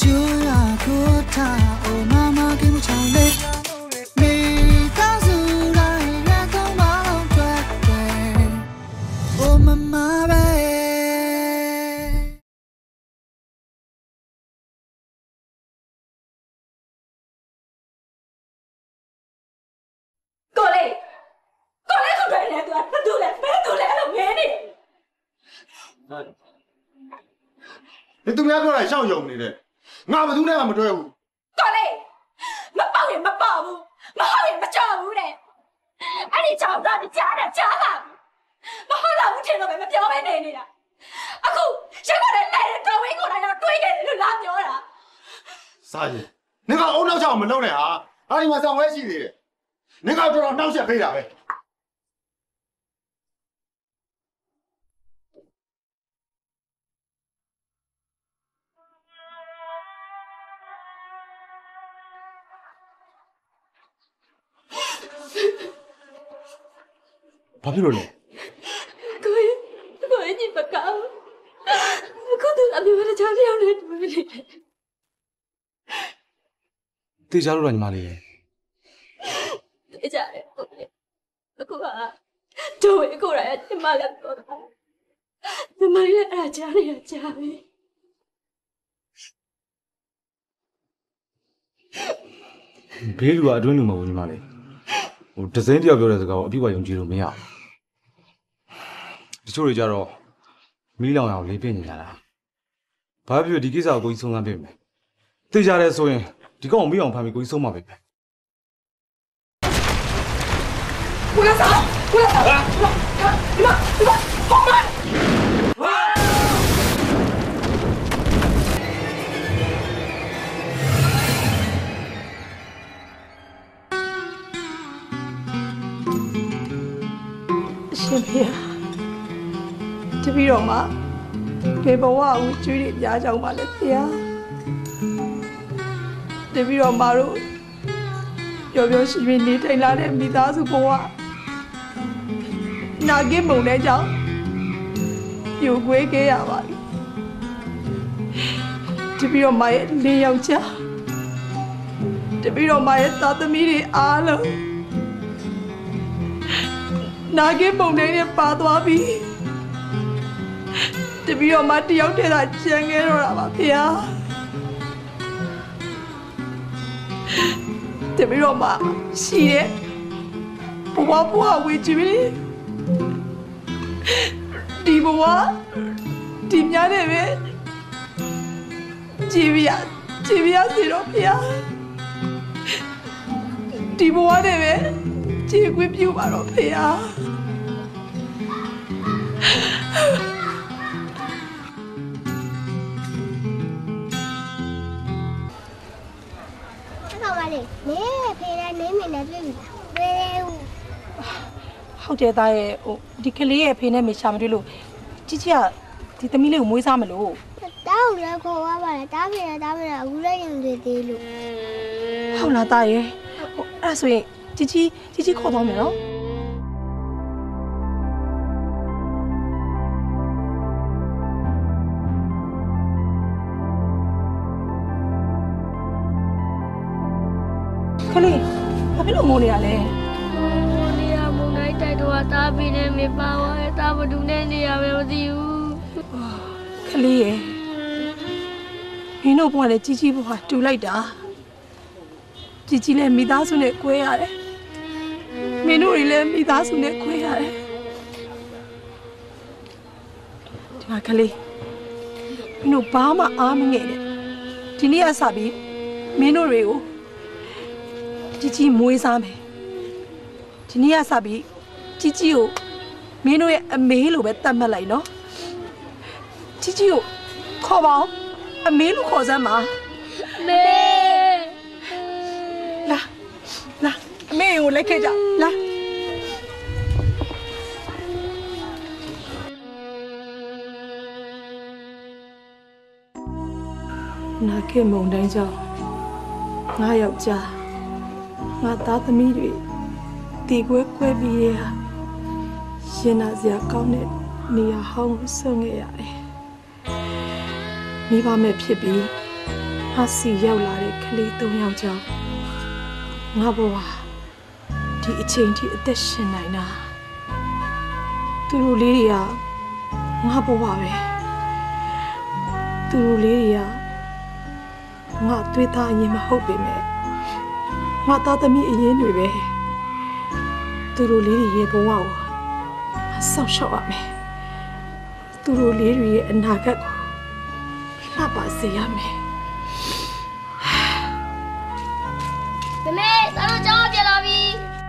你都要过来效用你的，俺不懂那么多。过来，没包也没包不，没好也没招不的。俺你找不到你家的家了，没好了我听到没没表白你了。阿姑，谁过来来人抓回过来要追给你拉掉了。 啥子？你看我老乡没弄的啊？俺你妈上回去的，你看这老乡赔了呗。 ဘာဖြစ်လို့လဲကိုကြီးမကောင်းကိုတို့အမေကကြောင်ကြောင်နဲ့တွေ့နေတယ်တေချာလို့လားညီမလေးတေချာတယ်ဟုတ်တယ်အခုကတို့ဝေးကိုရညီမလည်းတော့ညီမလေးအဲ့ဒါကြားနေရကြားပြီဘေးလူကအတွင်းလူမဟုတ်ညီမလေးဟိုဒဇင်းတယောက်ပြောတဲ့စကားကိုအပြည့်အဝယုံကြည်လို့မရဘူးတချို့တွေကြတော့မီးလောင်အောင်လေးပြနေကြတာဘာဖြစ်ဖြစ်ဒီကိစ္စကိုကိုကြီးဆုံးစမ်းပြမယ်သိကြတယ်ဆိုရင်ဒီကောင်မီးအောင်ဖမ်းပြီးကိုကြီးဆုံးမှာပဲ我要走，我要走！你们，放慢！ ရှင်ဖေတပီတော့မှဘေဘဝဦးကျွေးတွေများကြောင်းပါလေဖေတပီတော့မတို့ပျော်ပျော်ရွှင်ရွှင်နေထိုင်လာတဲ့မိသားစုဘဝနာဂိမုံတဲ့ကြောင့်ပြိုကွေးခဲ့ရပါပြီတပီတော့မရဲ့လေးယောက်ျားတပီတော့မရဲ့သားသမီးတွေအားလုံးနာဂိမုံတဲ့နဲ့ပါသွားပြီတပီတော့မတယောက်တည်းသာကျန်ခဲ့တော့တာပါဖေတပီတော့မရှိတဲ့ဘဝဝေကြည့်ပြီဒီဘဝဒီများနဲ့ပဲကြည်ပြစီတော့ဖေဒီဘဝနဲ့ပဲကြည်ခွင့်ပြုပါတော့ဖေနေဖေးနဲ့နေမင်းနဲ့တွေ့ပြီတွေ့ဟုတ်တယ်သားရဲ့ဟိုဒီကလေးရဲ့ဖေးနဲ့မေရှာမတွေ့လို့ကြီးကြီးကဒီသမီးလေးကိုမွေးစားမလို့တောင်းလည်းခေါ်သွားပါလေတားဖေးနဲ့တားဖေးနဲ့အခုလည်းရင်တွေ့သေးလို့ဟုတ်လားသားရဲ့ဟိုအဲ့ဆိုရင်ကြီးခေါ်သွားမယ်နော်ခလေးဘာဖြစ်လို့ငိုနေရလဲနေရမုန်တိုင်းတိုက်တော့တားဖေးနဲ့မပါဝါတားဘဒူနဲ့နေရပဲမသိဘူးခလေးရဲ့မင်းတို့ဘွားလည်းကြီးဘွားတူလိုက်တာကြီးလည်းမိသားစုနဲ့꿰ရတယ်မင်းတို့တွေလည်းမိသားစုနဲ့꿰ရတယ်ဒီမှာခလေးမင်းတို့ဘာမှအားမငဲ့နဲ့ဒီနေ့ကစပြီးမင်းတို့တွေကိုကြီးမွေးစားမယ်ဒီနေ့ကစပြီးကြီးကိုမင်းတို့ရဲ့အမေလို့ပဲတတ်မှတ်လိုက်နော်ကြီးကိုခေါ်ပါဦးအမေလို့ခေါ်စမ်းပါမေလာအမေကိုလိုက်ခဲ့ကြလာနာခေမုံတိုင်းကြောင့်ငါယောက်ျားငါသားသမီးတွေတီကွဲပြီးရရင်နာစရာကောင်းတဲ့နေရာဟောင်းကိုဆွံ့ခဲ့ရတယ်မိဘမဲ့ဖြစ်ပြီးငါစီရောက်လာတဲ့ကလေး၃ယောက်ကြောင့်ငါဘဝဒီအချိန်ထိအသက်ရှင်နိုင်တာသူတို့လေးတွေကငါဘဝပဲသူတို့လေးတွေကငါသွေးသားအရင်မဟုတ်ပေမဲ့ငါသားသမီးအရင်တွေပဲသူတို့လေးတွေရဲ့ဘဝကိုဆောက်ရှောက်ရမယ်သူတို့လေးတွေရဲ့အနာဂတ်ကိုလှပစေရမယ်妹，咱们家别拉比。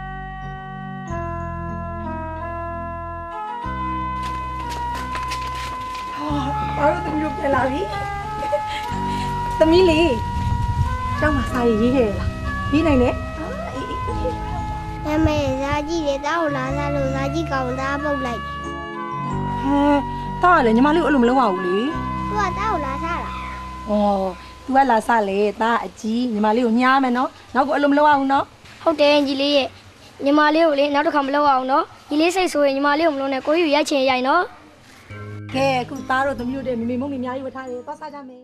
ဘာလို့သမီးတို့ပြန်လာပြီသမီးလေးကျောင်းမှာစာရေးခဲ့လားရေးနိုင်တယ်妹，垃圾的到拉萨路，垃圾搞大不来。 ဟဲတားလေညီမလေးကိုအဲ့လိုမလုပ်ရဘူးလေ我到拉萨了。 ဩ तू ကလာစားလေတားအကြီးညီမလေးကိုညှားမယ်နော်နောက်ကိုအဲ့လိုမလုပ်ရဘူးနော်ဟုတ်တယ်ညီလေးရဲ့ညီမလေးကိုလေနောက်တစ်ခါမလုပ်အောင်နော်ညီလေးစိတ်ဆိုရင်ညီမလေးကိုမလုပ်နဲ့ကိုကြီးရိုက်ချင်ရိုက်နော်ကဲအခုသားတို့သမီးတို့တဲ့မိမိမုန်းနေအများကြီးဝတ်ထားတယ်သွားစားကြမယ်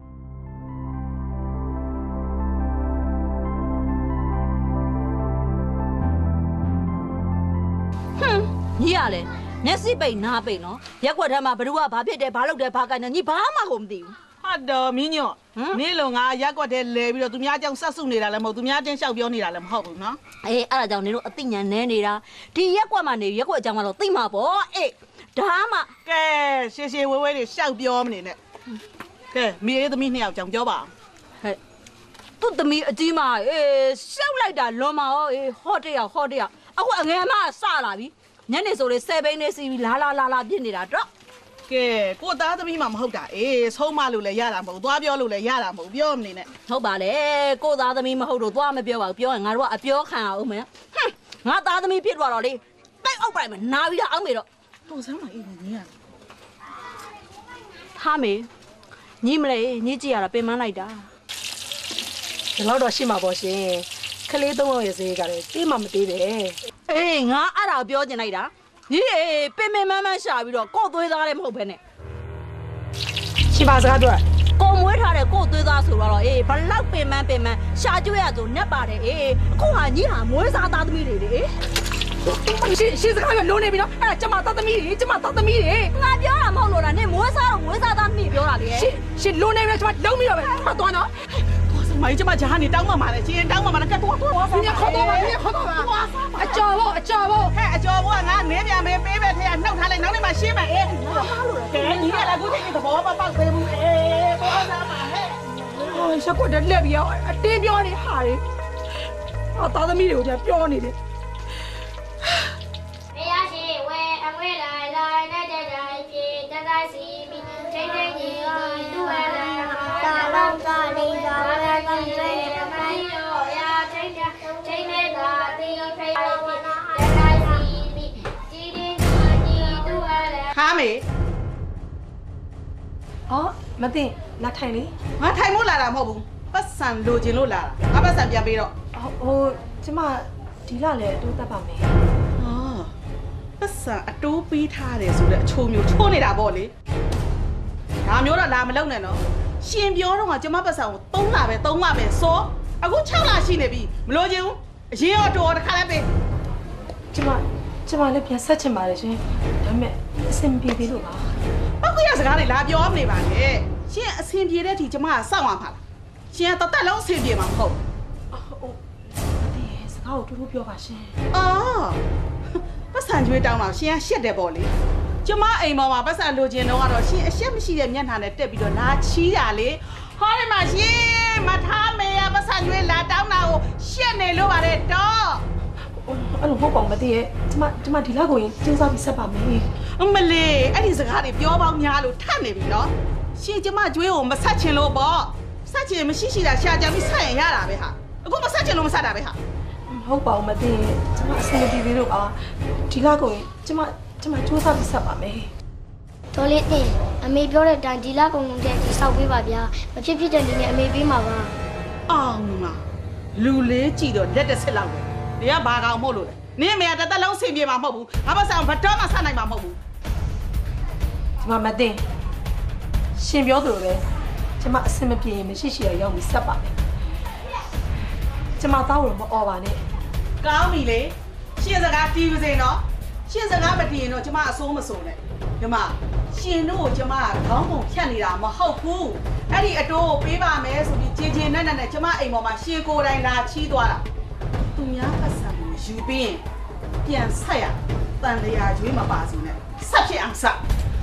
ညီရလေမျက်စိပိတ်နားပိတ်နော်ရက်ွက်ထဲမှာဘ누구ကဘာဖြစ်တယ်ဘာလုပ်တယ်ဘာကန်တယ်ညီဘာမှကိုမသိဘူးဟာတော်မင်းညော့နေ့လုံငါရက်ွက်ထဲလဲပြီးတော့သူများကြောင့်ဆက်စုနေတာလည်းမဟုတ်သူများတင်းလျှောက်ပြောနေတာလည်းမဟုတ်ဘူးနော်အေးအဲ့ဒါကြောင့်နေတို့အသိဉာဏ်နဲနေတာဒီရက်ွက်မှာနေရက်ွက်အကြောင်းကတော့သိမှာပေါ့အေးဒါမှကဲရှေးရှေးဝဲဝဲတွေရှောက်ပြောမနေနဲ့ကဲမိရေးသမီးနှစ်ယောက်ကြောင့်ပြောပါဟဲ့သူ့သမီးအကြီးမအေးရှောက်လိုက်တာလွန်ပါဟောအေးဟော့တရအခုအငယ်မစလာပြီညနေဆိုလေ7ဘိန်းနဲ့စီပြီးလာပြစ်နေတာတော့ကဲကိုသားသမီးမှမဟုတ်တာအေးဆုံးမလို့လည်းရတာမဟုတ်သွားပြောလို့လည်းရတာမဟုတ်ပြောမနေနဲ့ဟုတ်ပါလေကိုသားသမီးမဟုတ်တော့သွားမပြောပါဘူးပြောရင်ငါတို့ကအပြောခံအောင်မယ်ငါသားသမီးဖြစ်သွားတော့လေတိတ်အောက်ပိုင်မှာနာပြီးတော့အောက်မေတော့တော်စမ်းပါအေးညီရထားမေညီမလေးညီကြည့်ရတာပင်မလိုက်တာဒီလောက်တော့ရှိမှာပေါ့ရှင်ခလေး၃ယောက်ရဲ့ဈေးကလည်းတေးမှမတေးပဲအေးငါအဲ့ဒါပြောချင်လိုက်တာညီပင်မန်းရှာပြီးတော့ကို့သွေးသားလည်းမဟုတ်ဘဲနဲ့ရှိပါစကားတော့ကိုမွေးထားတဲ့ကို့သွေးသားဆိုတော့အေးဘလောက်ပင်မန်းရှာကျွေးရဆိုနှက်ပါတယ်အေးအခုဟာညီဟာမွေးစားသားသမီးတွေလေရှေ့စကားကလုံးနေပြီနော်အဲ့ဒါကျမသားသမီးတွေငါပြောတာမဟုတ်လို့လားနင်မွေးစားသားသမီးပြောတာလေရှေ့လုံးနေပြီကျမလုံးပြီးတော့ပဲမသွားနော်မိုင်းကျမဂျာနေတောင်းမှမှာလေချင်းတောင်းမှမှာလေကဲတော့ညခေါ်တော့ပါအကျော်ဖို့ဟဲ့အကျော်ဖို့ကငါနင်းပြန်ပေးပဲထဲကနှုတ်ထားလိုက်နောက်နေ့မှရှင်းမယ်အေးကဲညီရလားခုချိန်သဘောပေါက်သေးဘူးအေးဘောစားပါဟဲ့ရှက်ကွက်တက်လက်ပြီးတော့အတင်းပြောနေဟာတွေသားသမီးတွေကိုကျပြောနေတယ်没呀是为安慰来那家ပြေတသားစီပြီးချိန်ညီတူဝဲလာတာလောက်ကလေးကလည်းကလေးတွေမိုင်းရောရာချိန်နေတာတီးဖေးတသားစီပြီးကြီးတူဝဲလာဟာမေမသိလာထိုင်လေငါထိုင်မို့လာတာမဟုတ်ဘူးပတ်စံလိုချင်လို့လာတာငါပတ်စံပြန်ပေးတော့ကျမဒီလလည်းအတိုးတက်ပါမယ်ပတ်စံအတိုးပေးထားတယ်ဆိုတဲ့အချိုးမျိုးချိုးနေတာပေါ့လေဒါမျိုးတော့လာမလုပ်နဲ့နော်ရှင်ပြောတော့ကကျမပတ်စံကို3လပဲဆိုအခု6လရှိနေပြီမလို့ချင်ဘူးအရင်တော့တော်တခါလည်းပေးကျမလည်းပြန်ဆက်ချင်ပါတယ်ရှင်ဒါပေမဲ့အဆင်ပြေသေးလို့ပါပောက်ကရစကားတွေလာပြောမနေပါနဲ့ရှင်အဆင်ပြေတဲ့အထိကျမကစောင့်ရမှာလားရှင်ကတသက်လုံးအဆင်ပြေမှာမဟုတ်စကားကိုတူတူပြောပါရှင်ပတ်စံကျွေးတောင်းတော့ရှင်ကရှက်တယ်ပေါ့လေကျမအိမ်ပေါ်မှာပတ်စံလိုချင်တော့ကတော့ရှင်အရှက်မရှိတဲ့မျက်နှာနဲ့တက်ပြီးတော့လာချီးတာလေဟောဒီမှာရှင်မထားမေရပတ်စံကျွေးလာတောင်းတာကိုရှက်နေလို့ပါတယ်တော့အဲ့လိုဟုတ်ပါမသိရဲ့ကျမဒီလောက်ကိုရင်ကျင်းစားပြီးဆက်ပါမယ်မလေးအဲ့ဒီစကားတွေပြောပေါင်းများလို့ထပ်နေပြီနော်ရှင်ကျမကျွေးကိုမဆက်ချင်လို့ပေါ့ဆက်ချင်မရှိတာရှာကြပြီးဆက်ရင်ရတာပဲဟာအခုမဆက်ချင်လို့မဆက်တာပဲဟာဟုတ်ပါဘူးမသိကျမအဆင်ပြေသေးလို့ဒီလောက်ကိုရင်ကျမစူးစမ်းပြီးဆက်ပါမယ်တော်လေးတင်အမေပြောတဲ့အတိုင်းဒီလောက်ကုန်လုံးတဲ့ဒီဆောက်ပေးပါဗျာမဖြစ်တဲ့လူနဲ့အမေပေးမှာပါအောင်မလူလေးကြည့်တော့လက်တစ်ဆက်လောက်ပဲနေကဘာကောင်မို့လို့လဲနင်းအမေကတစ်သက်လုံးဆင်ပြေမှာမဟုတ်ဘူးငါပတ်စံဘတ်တော့မှဆက်နိုင်မှာမဟုတ်ဘူးကျမမသိရှင်ပြောသလိုပဲကျကျမအဆင်မပြေရင်မရှိရှိရရောက်ပြီးဆက်ပါမယ်ကျမသားကိုမအော်ပါနဲ့ကောင်းပြီလေရှင်စကားတီးပါစေနော်ရှင်စကားမတီးရင်တော့ကျမအစိုးမစိုးနဲ့ဒီမှာရှင်တို့ကိုကျမကခေါင်းပုံဖြတ်နေတာမဟုတ်ဘူးအဲ့ဒီအတိုးကိုပေးပါမယ်ဆိုပြီးချင်းချင်းနဲ့နဲ့ကျမအိမ်ပေါ်မှာရှင်ကိုယ်တိုင်လာချီးသွားတာသူများပတ်စံကိုယူပြီးရင်ပြန်ဆက်ရတန်လျာကျွေးမပါစီနဲ့ဆက်ဖြစ်အောင်ဆက်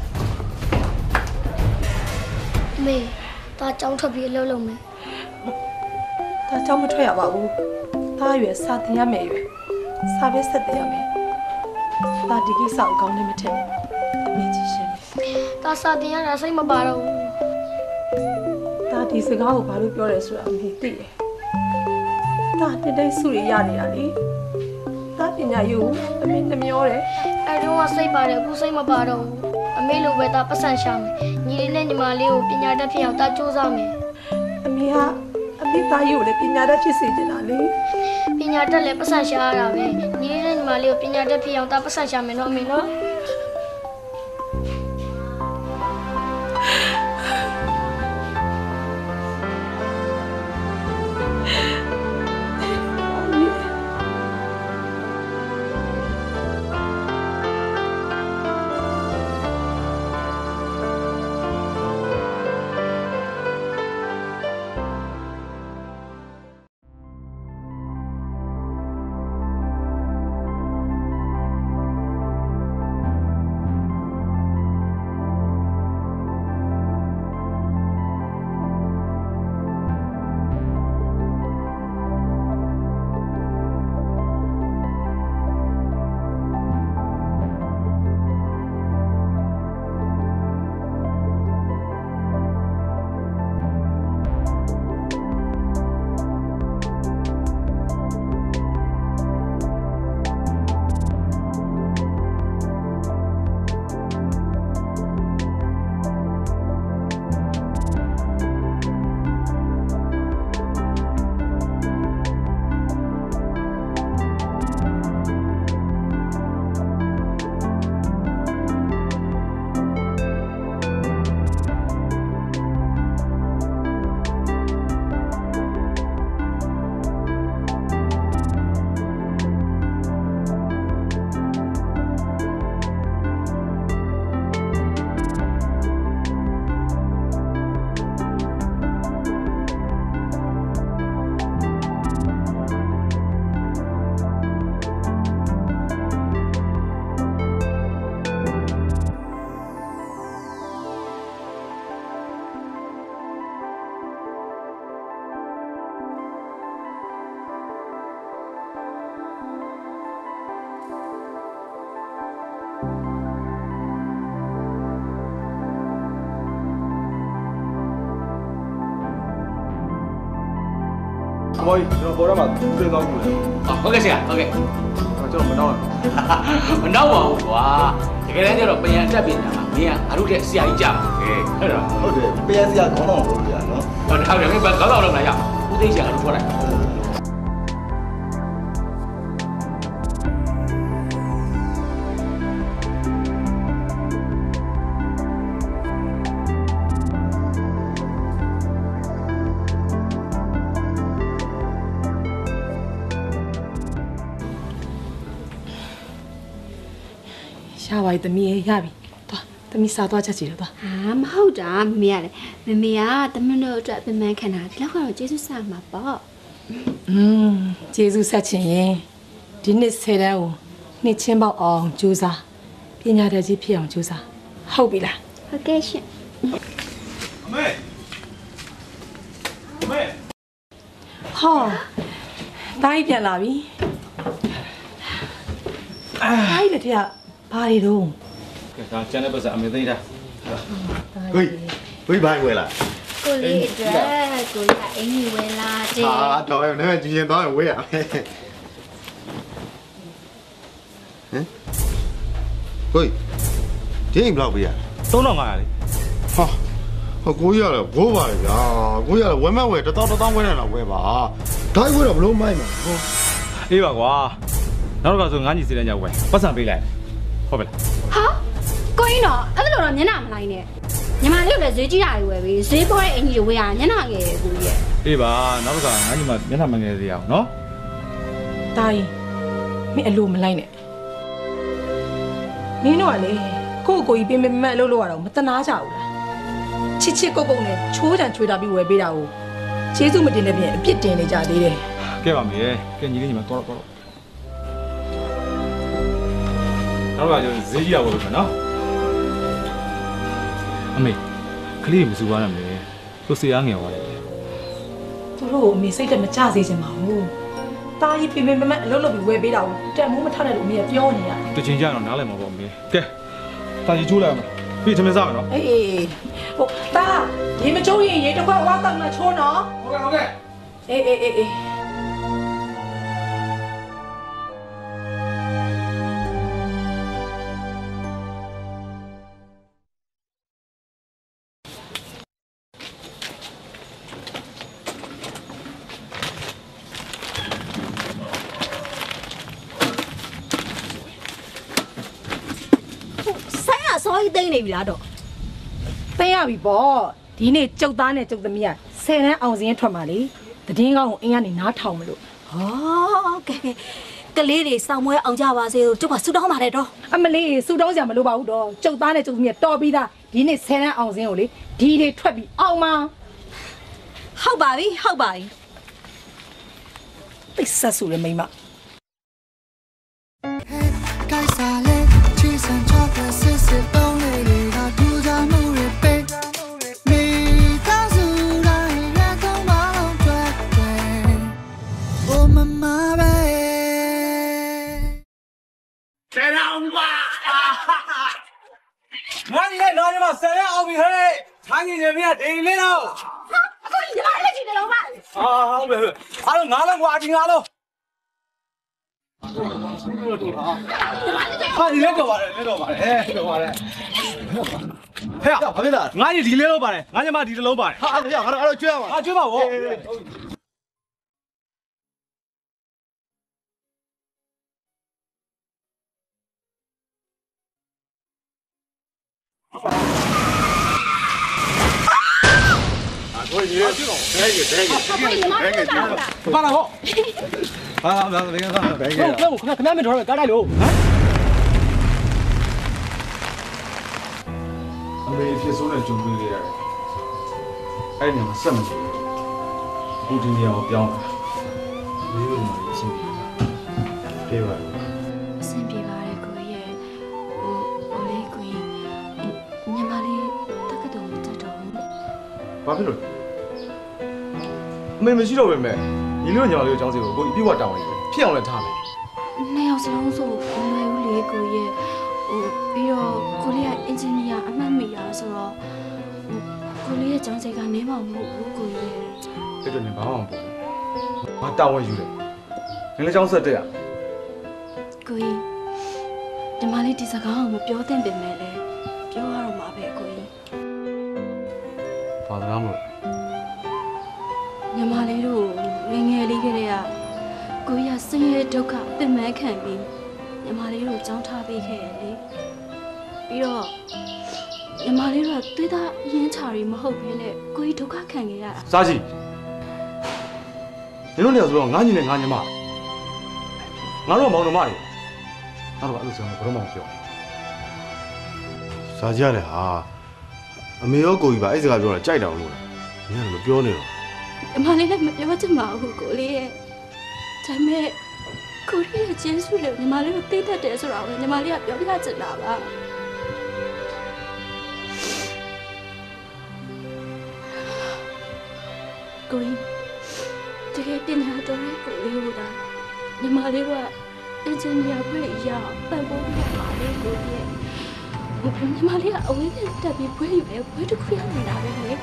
မေဒါကြောင်းထွက်ပြီးလှုပ်လုံးမယ်ဒါကြောင့်မထွက်ရပါဘူးဒါရွယ်စာတင်ရမယ်ရွယ်စာပဲဆက်တင်ရမယ်ဒါဒီကိစ္စကိုကောင်းနေမထင်ဘူးအမေကြီးရှင်ဒါစာတင်ရတာစိတ်မပါတော့ဘူးဒါဒီစကားကိုဘာလို့ပြောရဲဆိုတာအမေသိတယ်ဒါတစ်တိတ်စုရရနေတာလေဒါပညာယူအမေနှမျောတယ်အဲ့တော့စိတ်ပါတယ်အခုစိတ်မပါတော့ဘူးအမေလိုပဲဒါပတ်စံရှာမယ်ညီလေးနဲ့ညီမလေးကိုပညာတတ်ဖြစ်အောင်ဒါစူးစမ်းမယ်အမေကအမေသားယူလေပညာတတ်ဖြစ်စေချင်တာလေပညာတတ်လည်းပတ်စံရှာရတာပဲညီလေးနဲ့ညီမလေးကိုပညာတတ်ဖြစ်အောင်ဒါပတ်စံရှာမယ်နော်အမေနော်ဘောကြီးကျွန်တော်ပေါ်တော့မှပြင်သွားဘူးလေဟုတ်ကဲ့ဆရာဟုတ်ကဲ့ကျွန်တော်မနောက်မနောက်ပါဘူးကွာတကယ်တမ်းကျတော့ပြန်တက်ပြင်တာမင်းကအားလို့တဲ့ဆရာကြီးကြပါဟုတ်တော့ဟုတ်တယ်ပြန်ဆရာခေါင်းတော်လို့ပြရနော်ဟုတ်တယ်ခေါင်းတော်လုံးလာရဦးသိန်းဆရာကထွက်လိုက်ရပါပြီသမီးရပြီသွားသမီးစားသွားချက်ကြည့်တော့သွားမဟုတ်တာမမေကလည်းမမေကသမီးတို့အတွက်ပြန်မှန်းခံတာဒီလောက်ကတော့ကျေးဇူးဆမှာပေါ့ကျေးဇူးဆက်ချင်ရင်ဒီနှစ်10တန်းကိုနှစ်ချင်းပေါက်အောင်ကြိုးစားပညာတတ်ကြီးဖြစ်အောင်ကြိုးစားဟုတ်ပြီလားဟုတ်ကဲ့ရှင်အမေဟောတိုင်းပြန်လာပြီတိုင်းလက်ထက်ဘာတွေတော့ကဲဒါကျန်တဲ့ပတ်စံအမေသိတာဟေးဘိုးဘိုင်းဝဲလာကိုလေးအတွက်ကိုရအင်းကြီးဝဲလာတယ်ဟာတော့နည်းနည်းကြည်ရင်တော့ဝဲရမယ်ဟမ်ဟေးဒီအိမ်ဘလောက်ပေးရ 3500လေဟာဟိုကိုရတော့ဘိုးပါလေဗျာကိုရတော့ဝဲမဝဲ1000ဝဲနေတာဝဲပါဒါဝဲတော့ဘလို့မိုက်မှာဟောအေးပါကွာနောက်တော့ဆိုငါးညီစီတဲ့ညဝဲပတ်စံပေးလိုက်ဟုတ်ပြီလားဟာကိုင်းတော့အဲ့လိုတော့မျက်နှာမလိုက်နဲ့ဟညီမလေးကိုလည်းဈေးကြီးတာတွေဝယ်ပြီးဈေးပေါ်တဲ့အင်ကြီးတွေဝယ်ရညနာငယ်ကိုကြီးရဲ့အေးပါနောက်တစ်ခါငါညီမမျက်နှာမငယ်စေရအောင်နော်တာကြီးမင်းအလိုမလိုက်နဲ့မင်းတို့ကလေကိုယ့်ကိုယ်ကြီးပင်မအလုပ်လုပ်ရတော့မတနာကြဘူးလားချစ်ချစ်ကုတ်ကုတ်နဲ့ချိုးချံချွေတာပြီးဝယ်ပေးတာကိုကျေးဇူးမတင်တဲ့ပြင်အပြစ်တင်နေကြသေးတယ်ကဲပါမေကဲညီလေးညီမတော့နောက်ကကျဈေးကြီးရပါလို့နော်အမေကလေးမစူပါနဲ့မေသူစီအားငယ်သွားတယ်သူတို့အမေစိတ်တက်မကြစေချင်ပါဘူးတာကြီးပင်မအလုပ်လုပ်ပြီးဝယ်ပေးတာကိုတက်မိုးမထတဲ့လို့အမေကပြောနေရတယ်တချင်ကြတော့နားလည်မှာပေါ့မေကဲတာကြီးကျိုးလိုက်အောင်ပြီးသမင်းစားမယ်နော်အေးဟိုတာရေမကျုံးရင်ရေတစ်ခွက်ဝါတောက်မှချိုးနော်ဟုတ်ကဲ့အေးဆောကြီးသိမ့်နေပြီလားတော့သိရပြီပေါ့ဒီနေ့ကျုပ်သားနဲ့ကျုပ်သမီးက10တန်းအောင်စင်းထွက်มาလေတည်င်းကောင်းကိုအင်းကနေနားထောင်မလို့ဟောကလေးတွေစောင်းမွဲအောင်ကြပါစေလို့ကျုပ်ကဆူတောင်းပါတယ်တော့အမလေးစူတောင်းစရာမလိုပါဘူးတော့ကျုပ်သားနဲ့ကျုပ်သမီးကတော်ပြီးသားဒီနေ့10တန်းအောင်စင်းကိုလေဒီတွေထွက်ပြီးအောင်မဟုတ်ပါပြီသိဆက်ဆူရမိမငါညီလေးတော့ညီမ10ရက်အောင်ပြီဟဲ့ထိုင်းနေမြတ်ဒိန်လေးတော့အခုညီမလေးချင်တယ်လို့မဟုတ်ပဲအားလုံးငါးလုံးကွာဒီငါးလုံးဟာဒီလေးတော့ပါတယ်လေးတော့ပါတယ်တော့ပါတယ်ဟဲ့ဘာဖြစ်လဲငါညီဒီလေးလုံးပါတယ်ငါညီမဒီတစ်လုံးပါတယ်ဟာအဲ့ဒါငါတော့ကျွေးရမှာကျွေးပါဗော我爷爷这种， ပါလာဟောဟာလာဘယ်ကစားဘယ်ကခဏမတော်ကားလိုက်လို့ဟမ်အမေဖြစ်ဆိုးတဲ့ဂျုံပေးခဲ့ရတယ်အဲ့ညမှာဆက်မကြည့်ဘူးဒီနေရာကိုပြောင်းလာလေးလို့မှအဆင်ပြေပါအဆင်ပြေပါတယ်ကိုကြီးရဲ့ဟိုလေးကိုကြီးညီမလေးတက္ကသိုလ်တက်တော့ဘာဖြစ်လို့အမေမရှိတော့ပဲမဲ့ညီလေးတို့ညီမလေးကိုအကြောင်းစီကိုကိုအပြည့်ဝတောင်းလိုက်ဖြစ်အောင်လည်းထားမယ်နှစ်ယောက်စလုံးဆိုမလွယ်ဘူးလေကိုကြီးရဲ့ပြီးတော့ကိုလေးကအင်ဂျင်နီယာအမှတ်မိတာဆိုတော့ကိုလေးရဲ့ကျောင်းစိတ်ကနေမှမဟုတ်ဘူးကိုကြီးရဲ့အဲ့တော့နေဘာမှမပေါ့ငါတောင်းဝဲယူတယ်ငါလည်းကျောင်းဆက်တက်ရကိုကြီးညီမလေးဒီစကားကိုမပြောသင့်ပေမဲ့လည်းပြောရတော့မှာပဲကိုကြီးဘာသာမလို့ညီမလေးတို့ငယ်ငယ်လေးကလေးကကိုကြီးကဆင်းရဲဒုက္ခပင်ပန်းခံပြီးညီမလေးတို့ကြောင်းထားပေးခဲ့တယ်လေပြီးတော့ညီမလေးတို့ကသွေးသားရင်းချာတွေမဟုတ်ဘဲနဲ့ကိုကြီးဒုက္ခခံခဲ့ရတာစားကြည့်ညီတို့နေရာဆိုတော့ငါညီနဲ့ငါညီမငါတို့မောင်နှမတွေနောက်တော့အဲ့လိုဆိုတော့ဘယ်တော့မှမပြောစားကြရတယ်ဟာအမေရောကိုကြီးပါအဲ့စကားပြောတာကြိုက်တယ်လို့လားမင်းကလည်းပြောနေတော့ညီမလေးလည်းမပြောချင်ပါဘူးကိုလေးရဲ့ဒါပေမဲ့ကိုကြီးရဲ့ကျေးဇူးလေးညီမလေးတို့သိတတ်တယ်ဆိုတော့ညီမလေးကပြောပြချင်တာပါကိုကြီးတကယ်ပညာတော်ရဲ့ကိုလေးဟိုတာညီမလေးကအင်ဂျင်နီယာဘွဲ့ရပံ့ပိုးပြပါလေကိုကြီးရဲ့ညီမလေးကအဝေးနဲ့တက်ပြီးဘွဲ့ယူတယ်ဘွဲ့တစ်ခုရနေတာပဲလေ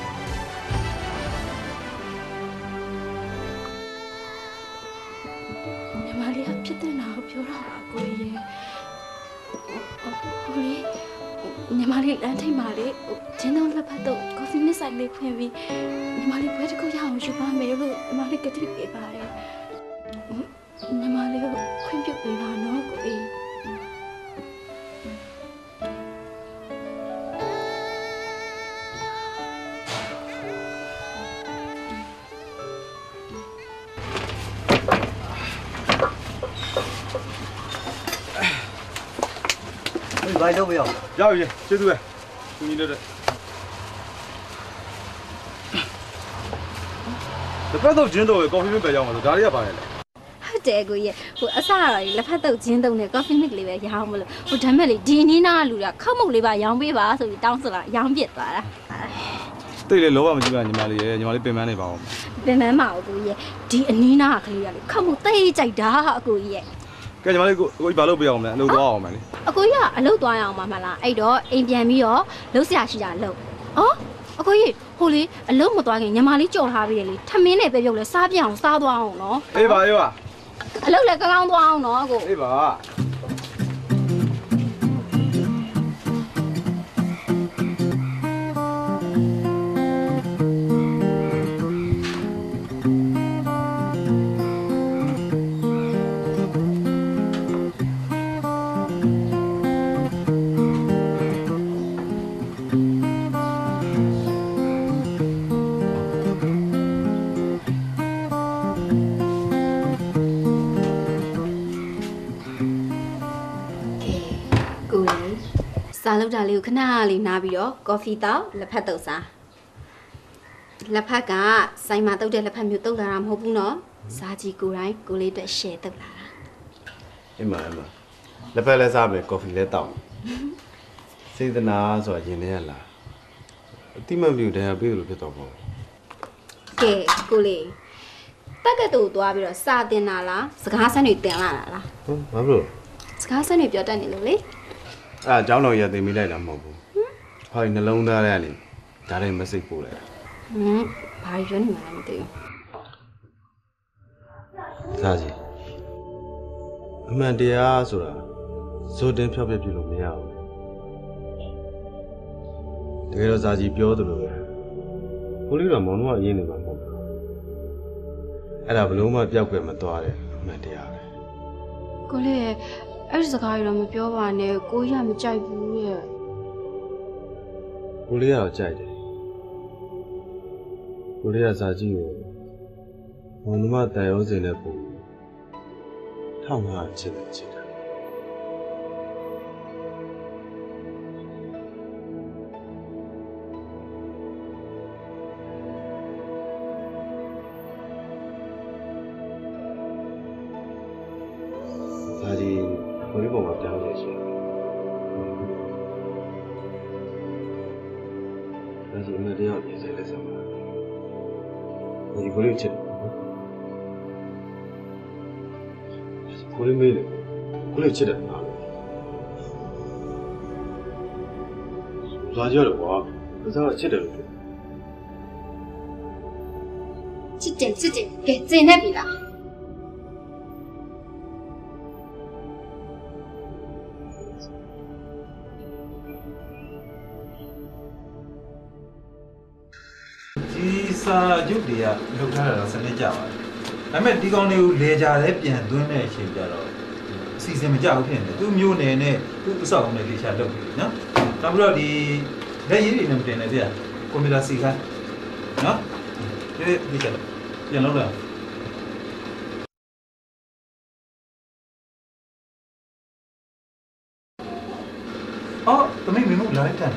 ညီမလေးကဖြစ်တဲ့နာကိုပြောတာပါကိုကြီးရဲ့ဟိုလေညီမလေးလမ်းထိပ်မှာလေချင်းတော့လက်ဖက်တော့ကော်ဖီမစ်ဆိုင်လေးဖွင့်ပြီးညီမလေးဘွဲ့တစ်ခုရအောင်ယူပါမယ်လို့ညီမလေးကတိပေးပါတယ်ညီမလေးကိုခွင့်ပြုပေးပါနော်ကိုကြီး coffee 来都不要。 要去，这对，你这。这白豆筋都高飞没白讲嘛，这家里也白了。 ဟုတ်တယ်ကိုကြီးဟိုအစတော့လက်ဖက်တုပ်ကျင်းတုံးနဲ့ coffee mix လေးပဲရောင်းမလို့ဟိုဒါမဲ့လေဒီနီးနားလူကခောက်မုတ်လေးပါရောင်းပေးပါဆိုပြီးတောင်းဆိုလာရောင်းပစ်သွားတာ对嘞，老板们这边你妈的，你妈的变满的吧？ ပင်မမအောင်ကိုကြီးဒီအနီးနားကလေးကလေခောက်မုတ်သိကြိုက်တာအကိုကြီးရဲ့ကဲညီမလေးကို一般လုပ်ပြအောင်မလဲလှုပ်သွားအောင်မလဲအကိုကြီးကအလုပ်သွားရအောင်မလားအဲ့တော့အိမ်ပြန်ပြီးတော့လှုပ်ရှားရှိတာလှုပ်အော်အကိုကြီးဟိုလေအလုပ်မသွားခင်ညီမလေးကြော်ထားပြီးရလေထမင်းနဲ့ပဲပြုတ်လဲစားပြအောင်စားသွားအောင်နော်အေးပါအလုပ်လည်းကောင်းသွားအောင်နော်ကိုအေးပါစားလောက်တာလေးကိုခဏလေးနားပြီးတော့ကော်ဖီတောက်လက်ဖက်တုပ်စားလက်ဖက်ကဆိုင်မှာတုပ်တဲ့လက်ဖက်မျိုးတုပ်လာတာမဟုတ်ဘူးနော်စားကြည့်ကိုယ်တိုင်းကိုလေးတက်ရှယ်တုပ်လာတာအမလက်ဖက်လည်းစားမယ်ကော်ဖီလည်းတောက်စေတနာဆိုတာရင်ထဲကလာအတိမပြုတ်တယ်ပြေးလို့ဖြစ်တော့ပေါ့ကဲကိုလေးတက်ကတူသွားပြီးတော့စာတင်လာလားစကားစမ်းတွေတင်လာတာလားဟုတ်ဘာလို့စကားစမ်းတွေပြောတတ်နေလို့လေအဲ့အကြောင်းတော်ရတင်မိလိုက်တာမဟုတ်ဘူးဟောဒီနှလုံးသားထဲကနေဒါတိုင်းမစိတ်ပို့လိုက်တာဘာပြောနေမှလည်းမသိဘူးစားစီအမှန်တရားဆိုတာဇိုတင်ဖြောက်ပြပြလို့မရဘူးတကယ်တော့စားစီပြောသလိုပဲကိုလေးတော့မောင်တို့ကအရင်နေမှာမဟုတ်ဘူးအဲ့ဒါဘလို့မှပျောက်ကွယ်မသွားတဲ့အမှန်တရားပဲကိုလေးရဲ့အဲ့ဒီစကားတွေတော့မပြောပါနဲ့ကိုရမကြိုက်ဘူးရဲ့ကိုလေးကတော့ကြိုက်တယ်ကိုလေးကစာကြည့်ကိုဘုံမတန်ရုံးစင်နဲ့ပုံထောက်ငါချစ်တယ်စာကြည့်ကိုလေးပုံမှာပြောင်းနေရှင်စာကြည့်မတရားပြင်ဆင်လက်ဆောင်ပါဒီကိုလေးချစ်ကိုလေးမေးတယ်ကိုလေးချစ်တယ်မှာစာကြည့်ရတော့ကွာဒါကချစ်တယ်လို့ချစ်တယ်ကဲကျင်းနေပြီလားစာရုပ်တွေကလှုပ်ထားတာတော့စနစ်ကြပါတယ်။ဒါပေမဲ့ဒီကောင်တွေကိုလေကြတယ်ပြန်သွင်းတဲ့အချိန်ကျတော့အစီအစဉ်မကြဘူးဖြစ်နေတယ်။သူ့မျိုးနယ်နဲ့သူ့အဆောက်အအုံနဲ့လေချလုပ်ပြီနော်။နောက်ပြီးတော့ဒီလက်ရည်တွေနဲ့မတင်နဲ့ဗျာ။ကွန်ပျူတာစီခိုင်းနော်။ဒီချက်ပြန်လုပ်လိုက်။အော်သမီးမင်းတို့လာလိုက်တယ်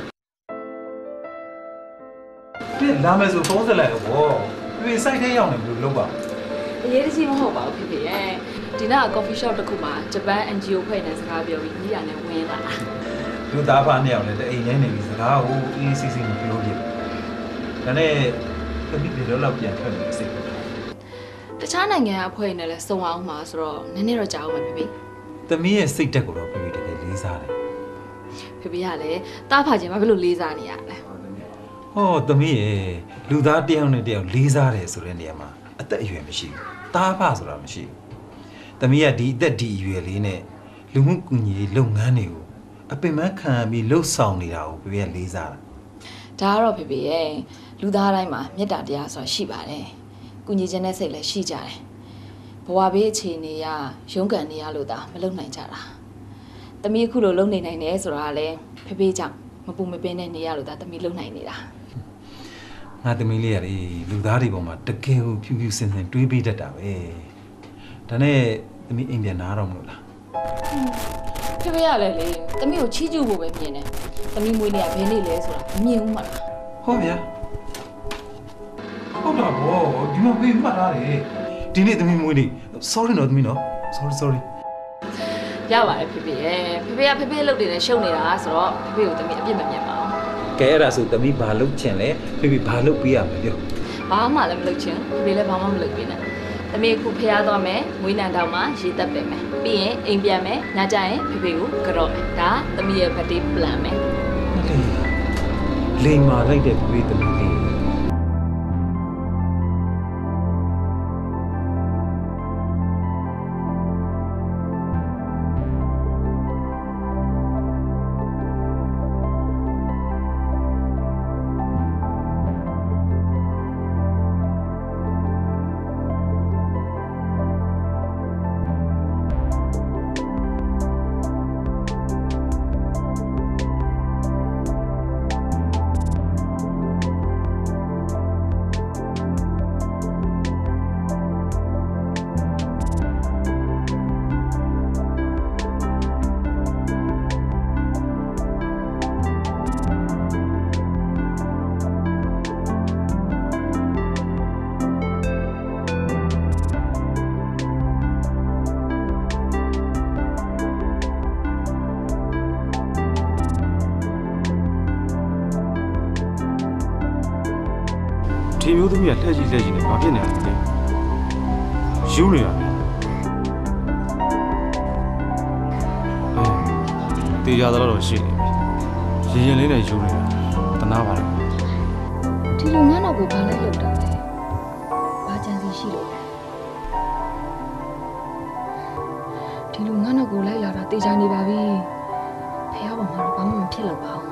ဒီလာမယ်ဆိုဖုန်းဆက်လိုက်တော့ဗောဒီစိုက်ထဲရောက်နေဘယ်လိုလုပ်ပါအရေးကြီးမဟုတ်ပါဘူးဖြစ်ဖြစ်ရဲ့ဒီနား coffee shop တစ်ခုမှာဂျပန် NGO ဖွဲ့နေစကားပြောပြီးညီရနဲ့ဝင်လာလူသားဖားနှစ်ယောက်လည်းတအိမ်ထဲနေပြီးစကားကိုအေးစီစီမပြောပြဒါနဲ့သမီးတွေတော့ပြန်ထွက်နေစိတ်တခြားနိုင်ငံအဖွဲနဲ့လည်းစုံအောင်မှာဆိုတော့နည်းနည်းတော့ကြာအောင်ပဲဖေသမီးရဲ့စိတ်တက်ကိုတော့ဖေတကယ်လေးစားတယ်ဖေကလည်းတားဖာချင်းဘာဖြစ်လို့လေးစားနေရလဲဟောသမီးရဲ့လူသားတယောက်နဲ့တယောက်လေးစားတယ်ဆိုတဲ့နေရာမှာအသက်အရွယ်မရှိဘူးတားဖဆိုတာမရှိဘူးသမီးကဒီအသက်ဒီအရွယ်လေးနဲ့လူမှုကူညီရေးလုပ်ငန်းတွေကိုအပင်ပန်းခံပြီးလှုပ်ဆောင်နေတာကိုဖေကလေးစားတာဒါကတော့ဖေရဲ့လူသားတိုင်းမှာမေတ္တာတရားဆိုတာရှိပါတယ်ကူညီခြင်းနဲ့စိတ်လည်းရှိကြတယ်ဘဝဘေးအခြေအနေရရုန်းကန်နေရလို့သာမလုပ်နိုင်ကြတာသမီးအခုလိုလုပ်နေနိုင်တယ်ဆိုတာကလည်းဖေကြောင့်မပူမပင်းနဲ့နေရလို့သာသမီးလုပ်နိုင်နေတာငါသမီးလေးရလေလူသားတွေပေါ်မှာတကယ်ကိုဖြူဖြူစင်စင်တွေးပေးတတ်တာပဲဒါနဲ့သမီးအိမ်ပြန်နားတော့မလို့လားဖေဖေရလဲလေသမီးကိုချီးကျူးဖို့ပဲမြင်တယ်သမီးမွေးနေ့ကဘယ်နေ့လဲဆိုတာမမြင်ဘူးမလားဟုတ်ဗျာဟုတ်တော့ဘောဒီမှာဖေးမှတ်ထားတယ်ဒီနေ့သမီးမွေးနေ့ sorry နော်သမီးနော် sorry ရပါတယ်ဖေဖေရဲ့ဖေဖေကဖေဖေလုပ်တယ်ရှုံနေတာဆိုတော့ဖေဖေကိုသမီးအပြစ်မမြင်ပါဘူးကဲအဲ့ဒါဆိုသမီးဘာလုပ်ချင်လဲဖေဖေဘာလုပ်ပေးရမလဲပြောဘာမှလည်းမလုပ်ချင်ဖေဖေလည်းဘာမှမလုပ်ပေးနဲ့သမီးအခုဖျားသွားမယ်မွေးနံတောင်မှာရေတက်ပင်မယ်ပြီးရင်အိမ်ပြန်မယ်ညကျရင်ဖေဖေကိုကြော့မယ်ဒါသမီးရဲ့ birthday plan မယ်လိန်မာလိုက်တဲ့ဖေဖေသမီးလေးဒီမျိုးသမီးကလှည့်ကြည့်နေဘာဖြစ်နေလဲယူနေတာတေးကြတော့ရှိနေပြီရင်လေးနဲ့ယူနေတာတနာပါလားဒီလိုငါတော့ကိုဘာလဲလုပ်တာလဲဘာကြံစီရှိလို့လဲဒီလိုငါတော့ကိုလိုက်လာတာတေးကြနေပါပြီဖះပေါ်မှာတော့ဘာမှမဖြစ်တော့ပါဘူး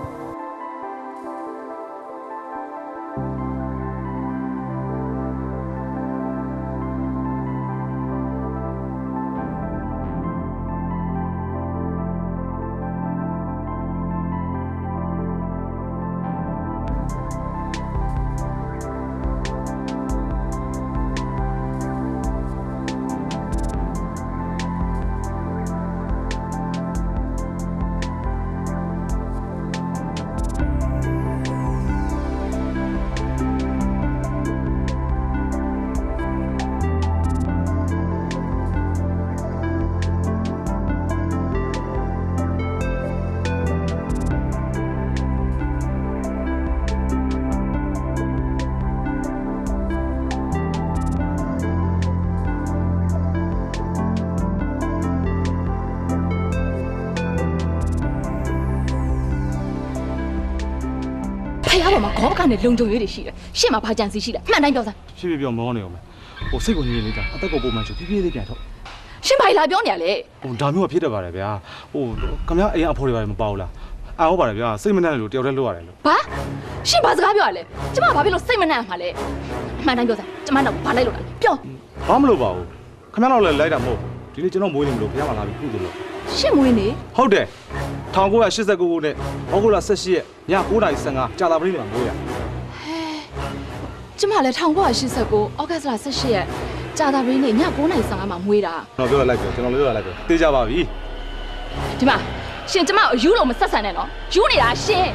ခေါပကနေလုံကြုံရွေးတွေရှိတယ်ရှင့်မှာဘာကြံစီရှိလဲမှန်တိုင်းပြောစမ်းဖြည်းဖြည်းပြောမောနေအောင်မယ်ဟိုစိတ်ကိုညစ်နေတာအသက်ကိုပုံမှန်ချူဖြည်းဖြည်းလေးပြန်ထုတ်ရှင့်ဘာလာပြောနေရလဲဟိုဒါမျိုးကဖြစ်တတ်ပါတယ်ဗျာဟိုခမရအိမ်အဖိုးတွေပါတယ်မပေါ့လားအော်ပါတယ်ဗျာစိတ်မနှံ့လို့တယောက်တည်းလွတ်ရတယ်လို့ဘာရှင့်ဘာစကားပြောရလဲကျမဘာဖြစ်လို့စိတ်မနှံ့မှာလဲမှန်တိုင်းပြောစမ်းကျမတော့ဘာလိုက်လို့လဲပြောဘာမလို့ပါဘူးခမရတော့လည်းလိုက်တာမဟုတ်ဒီနေ့ကျွန်တော်မွေးနေမလို့ခမရမလာပြီးခုလို့ရှင့်မွေးနေဟုတ်တယ်1989ခုနဲ့ဩဂုတ်လ18ရက်ည9:15ကြာတာပရိမှာမွေးရကျမလည်း1989ဩဂတ်လ18ရက်ကြာတာပရိနေ့ည9:15မှာမွေးတာကျွန်တော်ပြောလိုက်ပြောကျွန်တော်လည်းပြောလိုက်ပြောသိကြပါပြီဒီမှာရှင်ကျမအယူလို့မဆက်ဆံနဲ့နော်ယူနေတာရှင်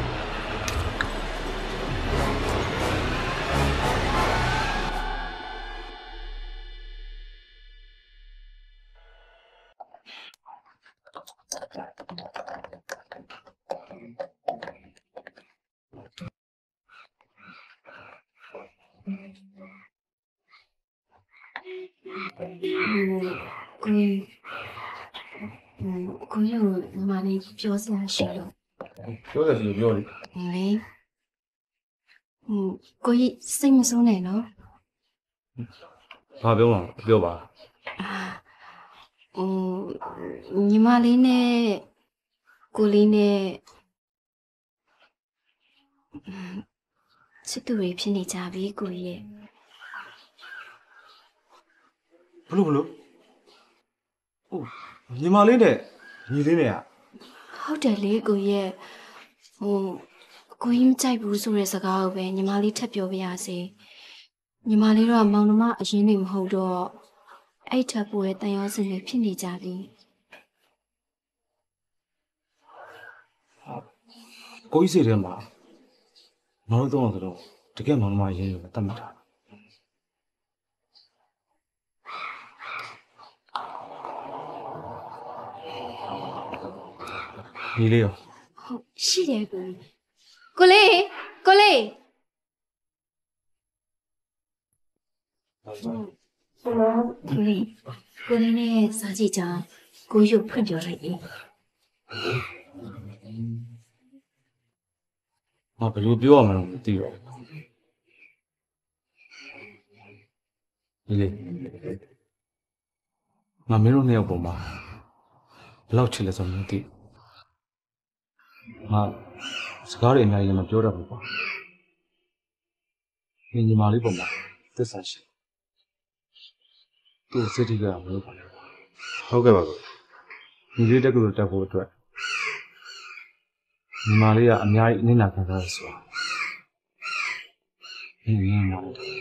ကိုရမလေးပြောစရာရှိလို့ပြောတယ်ဆိုပြောလေကိုကြီးစိတ်မဆိုးနဲ့နော်ဘာပြောမှာပြောပါညီမလေးနဲ့ကိုလေးနဲ့ချစ်သူတွေဖြစ်နေကြပြီကိုကြီးရဲ့ဘလို့အိုးညီမလေးနဲ့ညီလေးနဲ့ဟုတ်တယ်လေကိုရဲ့ကိုကြီးမကြိုက်ဘူးဆိုတဲ့စကားကိုပဲညီမလေးထပ်ပြောပြရစီညီမလေးတော့မောင်နှမအရင်နေမဟုတ်တော့အဲ့ထပ်ပို့ရဲ့တန်ရောစင်တွေဖြစ်နေကြပြီကိုကြီးစိတ်ထဲမှာမောင်တို့တော့တကယ်မောင်မရင်းလို့တတ်မှတ်တာဒီလေးရောရှိတယ်ကိုလေးကိုလေးကိုလေးနဲ့စားကြည့်ကြကိုရုပ်ဖွင့်ပြလိုက်ပြီငါဘယ်လိုပြောရမလဲမသိတော့ဒီလေးငါမင်းတို့နှစ်ယောက်ပေါ်မှာဘယ်လောက်ချစ်လဲဆိုမှမသိငါစကားတွေအများကြီးလည်းမပြောတတ်ဘူးပေါ့ညီမလေးပေါ်မှာသစ္စာရှိသူ့စိတ်ထိကမလို့ပါဘူးဟုတ်ကဲ့ပါကိုညီလေးတက်ကူတက်ဖို့အတွက်ညီမလေးကအများကြီးအနစ်နာခံစားရဆိုတာညီမလေး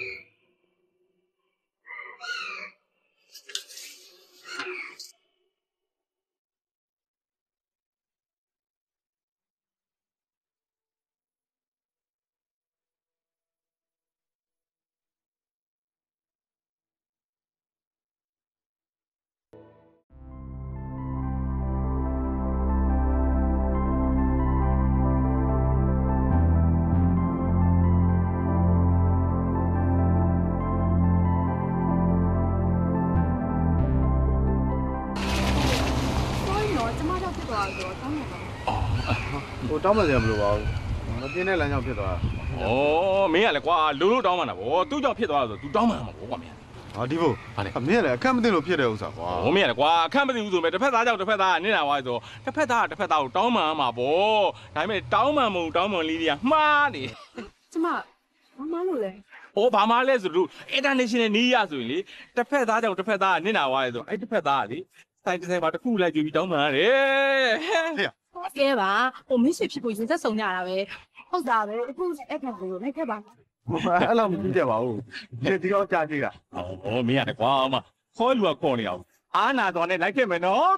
တောင်းမစရာမလိုပါဘူးမပြင်းတဲ့လမ်းကြောင်းဖြစ်သွားတာမင်းကလည်းကွာလူတောင်းမှန်းတာဗောသူ့ကြောင့်ဖြစ်သွားတာဆို तू တောင်းမှန်းမှာဗောကွာမင်းဟာဒီဘို့မင်းကလည်းအခက်မသိလို့ဖြစ်တဲ့ဥစ္စာကွာမင်းကလည်းကွာအခက်မသိဘူးဆိုမဲ့တစ်ဖက်သားကြောင့်တစ်ဖက်သားကနင့်လာသွားဆိုတစ်ဖက်သားကိုတောင်းမှန်းမှာဗောဒါပေမဲ့တောင်းမှန်မဟုတ်တောင်းမှန်လေးတွေကမှားနေကျမဘာမှလို့လဲဟောဘာမှလဲဆိုလို့ international နီးရဆိုရင်လေတစ်ဖက်သားကြောင့်တစ်ဖက်သားကနင့်လာသွားဆိုအဲ့တစ်ဖက်သားကလေစိုင်းတစ်ဆိုင်မှာတစ်ခုလိုက်ကြွေးပြီးတောင်းမှန်းရတယ်ဟဲ့ကဲပါမင်းဆွေဖြစ်ဖို့ရင်သက်ဆုံးကြတာပဲဟုတ်တာပဲအခုအဲ့ခက်ကိုလိုက်ခဲ့ပါအဲ့လောက်မကြည့်ကြပါဘူးဒီတော့ကြားကြည့်တာမင်းရတယ်ကွာခေါ်လူကခေါ်နေအောင်အားနာတော်နဲ့လိုက်ခဲ့မယ်နော်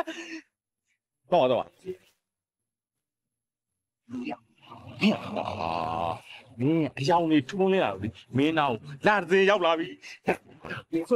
တော့မင်းအယောင်နေထုံးနေတာလေမင်းနောက်လာတဲ့ရောက်လာပြီဆို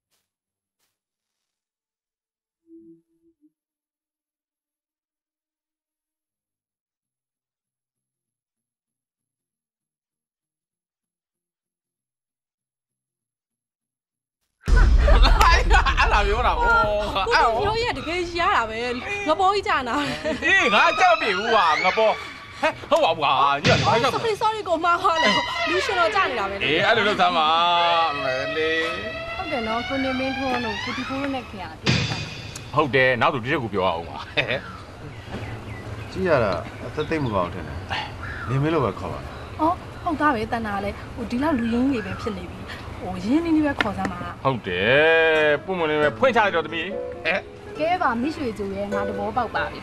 အဲ့လာပြောတာဗောအဲ့ပြောရတကယ်ရတာပဲငပေါ်ကြီးကြာနာအေးငါကြောက်ပြီဦးဟာငပေါ်ဟုတ်ပါဘူးဟာညနေဘာကြောက် sorry ကိုမှားသွားတယ်လူရှင်တော့ကြာနေတာပဲအေးအဲ့လိုလုပ်သမ်းပါမလေးဟုတ်တယ်နော်ကိုနေမင်းထွန်းတို့ကိုတီဖိုးနဲ့ခင်ဗျာတိကျတာဟုတ်တယ်နောက်သူဒီတက်ကိုပြောအောင်ပါကြည့်ရတာအသက်သိမ့်မကောင်းထင်တယ်နေမင်းလိုပဲခေါ်ပါဟုတ်သားပဲတန်တာလဲဒီလောက်လူရင်းလေးပဲဖြစ်နေပြီရင်းနေပဲခေါ်စမ်းပါဟုတ်တယ်ပုံမလေးပဲဖွင့်ချလိုက်တော့တမီးကဲပါမိရွှေကျူရဲ့ငါတဘောပေါက်ပါပြီ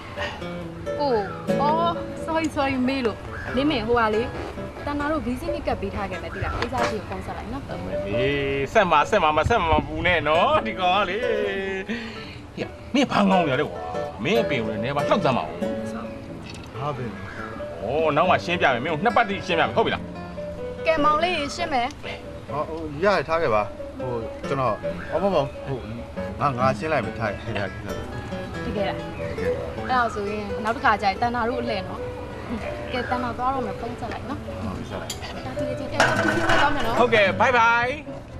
sorry မေးလို့နေမင်းဟိုကလေတန်နာတို့ဗီဇင်းနစ်ကပ်ပေးထားခဲ့မယ်တိလားအိစားကြီးကိုဖုန်းဆက်လိုက်နော်မေးဆက်မှာမပူနဲ့နော်ဒီကောင်ကလေမင်းဘာငောင်းရလဲကွာမင်းအပင်ဝင်နေပါလှောက်စမ်းပါဦးဟာပဲနောက်မှရှင်းပြမယ်မင်းကိုနှစ်ပတ်တိရှင်းပြမယ်ဟုတ်ပြီလားကဲမောင်လေးရှင်းမယ်ရရထားခဲ့ပါကျွန်တော်ငါရှင်းလိုက်ပြီထားခဲ့တကယ်လားအဲ့ဒါဆိုရင်နောက်တစ်ခါကျရင်တန်နာတို့အလှည့်နော်ကဲတန်နာသွားတော့မယ်ဖုန်းဆက်လိုက်နော်ဟုတ်ဆက်လိုက်ဒါတည်းကဲသွားမယ်နော်ဟုတ်ကဲ့ bye bye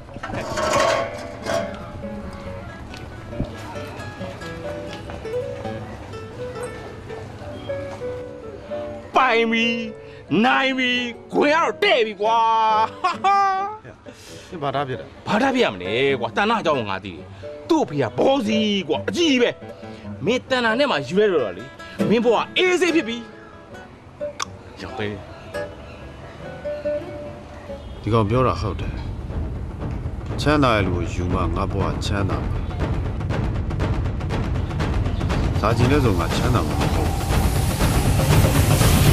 ပိုင်ပြီနိုင်ပြီခွေကတော့တဲ့ပြီကွာဘာသာပြရမလဲကွာတန်နာအကြောင်းငါသိတယ်သူ့အဖေကဘောစီကွာအကြီးပဲမင်းတန်နာနဲ့မှယူရတော့လေမင်းဘွားအေးစိတ်ဖြစ်ပြီရောက်တယ်ဒီကောင်ပြောတာဟုတ်တယ်ချမ်းသာရဲ့လူကိုယူမှငါဘွားချမ်းသာမှာစာကြည့်လဲဆိုငါချမ်းသာမှာမဟုတ်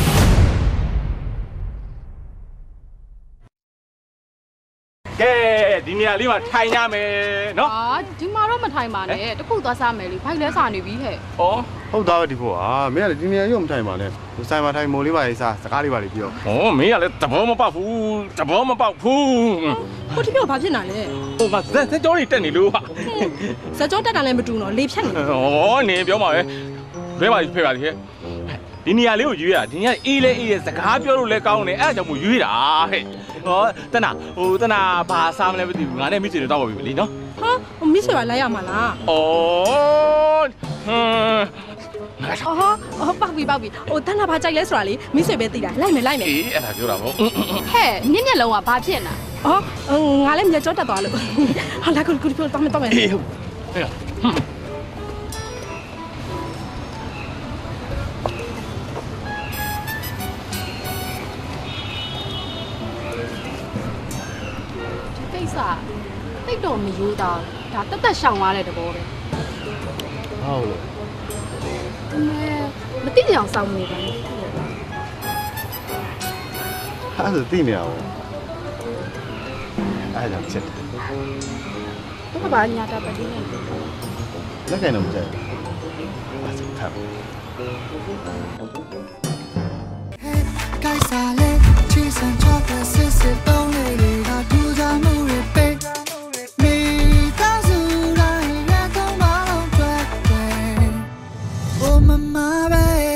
ကဲဒီနေရာလေးမှာထိုင်ရမယ်နော်ဟာဒီမှာတော့မထိုင်ပါနဲ့တခုသွားစားမယ်လေဘိုက်လဲစားနေပြီဟဲ့ဩဟုတ်သားပဲဒီဖို့ဟာမင်းကလည်းဒီနေရာရုံမထိုင်ပါနဲ့ဆိုင်မှာထိုင်မိုးလေးပါရေးစားစကားလေးပါလေးပြောဟောမင်းကလည်းသဘောမပေါက်ဘူးသဘောမပေါက်ဘူးဟိုဒီပြောဘာဖြစ်နေလဲဟိုကဇက်ကြောတွေတက်နေလို့ဟာဇက်ကြောတက်တာလည်းမတူတော့လေဖြတ်နေဩနေပြောပါပဲဘယ်ပါဖေးပါလိဟဲ့ဒီနေရာလေးကိုရွေးရဒီနေရာအေးလဲအေးရဲ့စကားပြောလို့လဲကောင်းတယ်အဲ့ဒါကြောင့်မို့ရွေးတာဟဲ့ဟောတနာတနာဘာစားမလဲမသိဘူးငါနဲ့မိစေတွေတော့ပါပြီလေနော်ဟာမိဆွေပါလိုက်ရမှာလားဩအော်ပောက်ပြီဟိုတန်းလာဘာကြိုက်လဲဆိုတာလေမိဆွေပဲသိတာလိုက်မယ်အေးအဲ့ဒါပြောတာပေါ့ဟဲ့ညက်ညက်လုံးကဘာဖြစ်နေအော်ငါလည်းမျက်ကြောတက်သွားလို့ဟာလာကူပြောတော့မယ်အေးဟုတ်ဟဲ့ကိစ္စတိတ်တော့မယူတာဒါတက်တက်ရှောင်သွားတဲ့တဘောပဲဟုတ်လို့မတိကြအောင်စောင့်နေပါနဲ့ဟာဆိုသိနေရအောင်အဲ့ဒါချက်တယ်တော့ဘာညာတာပတိနေလက်ကင်တော့မကြိုက်ဘူးအဲ့ဒါထပ်该啥嘞？去山茶的丝丝冬嘞嘞，他住在木里背。每当树来月光马龙对对，我们马背。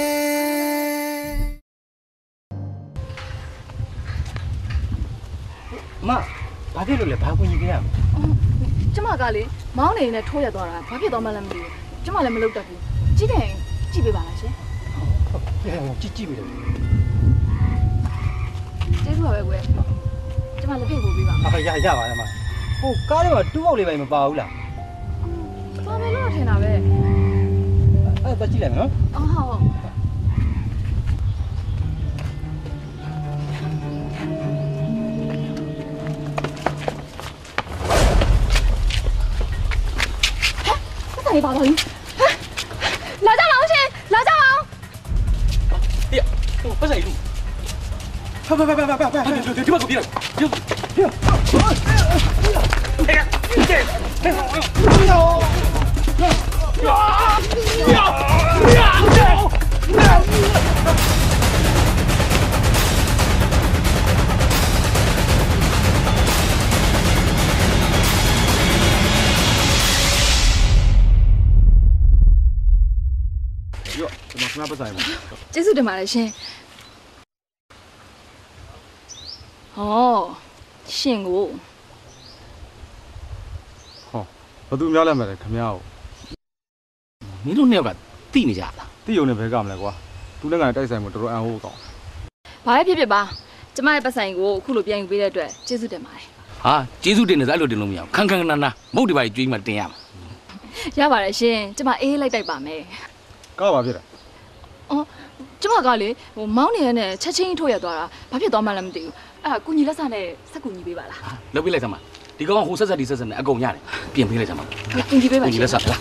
မဘာဖြစ်လို့လဲဘာကူညီခဲ့ရမလဲကျမကလေမောင်းနေနဲ့ထိုးရသွားတာဘာဖြစ်သွားမှလည်းမသိဘူးကျမလည်းမလုပ်တတ်ဘူးကြည့်တယ်ကြည့်ပေးပါလားရှင်ကြည့်ပြီလေကျေးဇူးပါပဲကွယ်ကျမလက်ဖိတ်ပို့ပေးပါမယ်ရပါရမဟိုကားထဲမှာတူးပေါက်လေးပဲမပါဘူးလားပါမယ်လို့ထင်တာပဲအဲ့ဒါကြည့်လိုက်မယ်နော်အော်ဟုတ်ဟဲ့ဘာလို့လာကြပါဦးရှင်လာကြပါဦးဟေးဟိုပတ်ဆိုင်လူ啪！ဒီဘက်ကိုပြေးလိုက်ပြေးရောကျွန်တော်ခဏပတ်ဆိုင်မှာကျေးဇူးတင်ပါတယ်ရှင်ဟောရှင်ကိုဟောဘသူများလဲမယ်ခမရကိုမင်းတို့နှစ်ယောက်ကတိနေကြတာတိယုံနဲ့ဘဲကမလဲကွာသူလည်းငါတိုက်ဆိုင်မှုတော်တော်အံ့ဟိုးကောင်းဘာပဲဖြစ်ဖြစ်ပါကျမရဲ့ပတ်ဆိုင်ကိုအခုလိုပြန်ယူပေးတဲ့အတွက်ကျေးဇူးတင်ပါတယ်ဟာကျေးဇူးတင်နေစအဲ့လိုတင်လို့မရဘူးခန်းခန်းနာနာမဟုတ်ဒီပါကြီးမှတင်ရမှာရပါတယ်ရှင်ကျမအေးလိုက်တိုက်ပါမယ်ကောက်ပါဖြစ်တာအော်ကျမကလေဟိုမောင်းနေရတဲ့ချက်ချင်းထိုးရသွားတာဘာဖြစ်သွားမှလည်းမသိဘူးအဲ့ဒါကုညီလက်စနဲ့စက်ကုညီပေးပါလားလုပ်ပေးလိုက်စမ်းပါဒီကောင်ကဟိုဆက်ဆက်ဒီဆက်ဆက်နဲ့အကုန်ရတယ်ပြင်ပေးလိုက်စမ်းပါကုညီပေးပါကိုကြီးလက်ဆက်လား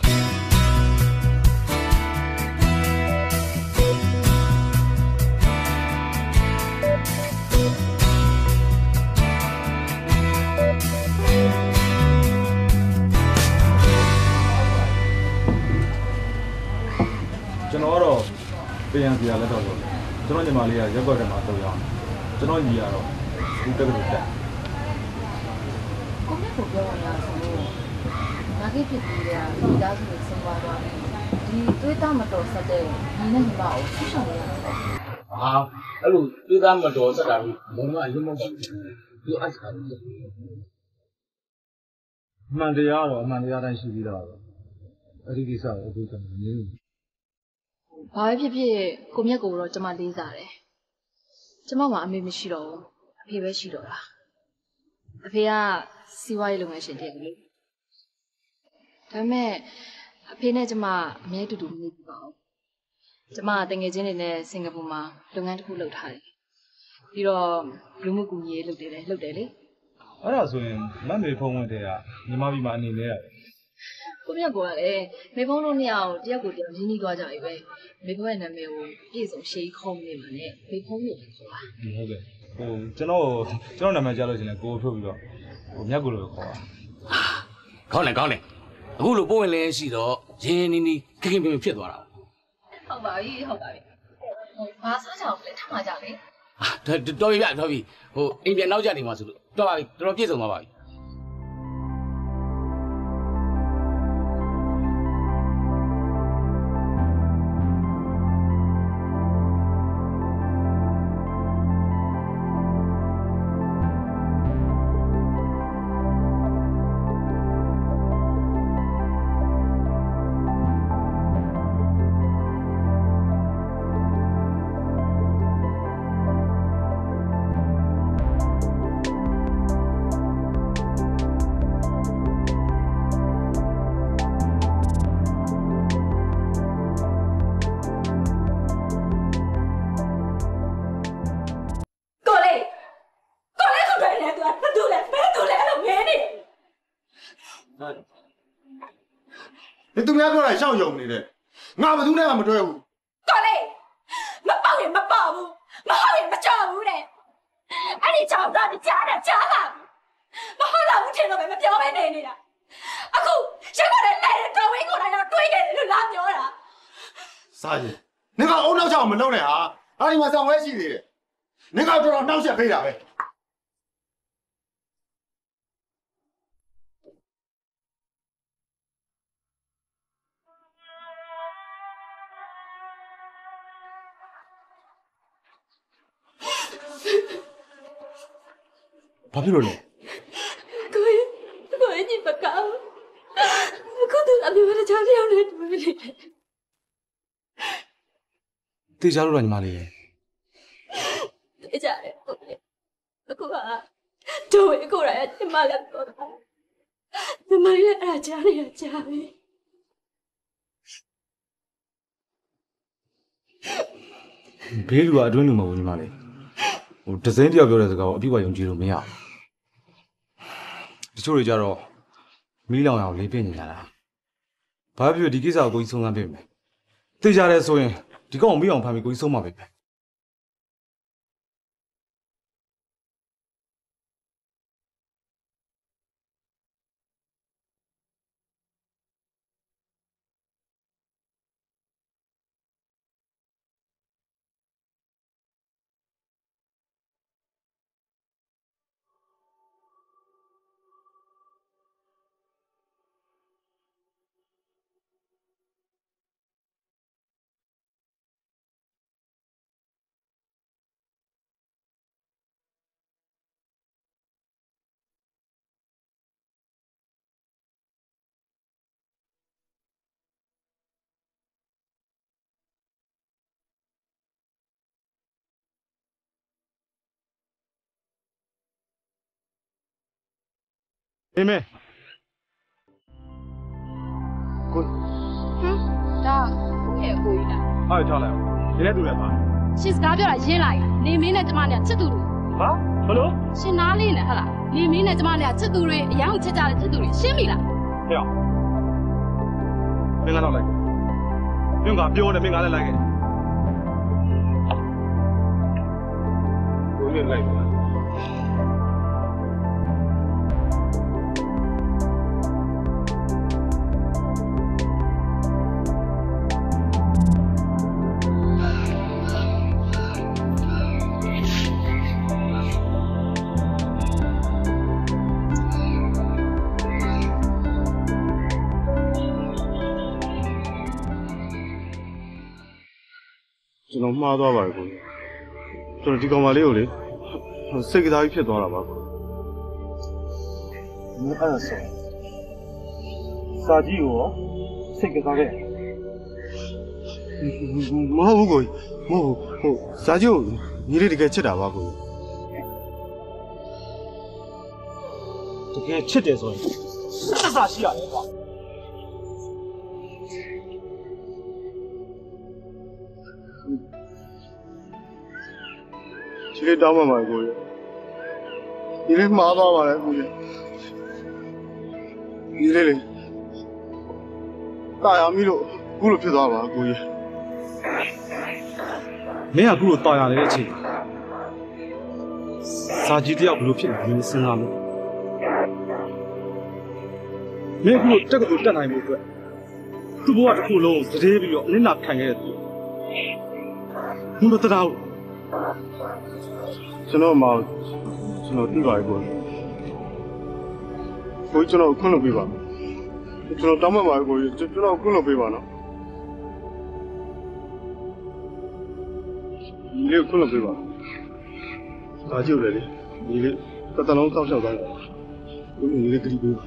ကျွန်တော်ကတော့ပြန်စီရလက်တော့လို့ကျွန်တော်ညီမလေးကရက်ွက်ထဲမှာတော့ရအောင်ကျွန်တော်ညီရတော့ဒီတက်ကတူတက်ကိုမြတ်ကိုပြောရအောင်ဆိုလို့ငါကိဖြစ်ပြီးတဲ့မိသားစုကိုဆုံးသွားတော့ဒီတွေးသားမတော်ဆက်တဲ့ညီနဲ့ညီမကိုဆူဆောင်ရအောင်ဟာအဲ့လိုတွေးသားမတော်ဆက်တာဘူးဘုံကအရင်မဟုတ်ဘူးသူအဲ့ဒါကိုအမှန်တရားတော့အမှန်တရားတိုင်းရှိပြီးသားပဲအဲ့ဒီကိစ္စကိုအခုကျွန်တော်မြင်ဘာပဲဖြစ်ဖြစ်ကိုမြတ်ကိုတော့ကျမလေးစားတယ်ကျမမှာအမေမရှိတော့ဘူးအဖေပဲရှိတော့တာအဖေကစီးပွားရေးလုပ်ငန်းရှင်တည်းလေဒါပေမဲ့အဖေနဲ့ကျမအမြဲတူတူမနေဘူးပါဘူးကျမတငယ်ချင်းတွေနဲ့စင်ကာပူမှာလုပ်ငန်းတစ်ခုလုပ်ထားတယ်ပြီးတော့လူမှုကူညီရေးလုပ်တယ်လေအဲ့ဒါဆိုရင်မတ်မေဖုံးဝင်တဲ့ကညီမပြီးမှအနေနဲ့ရတယ်ကိုမြတ်ကလည်းမေဖုံးတို့နှစ်ယောက်တယောက်ကိုတယောက်ရင်းနှီးသွားကြပြီပဲမေဖုံးရဲ့နာမည်ကိုပြည့်စုံရှေးခုံးနေမှာနဲ့မေဖုံးလို့ဆိုတာဟုတ်ကဲ့ဟိုကျွန်တော်နာမည်ကြားလို့ရှင်လဲကိုထုတ်ပြီးတော့မြတ်ကိုလိုခေါ်ကောင်းတယ်အခုလိုပို့ဝင်လင်းရှိတော့ရင်းနီခင်ခင်ဖြစ်သွားတာဟုတ်ပါပြီဘာစားကြအောင်လဲထမှာကြလေတော်ပြီဗျတော်ပြီဟိုအိမ်ပြန်နောက်ကျနေမှာဆိုလို့တော်ပါပြီတော်ပြည့်စုံသွားပါပြီ你都没过来笑容你的，俺不从那么对付。 过来，没抱怨没抱不，没好也没招呼的，俺你找不到你家的家了，没好了我听到没没表白你了，阿姑，现在来人找回过来要对的就拉掉了。 啥意？你看我老家我们弄的啊，俺你妈上回去的，你看这闹些飞了呗。 ဘာဖြစ်လို့လဲကိုကြီးမကောင်းအခုသူအမေကကြောင်ကြောင်နဲ့တွေ့နေတယ်သိကြလို့လားညီမလေးသိကြတယ်ဟုတ်တယ်အခုကတို့ဝေးကိုရညီမလည်းတော့ညီမလည်းအဲ့ဒါကြားနေရကြားပြီဘေးလူကအတွင်းလူမဟုတ်ညီမလေးဟိုဒဇင်းတယောက်ပြောတဲ့စကားကိုအပြည့်အဝယုံကြည်လို့မရဘူးတချို့တွေကြတော့မီးလောင်အောင်လေးပြနေကြတာဘာဖြစ်ဖြစ်ဒီကိစ္စကိုကိုကြီးဆုံးစမ်းပြမယ်သိကြတယ်ဆိုရင်ဒီကောင်မီးအောင်ဖမ်းပြီးကိုကြီးဆုံးမှာပဲအေးမေကိုဒါကိုရဲ့ကိုကြီးလားအားထားလိုက်ဒီနေ့တူရပါရှင်စကားပြောတာရင်းလိုက်နေမင်းနဲ့ကျမနဲ့ချစ်သူတွေဟာဘလို့ရှင်နားလေးနဲ့ဟဟလားနေမင်းနဲ့ကျမနဲ့ချစ်သူတွေအယောင်ချစ်ကြတဲ့ချစ်သူတွေရှင်းပြီလားဟဲ့မင်းကတော့လိုက်မင်းကပြောတယ်မင်းကလည်းလိုက်ခဲ့ကိုကြီးလိုက်ပါကျွန်တော်မှားသွားပါတယ်ကိုကျွန်တော်ဒီကောင်မလေးကိုလေစိတ်ကစားကြီးဖြစ်သွားတာပါကိုမင်းအဲ့ဒါဆိုစာကြီးကိုစိတ်ကစားခဲ့မဟုတ်ဘူးကိုမဟုတ်ဟုတ်စာကြီးကိုညီလေးတကယ်ချစ်တာပါကိုတကယ်ချစ်တယ်ဆိုရင်စစာရှိရတယ်ကွာဒီလေးတောင်းမှမှာကိုရဒီလေးမှားသွားပါလေကိုရဒီလေးလေတာယာမီလို့ခုလိုဖြစ်သွားပါကိုရမင်းကခုလိုတာယာနေတဲ့အချိန်စာကြီးတယောက်ဘယ်လိုဖြစ်လဲမင်းစဉ်းစားမမင်းအခုတက်ကတူတက်နိုင်မှုအတွက်သူ့ဘဝတစ်ခုလုံးစတဲ့ပြီးတော့နင်းနာခံခဲ့တဲ့သူမင်းမတရားဘူးကျွန်တော်မှကျွန်တော်သိပါရဲ့ကိုကျွန်တော်ခွင့်လို့ပြပါကျွန်တော်တောင်းမှပါကိုကျွန်တော်ခွင့်လို့ပြပါနော်ဒီလေးခွင့်လို့ပြပါအားကြည့်လေဒီလေးတတလုံးတောက်လျှောက်သွားတယ်ဒီလေးကတိပေးပါ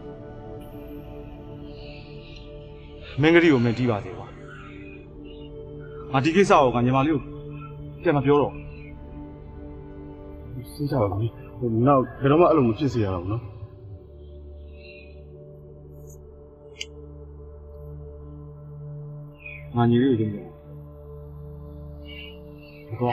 မင်းကလေးကိုမင်းတီးပါသေးကွာငါဒီကိစ္စကိုညီမလေးကိုပြန်မပြောတော့စဉ်းစားပါဦးနောက်ဘယ်တော့မှအဲ့လိုမဖြစ်စေရအောင်နော်ငါညီလေးကိုကြည့်တယ်တော့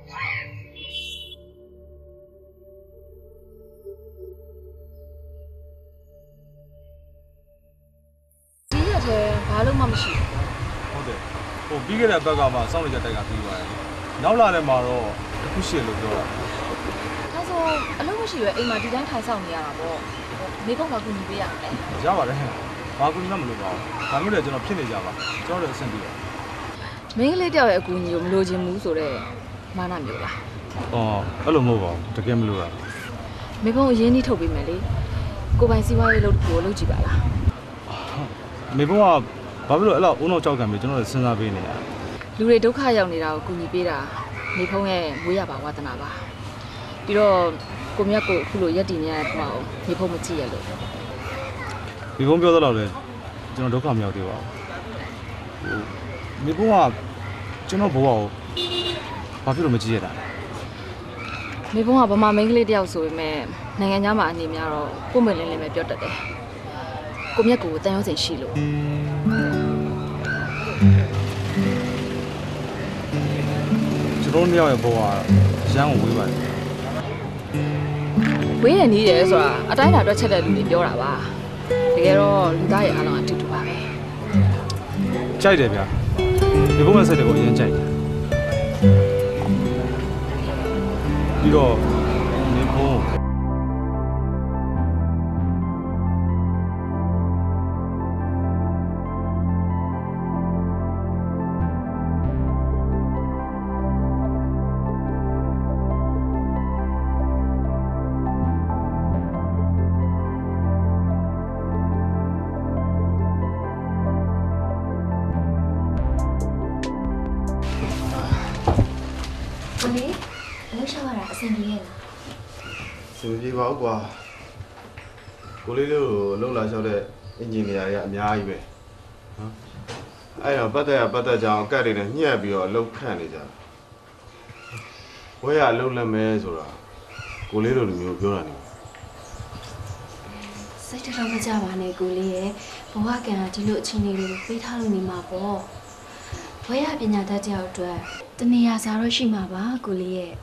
ဘာလို့မှမရှိဘူးဟုတ်တယ်ဟိုပြီးခဲ့တဲ့ဘက်ကမှစောင့်နေကြတိုက်ကပြီးသွားတယ်နောက်လာတဲ့မှာတော့တစ်ခုရှိလို့ပြောတာဒါဆိုအလုပ်မရှိရွယ်အိမ်မှာဒီတိုင်းထိုင်ဆောင်နေရတာပေါ့မိဘကကူညီပေးရမယ်ရပါတယ်ဘာကူညီမှမလို့ပါဘူးဒါမျိုးလည်းကျွန်တော်ဖြစ်နေကြပါကျွန်တော်လည်းအဆင်ပြေတယ်မင်းကလေးတယောက်ရဲ့အကူအညီကိုမလိုချင်ဘူးဆိုတော့မာနမျိုးလားအော်အဲ့လိုမဟုတ်ပါဘူးတကယ်မလို့လားမိဘကိုရင်းနှီးထုတ်ပေးမယ်လေကိုပိုင်စီးပွားရေးလုပ်ကိုလုပ်ကြည့်ပါလားမေဘုံကဘာဖြစ်လို့အဲ့လောက်ဦးနှောက်ကြောက်ခံပြီးကျွန်တော်လည်းစဉ်းစားပေးနေရလူတွေဒုက္ခရောက်နေတာကိုကူညီပေးတာနေဖုံးရဲ့မွေးရပါဝါသနာပါပြီးတော့ကိုမြတ်ကိုအခုလိုရက်တည်နေရတဲ့ဘဝကိုနေဖုံးမကြည့်ရလို့မေဘုံပြောတော့လေကျွန်တော်ဒုက္ခမရောက်သေးပါဘူးမေဘုံကကျွန်တော်ဘဝကိုဘာဖြစ်လို့မကြည့်ရတာမေဘုံကဗမာမိန်းကလေးတယောက်ဆိုပေမဲ့နိုင်ငံသားမှာအနေများတော့ကိုမလင်းလင်းပဲပြောတတ်တယ်ကိုမြတ်ကိုတန်ရုံးစင်ရှိလို့ကျွန်တော်နှစ်ယောက်ရဲ့ဘဝရမ်းကိုဝေးပါတယ်ဝေးရနေတယ်ဆိုတာအတိုင်းအတာတွက်ချက်တဲ့လူတွေပြောတာပါတကယ်တော့လူသားရဲ့အားလုံးအတူတူပါပဲကြိုက်တယ်ဗျာဒီဘုံရဲ့စိတ်တွေကိုအရင်ကြိုက်တယ်ပြီးတော့နေဘုံပြေပါဦးကွာကိုလေးလေးကိုလှုပ်လာလျှောက်တဲ့အင်ဂျင်နီယာတွေကအများကြီးပဲနော်အဲ့တော့ပတ်သက်ကြအောင်အကတ်တွေနဲ့ညှက်ပြီးတော့လှုပ်ခန့်နေကြတာဝဲရလှုပ်လက်မဲဆိုတာကိုလေးတို့လူမျိုးပြောတာနေစိတ်တော်မကြပါနဲ့ကိုလေးရဲ့ဘဝကံကဒီလိုအခြေအနေတွေကိုပေးထားလို့နေမှာပေါ့ဝဲရပညာတတ်တဲ့အတွက်တနေရာစာတော့ရှိမှာပါကိုလေးရဲ့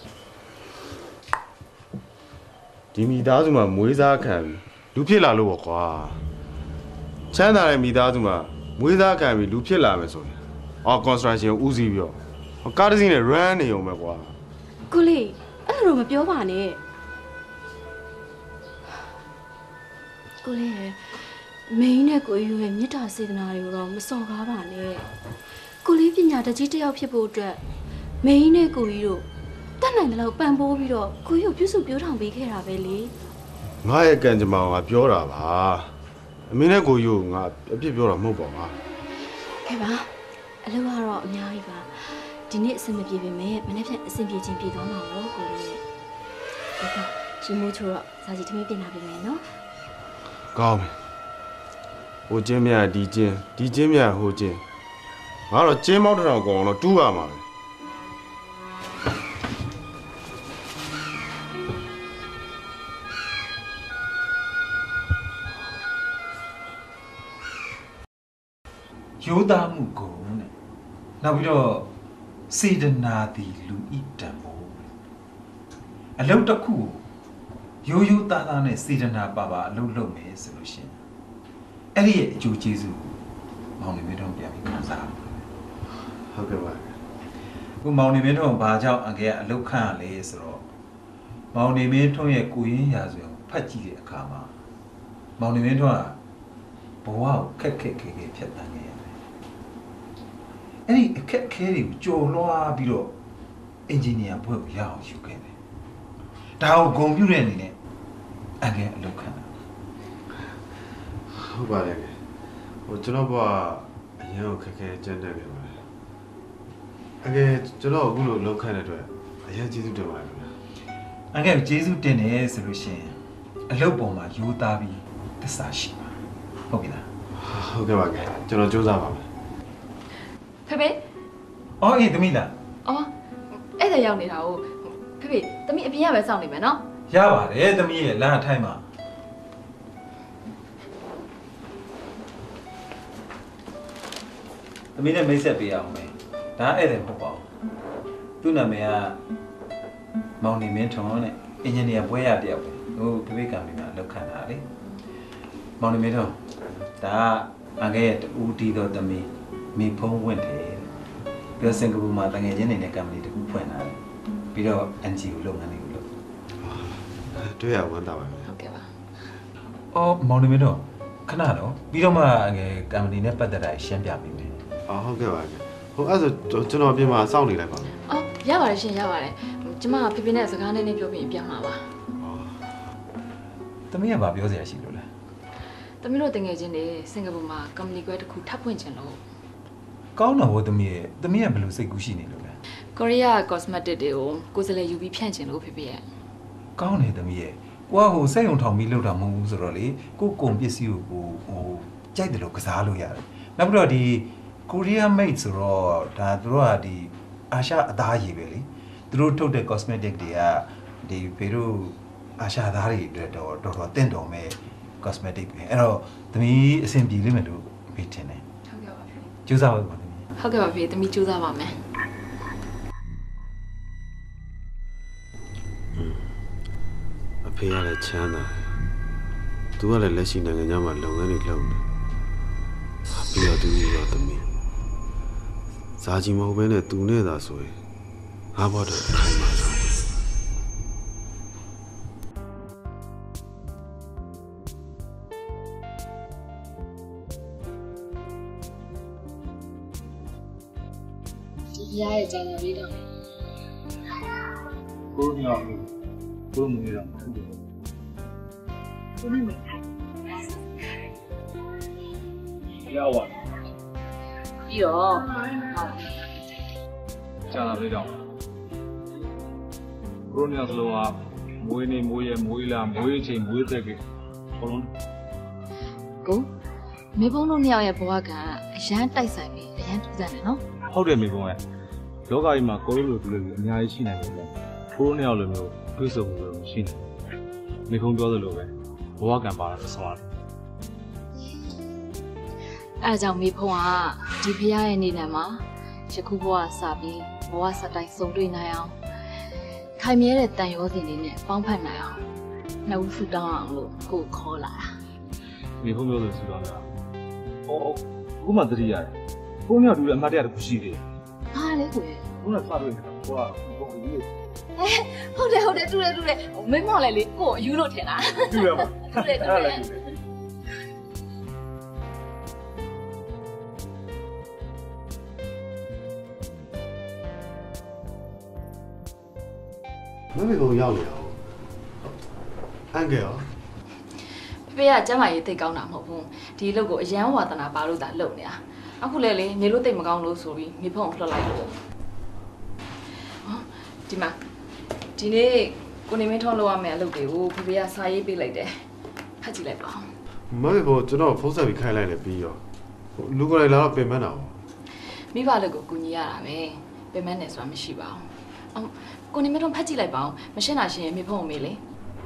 ဒီမိသားစုမှာမွေးစားခံပြီးလူဖြစ်လာလို့ပေါ့ကွာချမ်းသာတဲ့မိသားစုမှာမွေးစားခံပြီးလူဖြစ်လာမယ်ဆိုရင်အော် construction ဦးစီးပြီးတော့ကားတစ်စီးနဲ့ run နေုံပဲကွာကိုလေးအဲ့လိုမပြောပါနဲ့ကိုလေးရဲ့မင်းနဲ့ကိုယူရဲ့မေတ္တာစေတနာတွေကိုတော့မစော်ကားပါနဲ့ကိုလေးပညာတတ်ကြီးတစ်ယောက်ဖြစ်ဖို့အတွက်မင်းနဲ့ကိုယူတို့တတ်နိုင်တယ်လို့ပံ့ပိုးပြီးတော့ကိုယူပြုစုပြောထောင်ပေးခဲ့တာပဲလေငါရဲ့ကံကြမ္မာကပြောတာပါအမင်းနဲ့ကိုယူငါအပြစ်ပြောတာမဟုတ်ပါဘူးခဲ့ပါအလုပ်ကတော့အများကြီးပါဒီနေ့အဆင်မပြေပေမဲ့မနေ့ကအဆင်ပြေချင်းပြေသွားမှာပေါ့ကိုလေးရဲ့ဟုတ်ကဲ့ရှင်မိုးချိုတော့စာစီသမီးပြင်လာပြီမယ်နော်ကောင်းပြီဟိုကျင်းမြဒီကျင်းမြဟိုကျင်းငါတော့ကျင်းမောက်တောင်ကောင်တော့တူးရမှာပဲရိုးသားမှုကိုနဲ့နောက်ပြီးတော့စေတနာသည်လူဤတံမိုးအလုပ်တစ်ခုကိုရိုးသားသားနဲ့စေတနာပါအလုပ်လုပ်မယ်ဆိုလို့ရှင်အဲ့ဒီရဲ့အကျိုးကျေးဇူးကိုမောင်နေမင်းတို့ပြန်ပြီးခံစားဟုတ်ကဲ့ပါခုမောင်နေမင်းတို့ဘာကြောင့်အငယ်ကအလုပ်ခံရလဲဆိုတော့မောင်နေမင်းတို့ရဲ့ကိုရင်းရာဇဝင်ဖတ်ကြည့်တဲ့အခါမှာမောင်နေမင်းတို့ကကိုခက်ဖြတ်တန်းခဲ့ရတယ်အဲ့ဒီအခက်ခဲတွေကိုကြော်လွှားပြီးတော့အင်ဂျင်နီယာဘွဲ့ကိုရအောင်ယူခဲ့တယ်ဒါကိုဂုဏ်ပြုတဲ့အနေနဲ့အငယ်အလုပ်ခံတာဟုတ်ပါတယ်ကျွန်တော်ကအရင်ကခက်ခဲကြမ်းတက်ခဲ့ပါတယ်အငယ်ကျွန်တော်အခုလိုလုပ်ခန့်တဲ့အတွက်အရင်ကျေးဇူးတင်ပါတယ်ခင်ဗျာအငယ်ကျေးဇူးတင်တယ်ဆိုလို့ရှိရင်အလုပ်ပေါ်မှာရိုးသားပြီးသစ္စာရှိပါဟုတ်ပြီလားဟုတ်ကဲ့ပါကျွန်တော်စူးစမ်းပါမယ်ဖေအော်အေးသမီးလားအော်အဲ့ဒါရောက်နေတာကိုဖေသမီးအပြင်ကပဲစောင့်နေမယ်နော်ရပါတယ်သမီးရဲ့လမ်းအထိုင်မှာသမီးနဲ့မိတ်ဆက်ပေးအောင်မယ်ဒါအဲ့ဒါမဟုတ်ပါဘူးသူ့နာမည်ကမောင်နေမင်းထွန်းနဲ့အင်ဂျင်နီယာဘွဲရတယောက်ပဲဟိုဖေကံမီမှာလောက်ခံတာလေမောင်နေမင်းထွန်းဒါအငယ်ရဲ့တူတီတော်သမီးမိဖုံးဝင်တယ်ပြီးတော့စင်ကာပူမှာတငယ်ချင်းနေနဲ့ကံမီတခုဖွင့်လာတယ်ပြီးတော့ NGO လုပ်ငန်းတွေကိုလုပ်တွေ့ရဝမ်းသာပါပဲဟုတ်ကဲ့ပါအော်မောင်နေမင်းထွန်းခဏတော့ပြီးတော့မှအငယ်ကံမီနဲ့ပတ်သက်တာရှင်းပြပေးမယ်ဟုတ်ကဲ့ပါဟိုအဲ့ဆိုကျွန်တော်အပြင်မှာစောင့်နေလိုက်ပါမယ်အော်ရပါတယ်ရှင်ရပါတယ်ကျမဖေနဲ့စကားနည်းနည်းပြောပြီးပြန်လာပါသမီးကဘာပြောစရာရှိလို့လဲသမီးတို့တငယ်ချင်းတွေစင်ကာပူမှာကုမ္ပဏီကွဲတစ်ခုထပ်ဖွင့်ချင်လို့ကောင်းတော့ဗောသမီးရဲ့ဘယ်လိုစိတ်ကူးရှိနေလို့လဲကိုရီးယား cosmetic တွေကိုကိုယ်စလဲယူပြီးဖြန့်ချင်လို့ဖေရဲ့ကောင်းတယ်သမီးရဲ့ကိုကဟိုစိတ်ုံထောင်ပြီးလှုပ်တာမဟုတ်ဘူးဆိုတော့လေကိုကုန်ပစ္စည်းကိုဟိုကြိုက်တယ်လို့ကစားလို့ရတယ်နောက်ပြီးတော့ဒီကိုရီးယား made ဆိုတော့ဒါသူတို့ကဒီအာရှအသားရည်ပဲလေသူတို့ထုတ်တဲ့ cosmetic တွေကဒီဖေတို့အာရှသားတွေအတွက်တော့တော်တော်တင့်တော်မဲ့ cosmetic ပဲအဲ့တော့သမီးအဆင်ပြေလိမ့်မယ်လို့ဖေထင်တယ်ဟုတ်ကဲ့ပါဖေကြိုးစားပါသမီးဟုတ်ကဲ့ပါဖေသမီးကြိုးစားပါမယ်အဖေကလည်းချမ်းသာသူကလည်းလက်ရှိနိုင်ငံခြားမှာလုပ်ငန်းတွေလုပ်နေပြီးတော့သူရောသမီးဇာကြီးမဟုတ်ဘဲနဲ့သူနဲ့သာဆိုရင်ငါဘောတော့ထိုင်ပါတော့ရရဲ့ကြာလာပြီတော့ကိုညောင်ကိုမနေတော့ဘူးကိုနေမထိုင်ရောက်ပါပြီးတော့ကြာလာပြီတော့ကိုညောင်စလုံးကမွေးနေမွေးရမွေးလာမွေးချိန်မွေးသက်ကြီးဘလုံးကိုမေဖုံးတို့နှစ်ယောက်ရဲ့ဘဝကအရန်တိုက်ဆိုင်ပြီးအရန်ထူးဆန်းတယ်နော်ဟုတ်တယ်မေဖုံးရဲ့လောကကြီးမှာကိုလိုတူလို့အများကြီးရှိနိုင်တယ်ပေါ့ကိုနှစ်ယောက်လိုမျိုးတွေးဆုံမှုလို့ရှိနေမေဖုံးပြောသလိုပဲဘဝကံပါတာဆုံးရတယ်အဲဒါကြောင့်မေဖုံးကဒီဖရားရဲ့နေနံမှာယခုဘဝစပြီးဘဝစတိုင်းစုံတွေ့နိုင်အောင်ခိုင်မြဲတဲ့တန်ရောစင်လေးနဲ့ပေါင်းဖက်နိုင်အောင်နှုတ်ဆူတောင်းအောင်လို့ကိုခေါ်လာတာမေဖုံးပြောလို့ဆူတောင်းတာအခုမှသတိရတယ်ကိုနှစ်ယောက်တူတဲ့အမှတ်တရတစ်ခုရှိသေးတယ်ဟာလေကိုရဲ့ခုနစတွေ့နေတာကိုကပုံကြီးလေဟုတ်တယ်တူတယ်မင်းမောင်လည်းလေကိုအယူလို့ထင်တာတူရပါတူတယ်မမေကိုရောက်နေအောင်အန်ကယ်ရောဖေကကျမကြီးသိကောင်းတာမဟုတ်ဘူးဒီလုပ်ကိုအရန်ဝါသနာပါလို့သာလုပ်နေတာအခုလေနေလို့သိမကောင်းလို့ဆိုပြီးမိဖုံလှုပ်လိုက်လို့ဒီမှာဒီနေ့ကိုနေမင်းထုံးလောက်ရမယ်အလုပ်တွေကိုဖေကစာရေးပေးလိုက်တယ်ဖတ်ကြည့်လိုက်ပါမမေကိုကျွန်တော်ဖုန်းဆက်ပြီးခိုင်းလိုက်တယ်ပြီးရောလူကိုယ်တိုင်လာတော့ပြင်မတာပေါ့မိဘလည်းကိုကူညီရတာပဲပြင်မနေဆိုတာမရှိပါဘူးကိုနေမင်းထုံးဖတ်ကြည့်လိုက်ပါဦးမရှင်းတာရှင်းရင်မိဖုံမေးလေ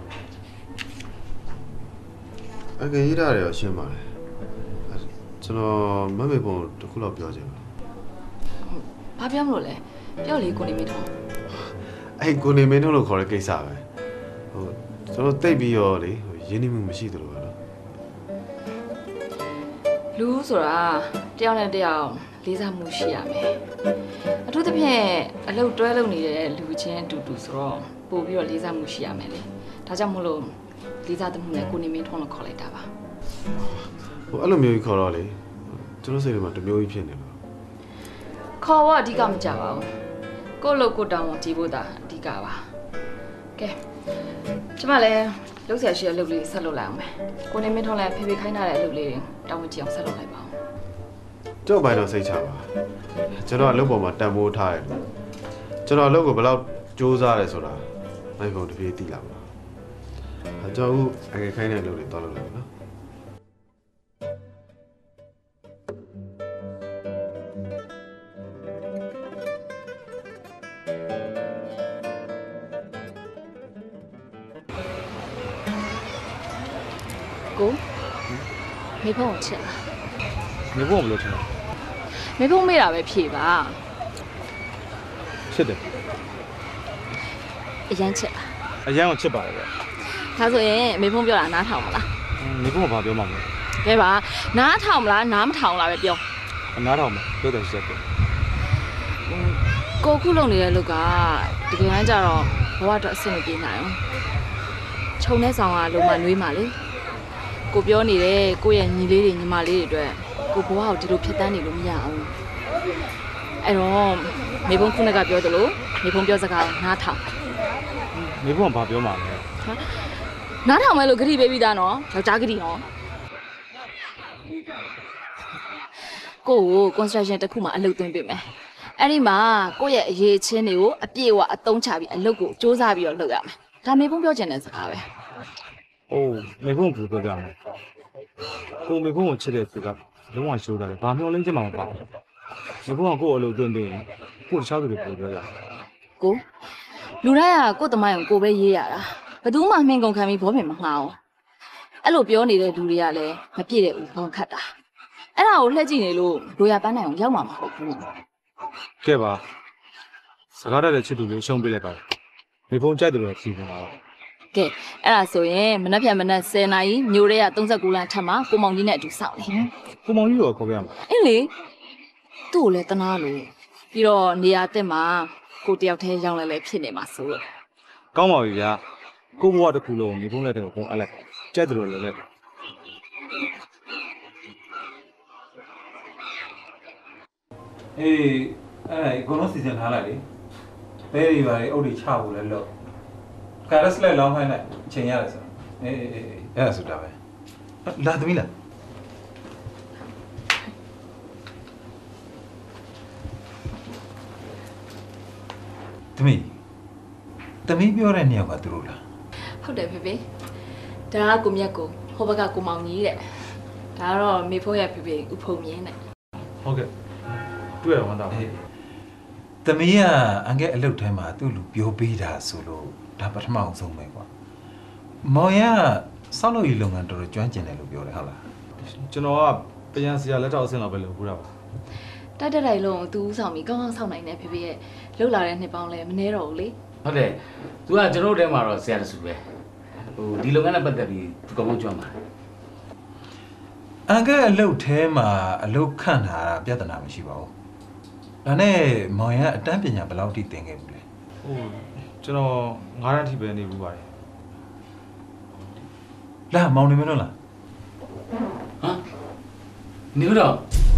အကယ်ရေးရတယ်ရောရှင်းပါလေကျွန်တော်မမေပုံတစ်ခုလောက်ပြောချင်ပါဘာပြောမလို့လဲပြောလေကိုနေမင်းထုံးအဲ့ကိုနေမင်းထုံးလို့ခေါ်တဲ့ကိစ္စပဲကျွန်တော်တိတ်ပြီးရောလေရင်းနှီးမှုမရှိသလိုပဲနော်လူဆိုတာတယောက်နဲ့တယောက်လေးစားမှုရှိရမယ်အထူးသဖြင့်အလုပ်တွဲလုပ်နေတဲ့လူချင်းတူတူဆိုတော့ပို့ပြီးတော့လေးစားမှုရှိရမယ်လေဒါကြောင့်မို့လို့လေးစားသမှုနဲ့ကိုနေမင်းထုံးလို့ခေါ်လိုက်တာပါအဲ့လိုမျိုးကြီးခေါ်တော့လေကျွန်တော်စိတ်ထဲမှာတမျိုးကြီးဖြစ်နေလို့ခေါ်တော့အဓိကမကြပါဘူးကိုလို့ကိုတောင်းကြည့်ဖို့ဒါအဓိကပါကဲကျမလည်းလုပ်ဆရာရှိတဲ့အလုပ်လေးဆက်လုပ်လိုက်အောင်မယ်ကိုနေမင်းထုံးလည်းဖေဖေခိုင်းထားတဲ့အလုပ်လေးတွေတောင်းဝင်ကြည့်အောင်ဆက်လုပ်လိုက်ပါဦးကျုပ်ဘိုင်တော့စိတ်ချပါကျွန်တော်အလုပ်ပေါ်မှာတန်ဖိုးထားတယ်ကျွန်တော်အလုပ်ကိုဘယ်လောက်စူးစမ်းရဲဆိုတာနိုင်ဖို့တပြေးသိလာပါကျွန်တော်အငယ်ခိုင်းတဲ့အလုပ်တွေတောင်းလုပ်လိုက်နော်ကိုမေဖုန်းကိုချက်လားမေဖုန်းကိုဘယ်လိုချက်လဲမေဖုန်းမေးတာပဲဖြေပါချက်တယ်အရန်ချက်လားအရန်ကိုချက်ပါတယ်ဗျဒါဆိုရင်မေဖုန်းပြောတာနားထောင်မလားမေဖုန်းကဘာပြောမှာမလဲကဲပါနားထောင်မလားနားမထောင်လားပဲပြောနားထောင်မှာပြောတယ်ချက်တယ်ကိုခုလုံနေတဲ့လူကတကယ်တမ်းကျတော့ဘဝတော့အဆင်မပြေနိုင်ဘူးခြုံတဲ့ဆောင်ကလုံးဝနှွေးမှာလေကိုပြောနေတယ်ကိုရဲ့ညီလေးတွေညီမလေးတွေအတွက်ကိုဘဝကိုဒီလိုဖြစ်တန်းနေလို့မရအောင်အဲ့တော့မေဖုန်းခုနကပြောသလိုမေဖုန်းပြောစကားနားထောင်မေဖုန်းကဘာပြောမှာလဲနားထောင်မယ်လို့ဂတိပေးပြီးသားနော်ယောက်ျားဂတိနော်ကို construction တစ်ခုမှအလုပ်သွင်းပေးမယ်အဲ့ဒီမှာကိုရဲ့အရေးချင်းတွေကိုအပြည့်အဝအသုံးချပြီးအလုပ်ကိုစူးစမ်းပြီးတော့လုပ်ရမယ်ဒါမေဖုန်းပြောချင်တဲ့စကားပဲအိုးမေဖုန်းကိုပြောပြမယ်ကိုမေဖုန်းကိုချစ်တဲ့သူကလုံးဝရှိုးတာလေဘာမျောလင်းချင်မှမပါဘူးမေဖုန်းကကို့အလုပ်သွင်းပြီးကို့တခြားသူတွေပြောကြရတယ်ကိုလူတိုင်းကကို့တမိုင်းကိုပဲရေးရတာဘယ်သူမှမှင်ကုန်ခံပြီးဘောပင်မမှားအောင်အဲ့လိုပြောနေတဲ့လူတွေကလည်းမပြည့်တဲ့ဦးဘောခတ်တာအဲ့ဒါကိုလှည့်ကြည့်နေလို့လိုရပန်းနိုင်အောင်ရောက်မှာမဟုတ်ဘူးကဲပါစကားတဲ့ချစ်သူတွေရှုံးပေးလိုက်ပါမေဖုန်းကြိုက်တယ်လို့စီစဉ်ပါတော့ကဲအဲ့ဒါဆိုရင်မနက်ဖြန်မနက်10နာရီမြို့ရဲက39လမ်းထပ်မှာကိုမောင်ကြီးနဲ့အတူစောင့်နေကိုမောင်ကြီးတော့ခေါ်ပြရမှာအင်းလေသူ့ကိုလည်းတနာလို့ပြီးတော့နေရာတက်မှာကိုတယောက်တည်းရောင်းလဲလဲဖြစ်နေမှာဆိုလို့ကောင်းပါပြီဗျာကိုဘဝတစ်ခုလုံးမေဖုန်းလက်ထဲကိုပုံအပ်လိုက်ကြိုက်တယ်လို့လည်းအေးအဲ့အကုန်လုံးစီစဉ်ထားလိုက်လေဘဲတွေပါလေအုတ်တွေချဖို့လည်းလို့ကာရက်စလက်လောင်းခိုင်းလိုက်အချိန်ရတယ်ဆိုအေးအဲ့ဒါဆိုတာပဲလာသမီးလားသမီးပြောတဲ့နေရာကသူတို့လားဟုတ်တယ်ဖေဖေဒါကကိုမြတ်ကိုဟိုဘက်ကကိုမောင်ကြီးတဲ့ဒါကတော့မေဖို့ရဖေဖေဥဖုံမြင်းတဲ့ဟုတ်ကဲ့တွေ့ရဝမ်းသာပါသမီးကအငဲ့အလုပ်ထဲမှာသူ့လူပြောပေးတာဆိုလို့ဒါပထမအောင်ဆုံးပဲကွာမောင်ရဆောက်လုပ်ရေးလုပ်ငန်းတော်တော်ကျွမ်းကျင်တယ်လို့ပြောတယ်ဟုတ်လားကျွန်တော်ကပြန်စရာလက်ထောက်အဆင့်လောက်ပဲလုပ်ဘူးတာပါတိုက်တိုက်လုံးသူဦးဆောင်ပြီးကောင်းကောင်းဆောက်နိုင်တယ်ဖေဖေရဲ့လှုပ်လာတဲ့နှစ်ပေါင်းလဲမနှဲတော့ဘူးလေဟုတ်တယ်သူကကျွန်တော်တို့ထဲမှာတော့ဆရာတဆူပဲဟိုဒီလုပ်ငန်းနဲ့ပတ်သက်ပြီးသူကောင်းကောင်းကြွမှာအငဲ့အလုပ်ထဲမှာအလုပ်ခန့်တာပြဿနာမရှိပါဘူးဒါနဲ့မောင်ရအတန်းပညာဘယ်လောက်ထိသင်ခဲ့ဘူးလဲဟိုကျွန်တော်9ရက်ထိပဲနေဘူးပါတယ်လာမောင်နေမလို့လားဟမ်နေတော့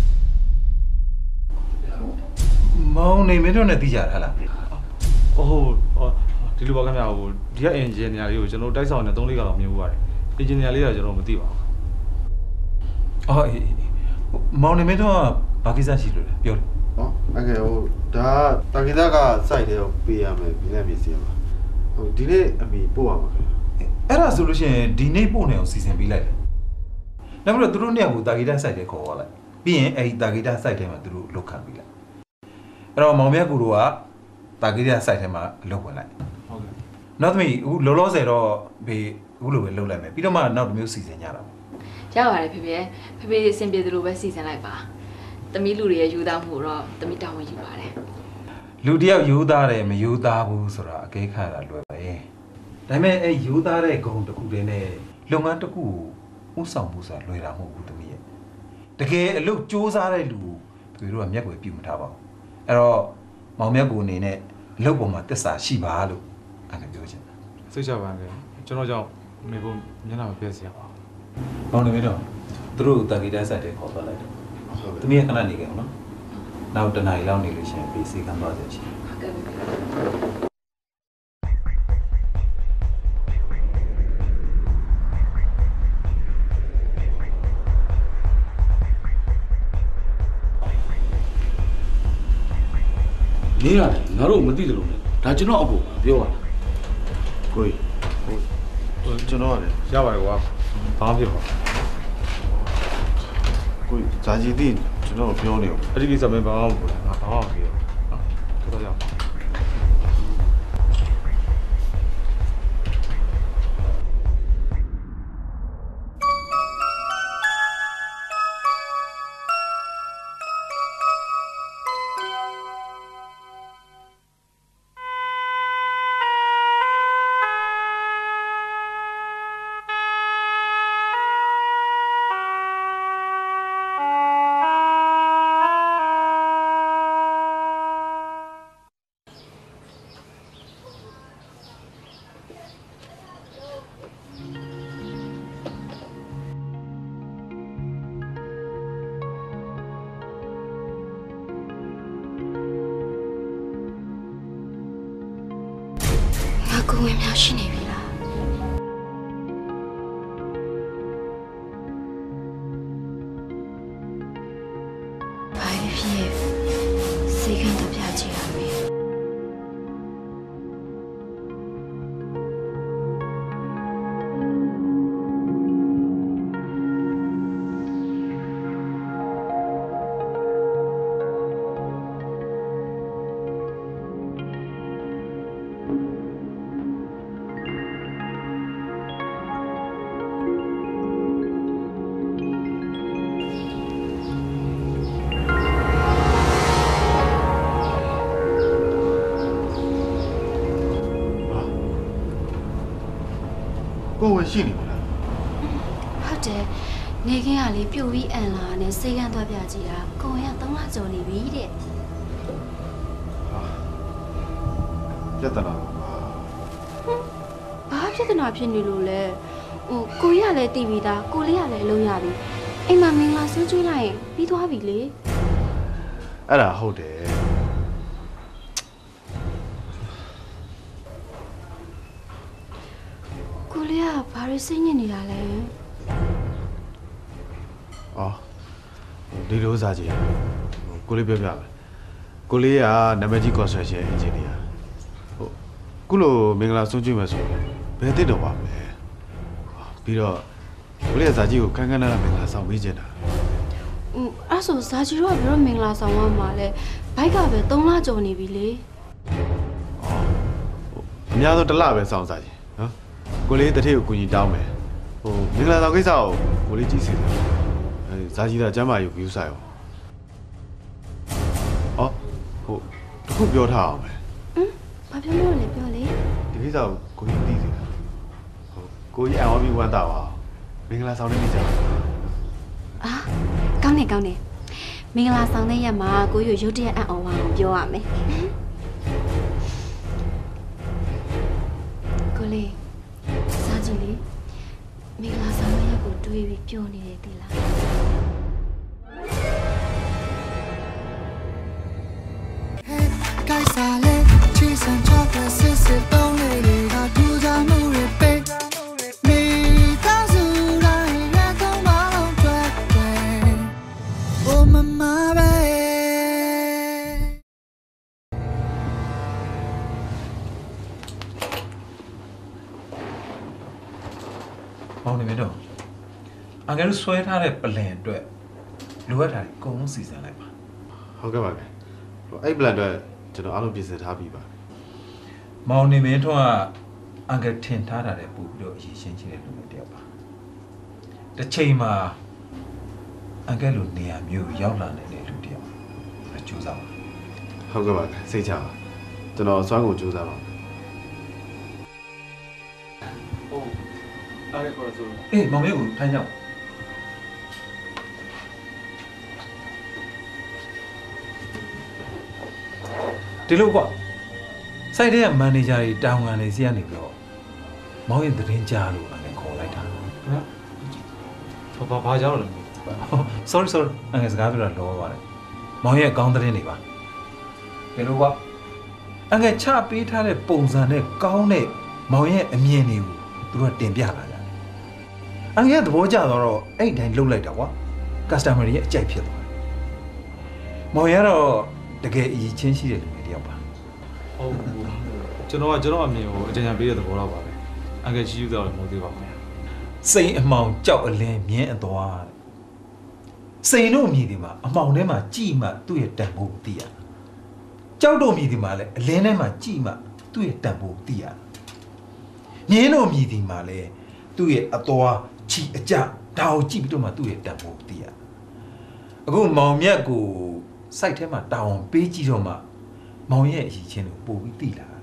မောင်နေမင်းတို့နဲ့သိကြတာလားအိုးဒီလိုပါခင်ဗျာဟိုဒီကအင်ဂျင်နီယာလေးကိုကျွန်တော်တိုက်ဆောင်နေ3-4ခါလောက်မြင်ဘူးပါတယ်အင်ဂျင်နီယာလေးကကျွန်တော်မသိပါဘူးအော်မောင်နေမင်းတို့ကဘာကိစ္စရှိလို့လဲပြောလေဟောအကေဟိုဒါတာဂီတာကစိုက်တယ်ပေးရမယ်ပြီးလည်းပြည်စီမှာဟိုဒီနေ့အမီပို့ရမှာခင်အဲ့ဒါဆိုလို့ရှိရင်ဒီနေ့ပို့နေအောင်စီစဉ်ပေးလိုက်နောက်ပြီးတော့သူတို့နှစ်ယောက်ကိုတာဂီတာစိုက်တယ်ခေါ်သွားလိုက်ပြီးရင်အဲ့ဒီတာဂီတာစိုက်တယ်မှာသူတို့လောက်ခံပေးလိုက်အဲ့တော့မောင်မြတ်ကူတို့ကတာဂီတာစိုက်တယ်မှာလောက်ဝင်လိုက်ဟုတ်ကဲ့နောက်သမီးအခုလောလောဆယ်တော့ဘေးအခုလိုပဲလုပ်လိုက်မယ်ပြီးတော့မှနောက်တစ်မျိုးစီစဉ်ကြတာရပါတယ်ဖေဖေဖေဖေအဆင်ပြေသလိုပဲစီစဉ်လိုက်ပါသမီးလူတွေရဲ့ယူသားမှုတော့သမီးတာဝန်ယူပါတယ်လူတယောက်ယူသားတယ်မယူသားဘူးဆိုတာအကဲခါတာလွယ်ပဲဒါပေမဲ့အဲ့ယူသားတဲ့ဂုဏ်တစ်ခုတည်းနဲ့လုပ်ငန်းတစ်ခုကိုဥဆောင်မှုဆိုတာလွယ်တာမဟုတ်ဘူးသမီးရဲ့တကယ်အလုပ်စ조사တဲ့လူကိုတို့ကမျက်ကွယ်ပြုမထားပါဘူးအဲ့တော့မောင်မြတ်ကိုအနေနဲ့အလုပ်ပေါ်မှာတစ္ဆာရှိပါလို့အဲ့ဒါပြောချင်တာစိတ်ချပါနဲ့ကျွန်တော်ကြောင့်မေဖို့မျက်နှာမပြည့်စရာပါမောင်နေတော့သူတို့တာဂီတာဆိုင်တွေခေါ်သွားလိုက်တယ်။သမီးကခဏနေခဲ့အောင်နော်။နောက်တနားရီလောက်နေလို့ရှိရင်ပြီးစီကံသွားစေချင်။ဟုတ်ကဲ့နေရတယ်ငါတို့မသိတယ်လို့လေဒါကျွန်တော်အဖို့ပြောပါကိုကြီးဟိုကျွန်တော်ရတယ်ရပါတယ်ကွာဘာမှဖြစ်ပါကိုကြီးဇာကြီးတိကျွန်တော်ပြောနေအောင်အဲ့ဒီကိစ္စမင်းဘာမှမပြောငါဘာမှမပြောနော်တော်တော်ရကိုဝင်များရှိနေပြီလားဘာဖြစ်စေခံတော့ပြကြည့်ရမယ်ကိုဝင်ရှိနေပြီလားဟုတ်တယ်နေခင်းကလေပြုတ်ပြီးအန်လာနဲ့စေခံတော့ပြကြည့်တာကိုဝင်က3လကျော်နေပြီတဲ့ပြဿနာဘာပြဿနာဖြစ်နေလို့လဲဟိုကိုရလည်းတည်ပြီးသားကိုလေးကလည်းအလုံးရပြီအိမ်မှာမင်္ဂလာဆွေးကျွေးလိုက်ရင်ပြီးသွားပြီလေအဲ့ဒါဟုတ်တယ်ကိုလေးကဘာလို့စိတ်ညစ်နေတာလဲအော်ဒီလိုစားကြည့်ကိုလေးပြောပြမယ်ကိုလေးကနာမည်ကြီး construction engineer ဟုတ်ခုလိုမင်္ဂလာဆွေးကျွေးမယ်ဆိုရင်ဘယ်တစ်တော့ပါမလဲပြီးတော့ကိုလေးကစားကြည့်ကိုခန်းခန်းနားမင်္ဂလာဆောင်ပေးချင်တာအဲ့ဆိုဇာကြီးတို့ကဘယ်တော့မင်္ဂလာဆောင်ရမှာလဲဘိုက်ကပဲ3လကျော်နေပြီလေအများဆုံး1လပဲဆောင်စားကြည့်နော်ကိုလေးတထည့်ကိုကူညီတောင်းမယ်ဟိုမင်္ဂလာဆောင်ကိစ္စကိုကိုလေးကြည့်စီတယ်ဇာကြီးကကျမ်းမာရေးကိုယူဆိုင်အောင်အော်ဟိုတခုပြောထားအောင်မယ်ဘာပြောလို့လဲပြောလေဒီကိစ္စကိုကိုကြီးသိစီတာဟိုကိုကြီးအံဝပြီးဝမ်းသာပါမင်္ဂလာဆောင်နေကြအာကောင်းနေကောင်းနေမင်္ဂလာဆောင်တဲ့ရက်မှာကိုရုပ်တရက်အံ့ဩဝါကိုပြောရမယ်ကိုလေးစားကြည့်လေမင်္ဂလာဆောင်တဲ့ရက်ကိုတွေးပြီးပြောနေတယ်သိလား该撒泪，去山茶的丝丝冬泪里，他独家木日背，每当苏来月空马龙转转，我们马背。 မောင်နေမတော့အငယ်တို့ဆွဲထားတဲ့ပလန်အတွက်လိုအပ်တာအကုန်လုံးစီစဉ်လိုက်ပါဟုတ်ကဲ့ပါခင်အဲ့ plan အတွက်ကျွန်တော်အားလုံးပြင်ဆင်ထားပြီးပါမောင်နေမင်းထွန်းကအငယ်ထင်ထားတာတဲ့ပို့ပြီးတော့အရေးရှင်းချင်းတဲ့လူတွေတယောက်ပါတစ်ချိန်မှာအငယ်လိုနေရာမျိုးရောက်လာနေတဲ့လူတယောက်ကြိုးစားပါဟုတ်ကဲ့ပါစိတ်ချပါကျွန်တော်စွမ်းကိုကြိုးစားပါဟုတ်အားရခေါ်ဆိုအေးမောင်လေးကိုထိုင်ကြအောင်ဒီလိုကွာစိုက်တဲ့မန်နေဂျာကြီးတောင်းခံနေစီကနေပြီးတော့မောင်ရင်သတင်းကြားလို့အငယ်ခေါ်လိုက်တာဘာကြောင့်လဲ sorry အငယ်စကားပြောတာလောပါတယ်မောင်ရဲ့ကောင်းတဲ့နေပါဘယ်လိုကွာအငယ်ချပေးထားတဲ့ပုံစံနဲ့ကောင်းတဲ့မောင်ရဲ့အမြင်တွေကိုသူကတင်ပြလာကြတယ်အငယ်သဘောကျတော့အဲ့တိုင်းလှုပ်လိုက်တာကွာ customer ရဲ့အကြိုက်ဖြစ်သွားတယ်မောင်ရတော့တကယ်အရေးချင်းရှိတဲ့လူတွေတယောက်ပါဟုတ်ကျွန်တော်အမြင်ကိုအကြံဉာဏ်ပေးတဲ့သဘောတော့ပါပဲအငယ်ရှိယူတော့လည်းမဟုတ်သေးပါဘူးစိန်အမောင်ကြောက်အလင်းမြင်းအသွားစိန်တို့မြည်ဒီမှာအမောင်ထဲမှာကြည်မှသူ့ရဲ့တန်ဖိုးသိရကြောက်တို့မြည်ဒီမှာလည်းအလင်းထဲမှာကြည်မှသူ့ရဲ့တန်ဖိုးသိရမြင်းတို့မြည်ဒီမှာလည်းသူ့ရဲ့အသွားချီအကြဒါကိုကြည့်ပြီးတော့မှသူ့ရဲ့တန်ဖိုးသိရအခုမောင်မြတ်ကိုစိုက်ထဲမှာတောင်းပေးကြည့်တော့မှမောင်ရဲ့အရေးချင်းကိုပို့ပြီးသိလာ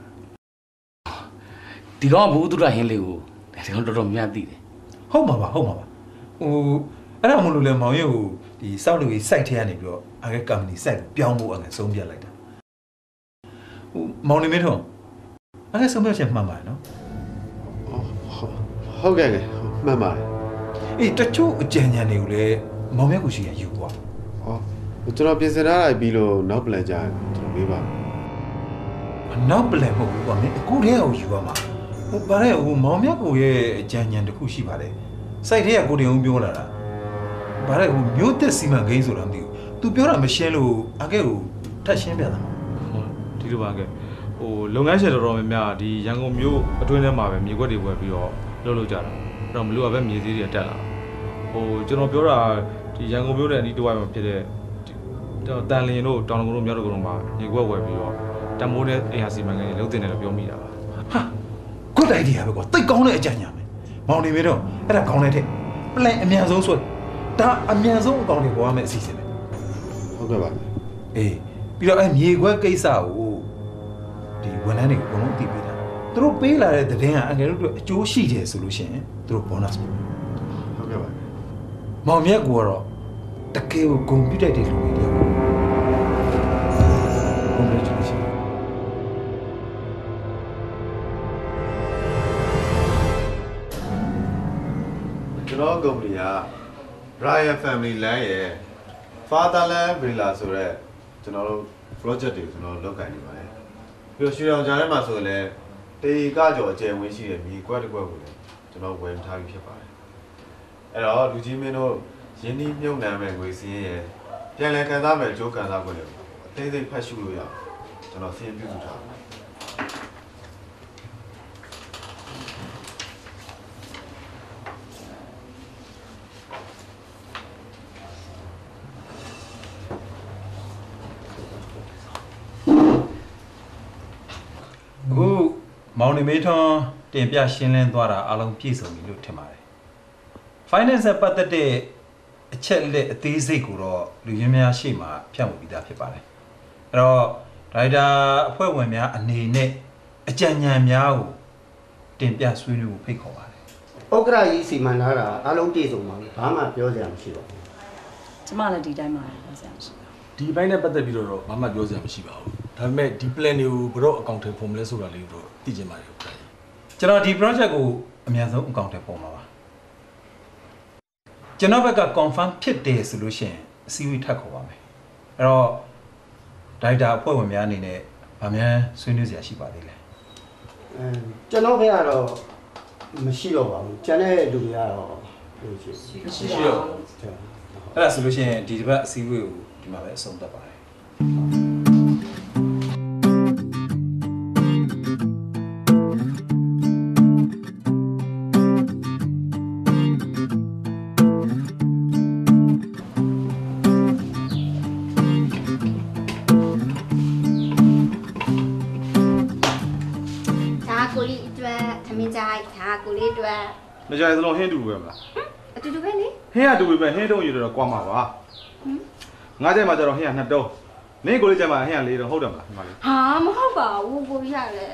ဒီကောင်ကဘူးသူရဟင်းလေးကိုဒီကောင်တော်တော်များသိတယ်ဟုတ်မှာပါဟိုအဲ့ဒါမလို့လဲမောင်ရဲ့ကိုဒီစောက်လူကြီးစိုက်ထဲကနေပြီးတော့အကဲကမ္ပဏီစိုက်ပြောင်းဖို့အငယ်ဆုံးပြလိုက်တာမောင်နေမင်းထုံးအငယ်ဆုံးပြချက်မှန်ပါတယ်နော်ဟုတ်ကဲ့မှန်ပါတယ်အေးတချို့အကြံဉာဏ်တွေကိုလည်းမောင်မြတ်ကိုရှိရယူကွာကျွန်တော်ပြင်ဆင်ထားလိုက်ပြီးလို့နောက်ပလန်ကြကျွန်တော်မေးပါနောက်ပလန်မဟုတ်ဘူးကွာမင်းအခုတည်းကိုယူရမှာဗါတဲ့မောင်မြတ်ကိုရဲ့အကြံဉာဏ်တစ်ခုရှိပါတယ်စိုက်ထဲကကိုတင်ဦးပြောလာတာဗါတဲ့မျိုးသက်စီမံကိန်းဆိုတာမသိဘူး तू ပြောတာမရှင်းလို့အကဲကိုထပ်ရှင်းပြတာဒီလိုပါကဲလုပ်ငန်းရှင်တော်တော်များများဒီရန်ကုန်မြို့အတွင်းထဲမှာပဲမြေကွက်တွေဝယ်ပြီးတော့လုပ်ကြတာအဲ့တော့မလို့ကပဲမြေစည်းတွေတက်လာကျွန်တော်ပြောတာဒီရန်ကုန်မြို့နဲ့အနီးတစ်ဝိုက်မှာဖြစ်တဲ့တန်လင်းတို့တောင်ကုန်တို့မြောက်တို့ကုန်မှာမြေကွက်ဝယ်ပြီးတော့တမိုးတဲ့အိမ်ဟာစီမံကိန်းတွေလုပ်တင်တယ်လို့ပြောမိတာပါဟာ good idea ပဲကွာတိတ်ကောင်းတဲ့အကြံဉာဏ်ပဲမောင်နေမေတော့အဲ့ဒါကောင်းတဲ့ထက် plan အမြန်ဆုံးဆွဲဒါအမြန်ဆုံးအကောင့်တွေပေါ်ရမယ်အစီအစဉ်ပဲဟုတ်ကဲ့ပါအေးပြီးတော့အဲ့မြေခွက်ကိစ္စကိုဒီဝန်ထမ်းတွေကိုဘုံလုံးတည်ပေးတာသူတို့ပေးလာတဲ့သတင်းကအငယ်တို့အကျိုးရှိတယ်ဆိုလို့ရှိရင်သူတို့ bonus ပေးဟုတ်ကဲ့ပါမောင်မြတ်ကတော့တကယ်ကိုဂုဏ်ပြုတတ်တဲ့လူတွေတယောက် congratulations ကျွန်တော်ကုမ္ပဏီက Ryan Family Land ရဲ့ Fatherland Villa ဆိုတဲ့ကျွန်တော်တို့ project တွေကိုကျွန်တော်လုပ်ကိုင်နေပါတယ်ပြီးတော့ရွှေရောင်ကြားထဲမှာဆိုရင်လည်းတေကကြော်အကျယ်ဝင်းရှိတဲ့မြေကွက်တစ်ကွက်ကိုလည်းကျွန်တော်ဝယ်ထားပြီးဖြစ်ပါတယ်အဲ့တော့လူကြီးမင်းတို့ရင်းနှီးမြှုပ်နှံမဲ့ငွေစည်းရဲ့ပြန်လည်ခံစားမဲ့အကျိုးခံစား권တွေအသေးစိတ်ဖတ်ရှုလို့ရအောင်ကျွန်တော်စီရင်ပြုစုထားပါတယ်မောင်နေမေးထွန်းတင်ပြရှင်းလင်းသွားတာအားလုံးပြည့်စုံပြီလို့ထင်ပါတယ် finance ပတ်သက်တဲ့အချက်လက်အသေးစိတ်ကိုတော့လူရင်းများရှေ့မှာဖြန့်ဝေပြီးသားဖြစ်ပါတယ်အဲ့တော့ဒါရိုက်တာအဖွဲ့ဝင်များအနေနဲ့အကြံဉာဏ်များကိုတင်ပြဆွေးနွေးဖို့ဖိတ်ခေါ်ပါတယ်ဥက္ကရာကြီးစီမံထားတာအားလုံးပြည့်စုံပါပြီဘာမှပြောစရာမရှိပါဘူးကျမလည်းဒီတိုင်းမှာပြောစရာမရှိပါဘူးဒီဘိုင်းနဲ့ပတ်သက်ပြီးတော့ဘာမှပြောစရာမရှိပါဘူးဒါပေမဲ့ဒီ plan တွေကိုဘယ်တော့အကောင့်ထဲပုံမလဲဆိုတာလေးတော့သိချင်ပါတယ်ကျွန်တော်ဒီ project ကိုအများဆုံးအကောင့်ထဲပုံမှာပါကျွန်တော်ဘက်က confirm ဖြစ်တယ်ဆိုလို့ရှိရင်အစည်းအဝေးထပ်ခေါ်ပါမယ်အဲ့တော့ဒိုက်တာအဖွဲ့ဝင်များအနေနဲ့ဗာများဆွေးနွေးစရာရှိပါသေးလဲကျွန်တော်ဘက်ကတော့မရှိတော့ပါဘူးကျန်တဲ့လူတွေကတော့မရှိတော့အဲ့ဒါဆိုလို့ရှိရင်ဒီတစ်ပတ်အစည်းအဝေးကိုဒီမှာပဲအဆုံးသတ်ပါတယ်မကြိုင်စလုံးဟင်းတူပဲမလားအတူတူပဲလေဟင်းကတူပဲဟင်းတုံးယူတော့ကွာမှာပါငါးကြိုင်မှာကျတော့ဟင်းက2တုံးနင်းကိုလေးကြိုင်မှာဟင်းက4တုံးဟုတ်တယ်မလားဒီမှာလေးဟာမဟုတ်ပါဘူးကိုကြီးရတယ်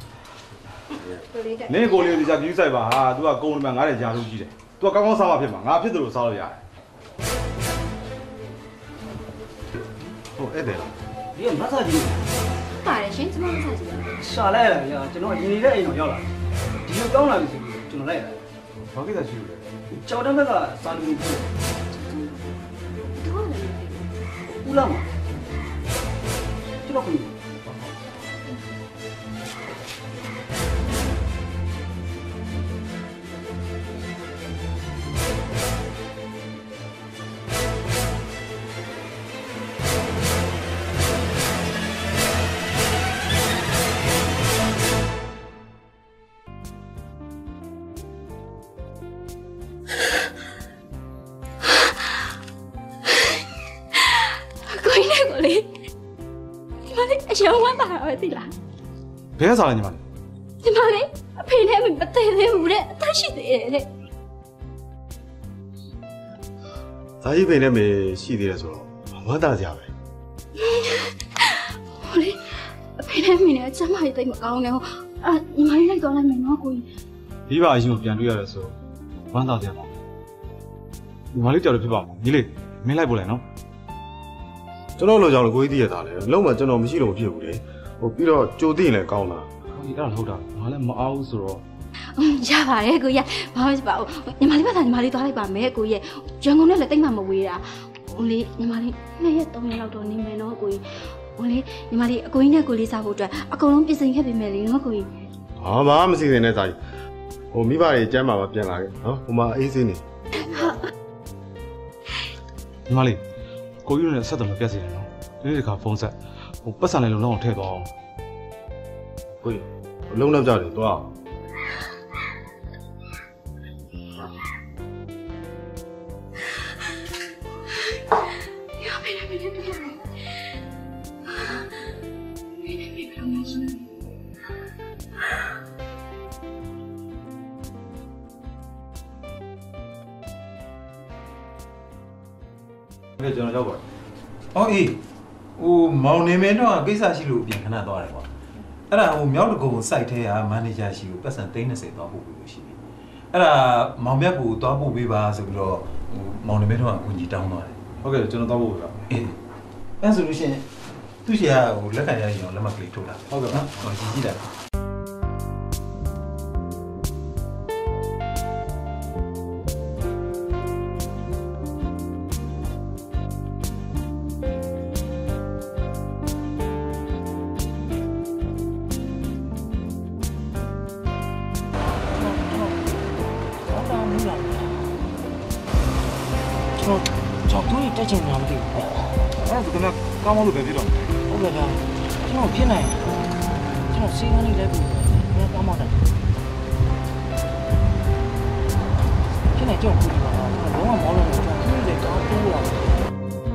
နင်းကိုလေးဒီစားပြူးဆိုင်ပါဟာ तू ကကုန်းတယ်မှာငါးတဲ့ဂျာလို့ကြီးတယ် तू ကကောင်းကောင်းစားမှဖြစ်မှာငါဖြစ်တယ်လို့စားလို့ရတယ်ဟုတ်အဲ့တယ်ဒီကမဆာကြီးပါတယ်ရှင်ကျမမဆာကြီးရှာလိုက်ရရကျွန်တော်ရင်းနေတဲ့အိမ်တော်ရောက်လာဒီလိုကောင်းလာပြီဆိုပြီးကျွန်တော်လိုက်လာဘာကိစ္စရှိလို့လဲကြောက်တဲ့ဘက်ကစာလူကြီးလားမကျွန်တော်ကိုရှောင်းဝမ်းပါတော့သိလားဘယ်ကစားလဲညီမလေးညီမလေးအဖေနဲ့မတည်သေးဘူးတဲ့အသက်ရှိသေးတယ်တဲ့ဇာကြီးဖိန်နဲ့မေရှိသေးတယ်ဆိုတော့ဝမ်းသာကြပဲဟိုလေအဖေနဲ့မင်းနဲ့ကျမကြီးတိတ်မကောင်းနဲ့ဟိုညီမလေးလိုက်သွားလိုက်မယ်နော်ကိုကြီးဒီပါအရင်ကိုပြန်တွေ့ရတယ်ဆိုဝမ်းသာကြပါညီမလေးကြောက်တယ်ဖြစ်ပါမှာညီလေးမင်းလိုက်ပို့လိုက်နော်ကျွန်တော်လိုကြောင်ကိုကြီးတည်ရတာလေလုံးဝကျွန်တော်မရှိလို့မဖြစ်ဘူးလေဟိုပြီးတော့ကြိုသိရင်လည်းကောင်းတာဒီအဲ့ဒါဟုတ်တာငါလည်းမအားဘူးဆိုတော့ရပါတယ်ကိုကြီးဘာမှမဖြစ်ပါဘူးညီမလေးဘာသာညီမလေးသွားလိုက်ပါမယ်ကိုကြီးရန်ကုန်နဲ့လည်းတိတ်မှမဝေးတာဟိုလေညီမလေး2ရက်3ရက်လောက်တော့နေမယ်နော်ကိုကြီးဟိုလေညီမလေးအကိုကြီးနဲ့ကိုလေးစားဖို့အတွက်အကုန်လုံးပြင်ဆင်ခဲ့ပြီမယ်လေနော်ကိုကြီးဟာဘာမှမစီစဉ်နဲ့ဇာကြီးဟိုမိဘတွေကျမ်းမာပါပြန်လာခဲ့နော်ဟိုမှာအေးစင်းနေညီမလေးကိုကြီးနဲ့ဆက်တယ်မပြတ်စေနဲ့နော်ဒီနေ့တခါဖုန်းဆက်ဟိုပတ်စံလေးလုံးလုံးထည့်သွားအောင်ကိုကြီးအလုံးလောက်ကြတယ်သွားကဲကျွန်တော်ရောက်ပါအော်အေးဟိုမောင်နေမင်းတော့ကိစ္စရှိလို့ပြင်ခဏသွားတယ်ကွာအဲ့ဒါဟိုမြောက်တကုံစိုက်ထဲကမန်နေဂျာရှိကိုပတ်စံ30သွားပို့ပေးလို့ရှိပြီအဲ့ဒါမောင်မြတ်ကိုသွားပို့ပေးပါဆိုပြီးတော့ဟိုမောင်နေမင်းတော့အကူကြီးတောင်းသွားတယ်ဟုတ်ကဲ့ကျွန်တော်သွားပို့ပေးပါအေးအဲ့ဆိုလို့ရှိရင်သူ့ရှေ့ကဟိုလက်ခံရရင်လက်မှတ်ကလေးထုတ်လာဟုတ်ကဲ့နော်ဟိုကြည့်ကြည့်လိုက်ကျွန်တော်တက်ချင်တာမသိဘူး။အဲ့ဒါဆိုတော့ကောင်းမလို့ပဲဖြစ်တော့။ဟုတ်ကဲ့ဗျာ။ကျွန်တော်ဖြစ်နိုင်ကျွန်တော်စီးကန်းလေးလဲပြီးတော့ကောင်းမတယ်။ဖြစ်နိုင်ကျွန်တော်ခုဒီမှာလုံးဝမောင်းလို့ကျွန်တော်ကြီးတယ်တော့တိုးလာတယ်။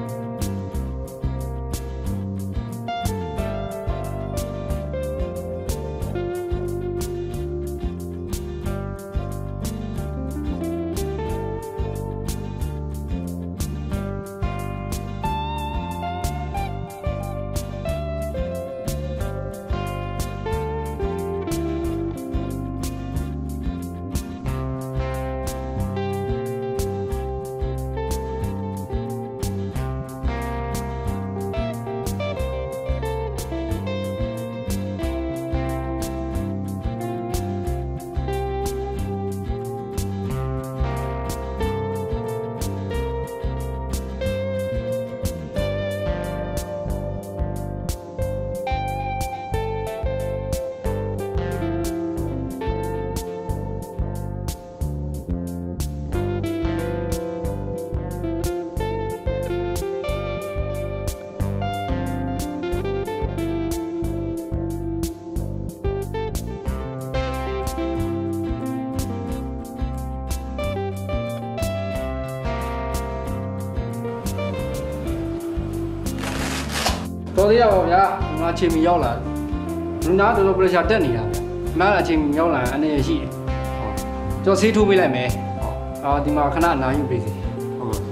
တော်သေးရပါဗျာငါအချိန်မီရောက်လာလူနာတော်တော် pressure တက်နေတာဗျာအမှန်အချိန်မီရောက်လာရင်အနေရရှိတယ်ကျွန်တော်ဆေးထိုးပေးလိုက်မယ်ဒီမှာခဏနာယူပေးစီဟုတ်ကဲ့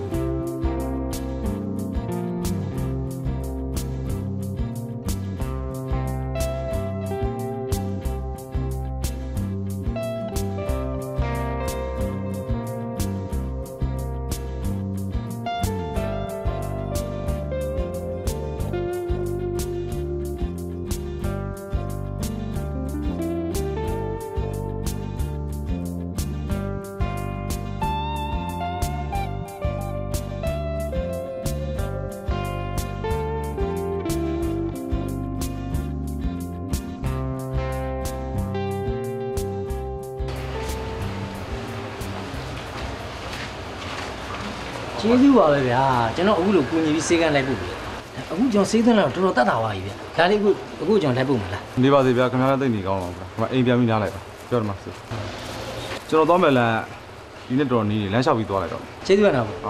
ဟကျေးဇူးပါပဲဗျာကျွန်တော်အခုလိုကူညီပြီးစေးကန်းလိုက်ဖို့အခုကျွန်တော်စေးသွင်းလိုက်တော့တော်တော်တတ်တာပါကြီးဗျဒါလေးအခုကျွန်တော်လိုက်ဖို့မလားနေပါစေဗျာခင်ဗျားလည်းသိနေကောင်းပါဗျာဒီမှာအိမ်ပြန်ပြီးနားလိုက်ပါပြောတယ်မှာစေကျွန်တော်သွားမယ်လမ်းဒီနေ့တော်နေလမ်းလျှောက်ပြီးသွားလိုက်တော့ကျေးဇူးပါနော်ဟုတ်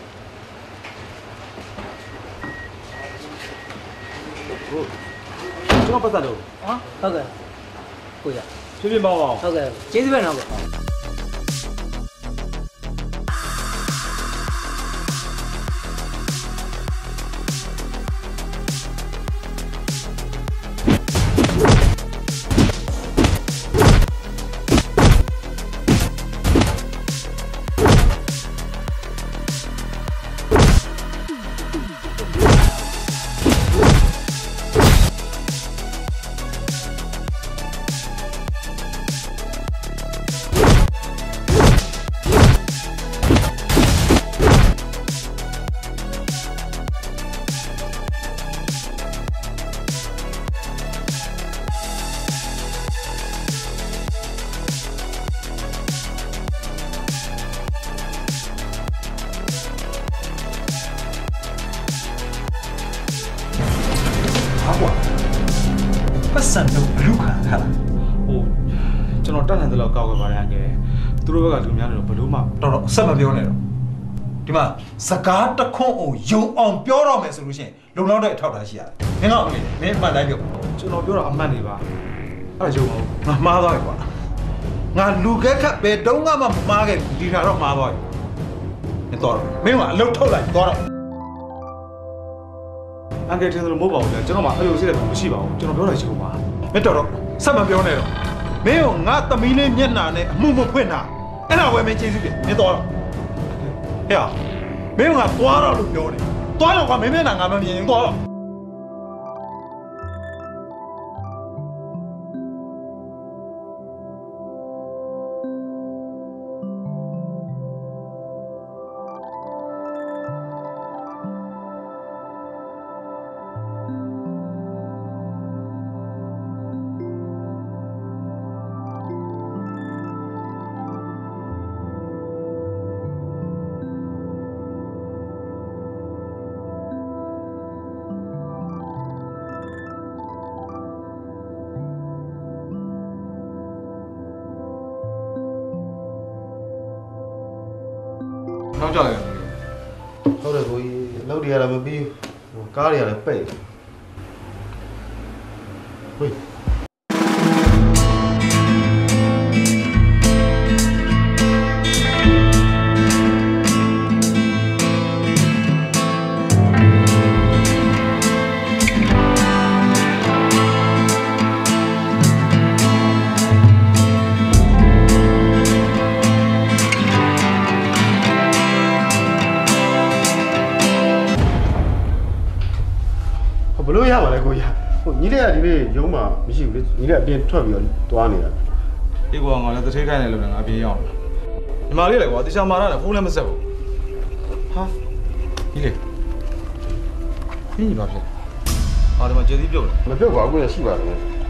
ကျွန်တော်ပတ်သက်လို့ဟုတ်ကဲ့ကိုရဖြည်းဖြည်းမောင်းအောင်ဟုတ်ကဲ့ကျေးဇူးပါနော်ပတ်စံတော့ဘလူးခံခါလားဟိုကျွန်တော်တတ်နိုင်တယ်လို့ကောက်ခဲ့ပါတယ်အကယ်သူတို့ဘက်ကလူများနေတော့ဘလို့မှတော်တော်ဆက်မပြောနဲ့တော့ဒီမှာစကားတခွန်းအောင်ယုံအောင်ပြောတော့မယ်ဆိုလို့ရှိရင်လုံလောက်တဲ့အထောက်အထားရှိရတယ်မင်းကဦးလေးမင်းအမှန်တိုင်းပြောကျွန်တော်ပြောတာအမှန်တွေပါအဲ့ဒါယုံအောင်ငါမှားသွားပြီကွာငါလူကက်ခတ်ဘယ်တုန်းကမှမမှားခဲ့ဘူးဒီခါတော့မှားသွားပြီတော်တော့မင်းကအလုတ်ထုတ်လိုက်တော်တော့အငယ်ထင်တယ်လို့မဟုတ်ပါဘူးဗျာကျွန်တော်မှအဲ့လိုစိတ်လည်းမရှိပါဘူးကျွန်တော်ပြောတာရှိဖို့ပါမတော်တော့ဆက်မပြောနဲ့တော့မင်းကငါသမီးလေးမျက်နှာနဲ့အမှုမဖွင့်တာအဲ့ဒါဝယ်မင်းကျေးဇူးတင်မင်းတော်တော့ဟဲ့မင်းကသွားတော့လို့ပြောတယ်သွားတော့ကမင်းမျက်နှာငါမမြင်ရင်သွားတော့နောက်ကြလိုက်ဟုတ်တယ်ကိုကြီးအလုပ်တွေရတာမပြီးဘူးကားတွေရတယ်ပိတ်ဝေးဘလို့ရပါလဲကိုရဟိုညီလေးကဒီနေ့ရုံးမှာမရှိဘူးလေညီလေးအပြင်ထွက်ပြီးတော့တွားနေတာဒီကွာငါလည်းတထိတ်ခိုင်းနေလို့ငါအပြင်ရောက်လာညီမလေးလည်းကွာတခြားမာရတာဖုန်းလည်းမဆက်ဘူးဟာညီလေးညီပါဖြစ်ဟာဒီမှာကျေးဇူးပြုတ်တယ်မပြုတ်ပါဘူးကိုရရှိပါတယ်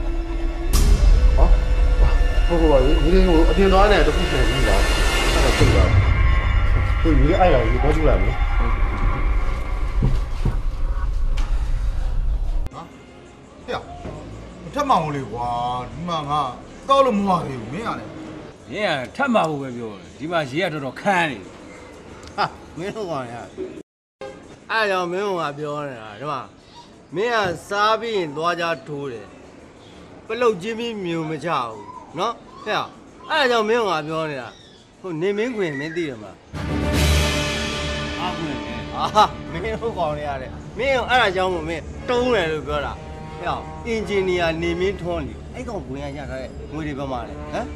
ဟောဟုတ်ပါဘူးညီလေးကိုအပြင်သွားနေတခုပြန်ပြီးလာအဲ့ဒါပြုတ်ပါကိုညီလေးအဲ့ရောကိုကျူလိုက်မယ်ထပ်မအောင်လေကွာဒီမှာငါတောက်လို့မဝသေးဘူးမင်းရတယ်မင်းကထပ်မဖို့ပဲပြောတယ်ဒီမှာရေကတော်တော်ခန်းနေဟာမင်းတို့ကောင်ရအဲ့ကြောင့်မင်းကပြောနေတာဒီမှာမင်းကစားပြီးရင်သွားကြထိုးတယ်ပလုတ်ချင်းပြီးမြုံမကြဘူးနော်ဟဲ့အဲ့ကြောင့်မင်းကပြောနေတာဟိုနေမင်းခွင်မင်းသိတယ်မလားအားခွင်အာမင်းတို့ကောင်ရရတယ်မင်းအဲ့ဒါကြောင့်မင်းတုံးတယ်လို့ပြောတာဟဲ့အင်ဂျင်နီယာနေမင်းထွန်းလေအဲ့ကောင်ဝင်ရရထားတဲ့ငွေတွေပဲမှာလေဟမ်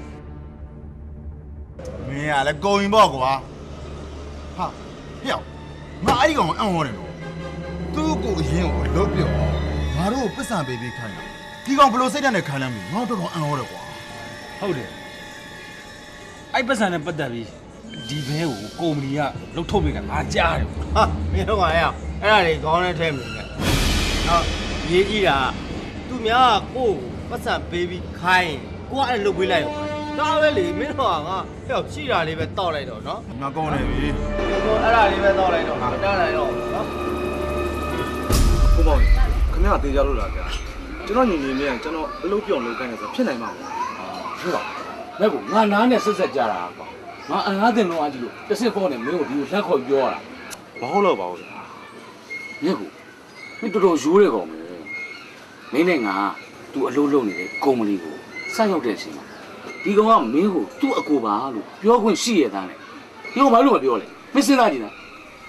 မင်းကလည်းကုန်ရင်ပေါ့ကွာဟာဟဲ့ငါအဲ့ဒီကောင်အံ့ဟောတယ်နော်သူ့ကိုအရင်ကိုလွတ်ပြောငါတို့ကိုပစ္စံပေးပြီးခိုင်းတာဒီကောင်ဘလို့စိတ်ဓာတ်နဲ့ခိုင်းလမ်းပြီငါတို့တော့အံ့ဟောတယ်ကွာဟုတ်တယ်အဲ့ပစ္စံနဲ့ပတ်သက်ပြီးဒီဘဲကိုကုမ္ပဏီကလှုပ်ထုတ်ပေးတာငါကြားတယ်ဟာမင်းတို့ကရအဲ့ဒါတွေခေါင်းနဲ့ထဲမနေနဲ့နော်ရေးကြည့်တာသူများကကိုယ့်ကိုပတ်စံပေးပြီးခိုင်းကိုကအဲ့လုတ်ပေးလိုက်ရောဒါပဲလေမင်းတို့ကငါဟဲ့ရှိတာလေးပဲတောက်လိုက်တော့နော်ငါကောင်းနေပြီအဲ့ဒါလေးပဲတောက်လိုက်တော့မတန်းနိုင်တော့နော်ဘုံမောင်ခင်ဗျာတေးကြလို့လားဗျာကျွန်တော်ညီညီလေးကကျွန်တော်အလုပ်ပြောင်းလုပ်ခိုင်းနေဆိုဖြစ်နိုင်မှာဟုတ်ပါမဲ့ကိုငါနားနဲ့ဆက်ဆက်ကြတာကွာငါအငားတင်တော့အကြည့်လို့တစ်စစ်ခေါ်နေမင်းကိုဒီကိုလက်ခေါ်ပြောရတာမဟုတ်တော့ပါဘူးမြက်ကိုမင်းတော်တော်ရိုးတယ်ကောင်မင်းနဲ့ငါသူအလုပ်လုပ်နေတဲ့ကုမ္ပဏီကိုစရောက်တဲ့အချိန်မှာဒီကောင်ကမင်းကိုသူ့အကိုပါလို့ပြောခွင့်ရှိရတဲ့နဲ့ဒီကောင်ဘာလို့မပြောလဲမင်းစဉ်းစားကြည့်လား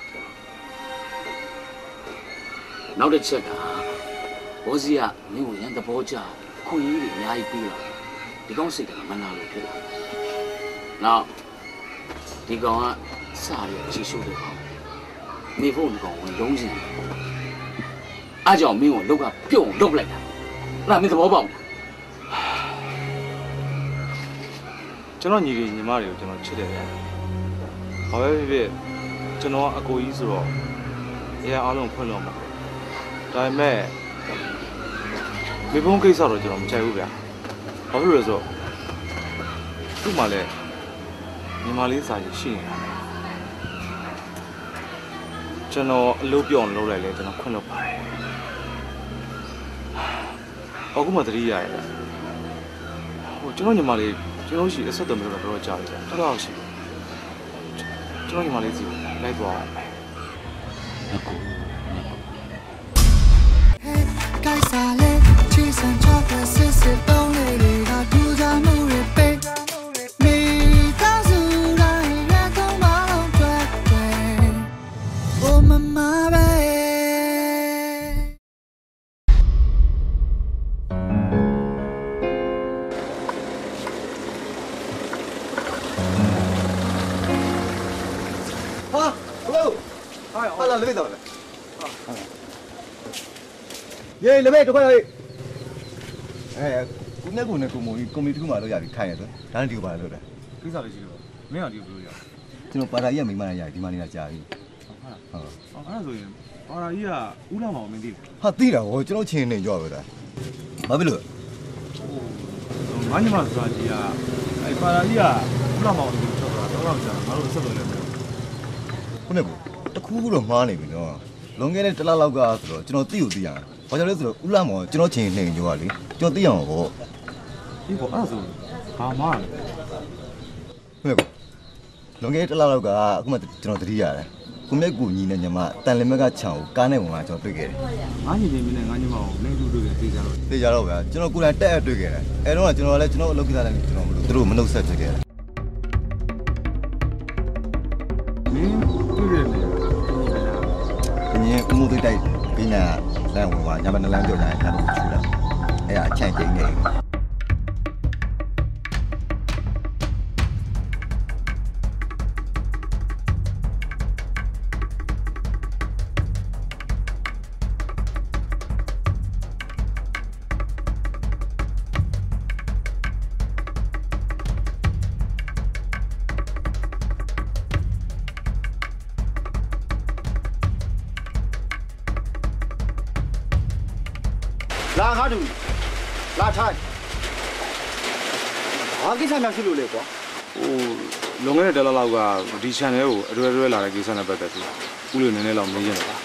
နောက်တစ်ချက်ကဘောစီကမင်းကိုရန်တဘောကြခွင့်ကြီးတွေအများကြီးပေးလာဒီကောင်စိတ်ကမနာလို့ဖြစ်လာနောက်ဒီကောင်ကစာရချီရှိုးတဲ့ကောင်နေဖို့ဒီကောင်ဝင်လုံးစင်အားကြောင့်မင်းကိုလောက်ကပြုတ်လုပ်လိုက်တာအဲ့ဒါမင်းသဘောပေါက်လားကျွန်တော်ညီလေးညီမတွေကိုကျွန်တော်ချစ်တယ်ဗျာဘာပဲဖြစ်ဖြစ်ကျွန်တော်ကအကိုကြီးဆိုတော့အရာအားလုံးဖွင့်လို့မှာဒါပေမဲ့မိဘုံကိစ္စတော့ကျွန်တော်မကြိုက်ဘူးဗျာဘာဖြစ်လို့လဲဆိုတော့သူ့မှာလည်းညီမလေးစာရရှိနေတာကျွန်တော်အလုပ်ပြောင်းလုပ်လိုက်လဲကျွန်တော်ခွင့်လုပ်ပါတယ်အခုမှသတိရတယ်ဟိုကျွန်တော်ညီမလေးကျွန်တော်ရှိအဆက်အသွယ်မျိုးတော့ကြားရတယ်တော်တော်ရှိကျွန်တော်ညီမလေးစီလိုက်သွားအောင်အခု该撒泪，去山茶的丝丝冬里里，他独家木日背，每当苏来月光马龙对对，我们马背。 လက်ပိတ်တော့လေရေးလက်ပိတ်တစ်ခွက်ရေးကုနဲ့ကုနဲ့ကုမုံကြီးကွန်ပျူတာမှာလောက်ရပြီခိုင်းရတယ်ဒါနဲ့ဒီကိုပါလို့လဲကိစ္စလေးရှိလို့မင်းကဒီကိုပြောရကျွန်တော်ပါတာကြီးကမိမနဲ့ရဒီမှာနေတာကြာပြီဟုတ်အဲ့ဒါဆိုရင်ပါတာကြီးကဦးလာမောင်မင်းသိဟာသိတာဟောကျွန်တော်ချင်းနေကြပဲဒါဘာဖြစ်လို့ငါညီမဆိုတာကြီးကအဲ့ပါတာကြီးကဦးလာမောင်ကိုချက်တော့တော့ကြာငါတို့ဆက်သွယ်လဲမယ်ခုနဲ့တခုခုတော့မှားနေပြီနော်လွန်ခဲ့တဲ့တစ်လလောက်ကဆိုတော့ကျွန်တော်သိကိုသိရအောင်ဘာကြောင့်လဲဆိုတော့ဦးလာမောင်ကျွန်တော်ချင်းနေကြွားလေကျွန်တော်သိအောင်ပေါ့ဒီပေါ့အဲ့ဒါဆိုဘာမှလဲခုနဲ့လွန်ခဲ့တဲ့တစ်လလောက်ကအခုမှကျွန်တော်သတိရတယ်ကိုမြက်ကိုညီနဲ့ညီမတန်လင်မက်ကခြံကိုကားနဲ့ဝင်လာကျွန်တော်တွေ့ခဲ့တယ်ငါညီနေမင်းနဲ့ငါညီမကိုမင်းတို့တွေ့ခဲ့သိကြတော့သိကြတော့ဗျာကျွန်တော်ကိုယ်တိုင်တက်အပ်တွေ့ခဲ့တယ်အဲတော့ကျွန်တော်လည်းကျွန်တော်အလုပ်ကိစ္စလည်းကျွန်တော်မလို့သူတို့မနှုတ်ဆက်ဖြစ်ခဲ့တယ်မင်းတွေ့ခဲ့တယ်你我们对待别人来我话，要不然两条人他都出了，哎呀，钱给你。 လာခါတူလာထိုင်ဘာကိစ္စများရှိလို့လဲကွာဟိုလွန်ခဲ့တဲ့တလလောက်ကဒီ channel ကိုအရွယ်လာတဲ့ကိစ္စနဲ့ပတ်သက်ပြီးဦးလေးနည်းနည်းလောက်မေးချင်တယ်ပါ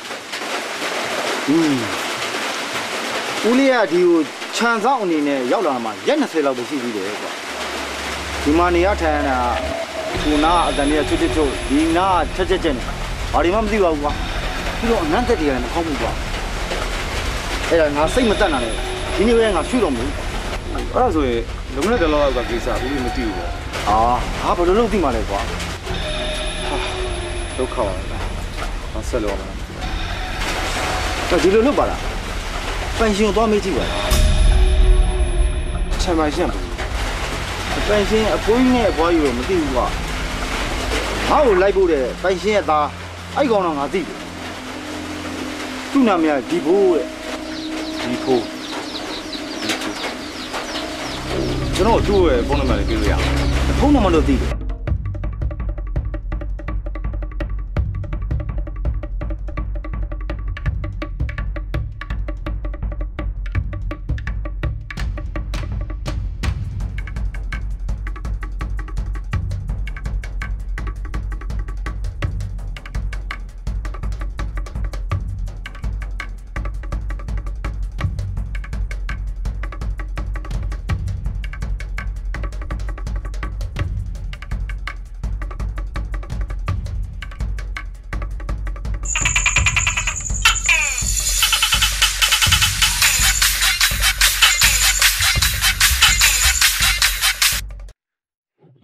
ဦးလေးကဒီကိုခြံဆောင်အနေနဲ့ရောက်လာမှာရက်20လောက်ပဲရှိသေးတယ်ကွာဒီမှာနေရထိုင်တာကိုနာအတန်ကြီးချွတ်ချွတ်ဒီနာချက်ချက်ချက်နေဘာဒီမှမသိပါဘူးကွာပြီးတော့အနမ်းသက်တွေကလည်းမကောင်းဘူးကွာအဲ့ဒါငါစိတ်မတက်နိုင်ဘူးဒီနေ့ပဲငါရွှေ့တော့မလို့အဲ့ဒါဆိုရင်လွန်ခဲ့တဲ့တလလောက်ကကိစ္စဦးလေးမသိဘူးပေါ့ဟာဘယ်လိုလုပ်သိမှာလဲကွာဒုက္ခပါမဆက်လို့ပါတော့ဒီလိုလုပ်ပါလားပန်ရှင်ကိုသွားမေးကြည့်ပါချမ်းပါရှင့်ပန်ရှင်အဖိုးကြီးနဲ့အဖွားကြီးကိုမသိဘူးကွာငါ့ကိုလိုက်ဖို့တဲ့ပန်ရှင်ရဲ့သားအဲ့ကောင်တော့ငါသိတယ်သူ့နာမည်ကဒီဘိုးတဲ့ဒီဖိုးကျွန်တော်သူ့ရဲ့ဖုန်းနံပါတ်လေးပေးလို့ရအောင်ဖုန်းနံပါတ်တော့သိတယ်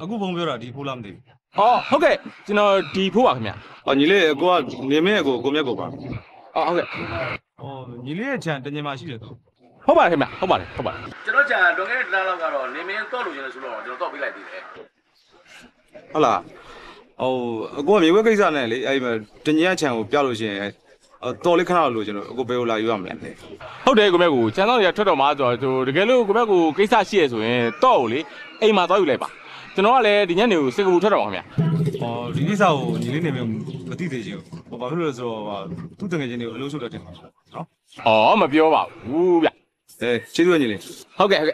အခုဘုံပြောတာဒီဖိုးလားမသိဘူးဟောဟုတ်ကဲ့ကျွန်တော်ဒီဖိုးပါခင်ဗျ။အော်ညီလေးကိုကနေမင်းကိုကိုမြတ်ကိုပါအော်ဟုတ်ကဲ့။အော်ညီလေးရဲ့ခြံတညင်မရှိတယ်ဆိုဟုတ်ပါတယ်ခင်ဗျဟုတ်ပါတယ်ကျွန်တော်ကြာလွန်ခဲ့တဲ့တစ်လလောက်ကတော့နေမင်းတော့လို့ရနေဆိုတော့ကျွန်တော်တော့ပေးလိုက်သေးတယ်။ဟုတ်လား။ဟိုအကိုကမြေဝဲကိစ္စနဲ့လေအဲ့ဒီတညင်ခြံကိုပြလို့ရှိရင်တော်လေးခဏလို့ကျွန်တော်အကိုဘယ်လိုလာယူရမလဲ။ဟုတ်တယ်ကိုမြတ်ကိုချမ်းတော်တွေကထွက်တော့မှာဆိုတော့တကယ်လို့ကိုမြတ်ကိုကိစ္စရှိရဆိုရင်တော့ကိုလေအိမ်မှာသွားယူလိုက်ပါကျွန်တော်ကလည်းဒီညနေကိုစင်ကာပူထွက်တော့ပါခင်ဗျ။အော်ဒီကိစ္စကိုညီလေးနေမသိသေးချင်ဘူး။ဘာဖြစ်လို့လဲဆိုတော့သူ့တငယ်ချင်းတွေကိုအလုပ်ရှုပ်တတ်တယ်နော်။အော်မပြောပါဘူးဗျကျေးဇူးညီလေးဟုတ်ကဲ့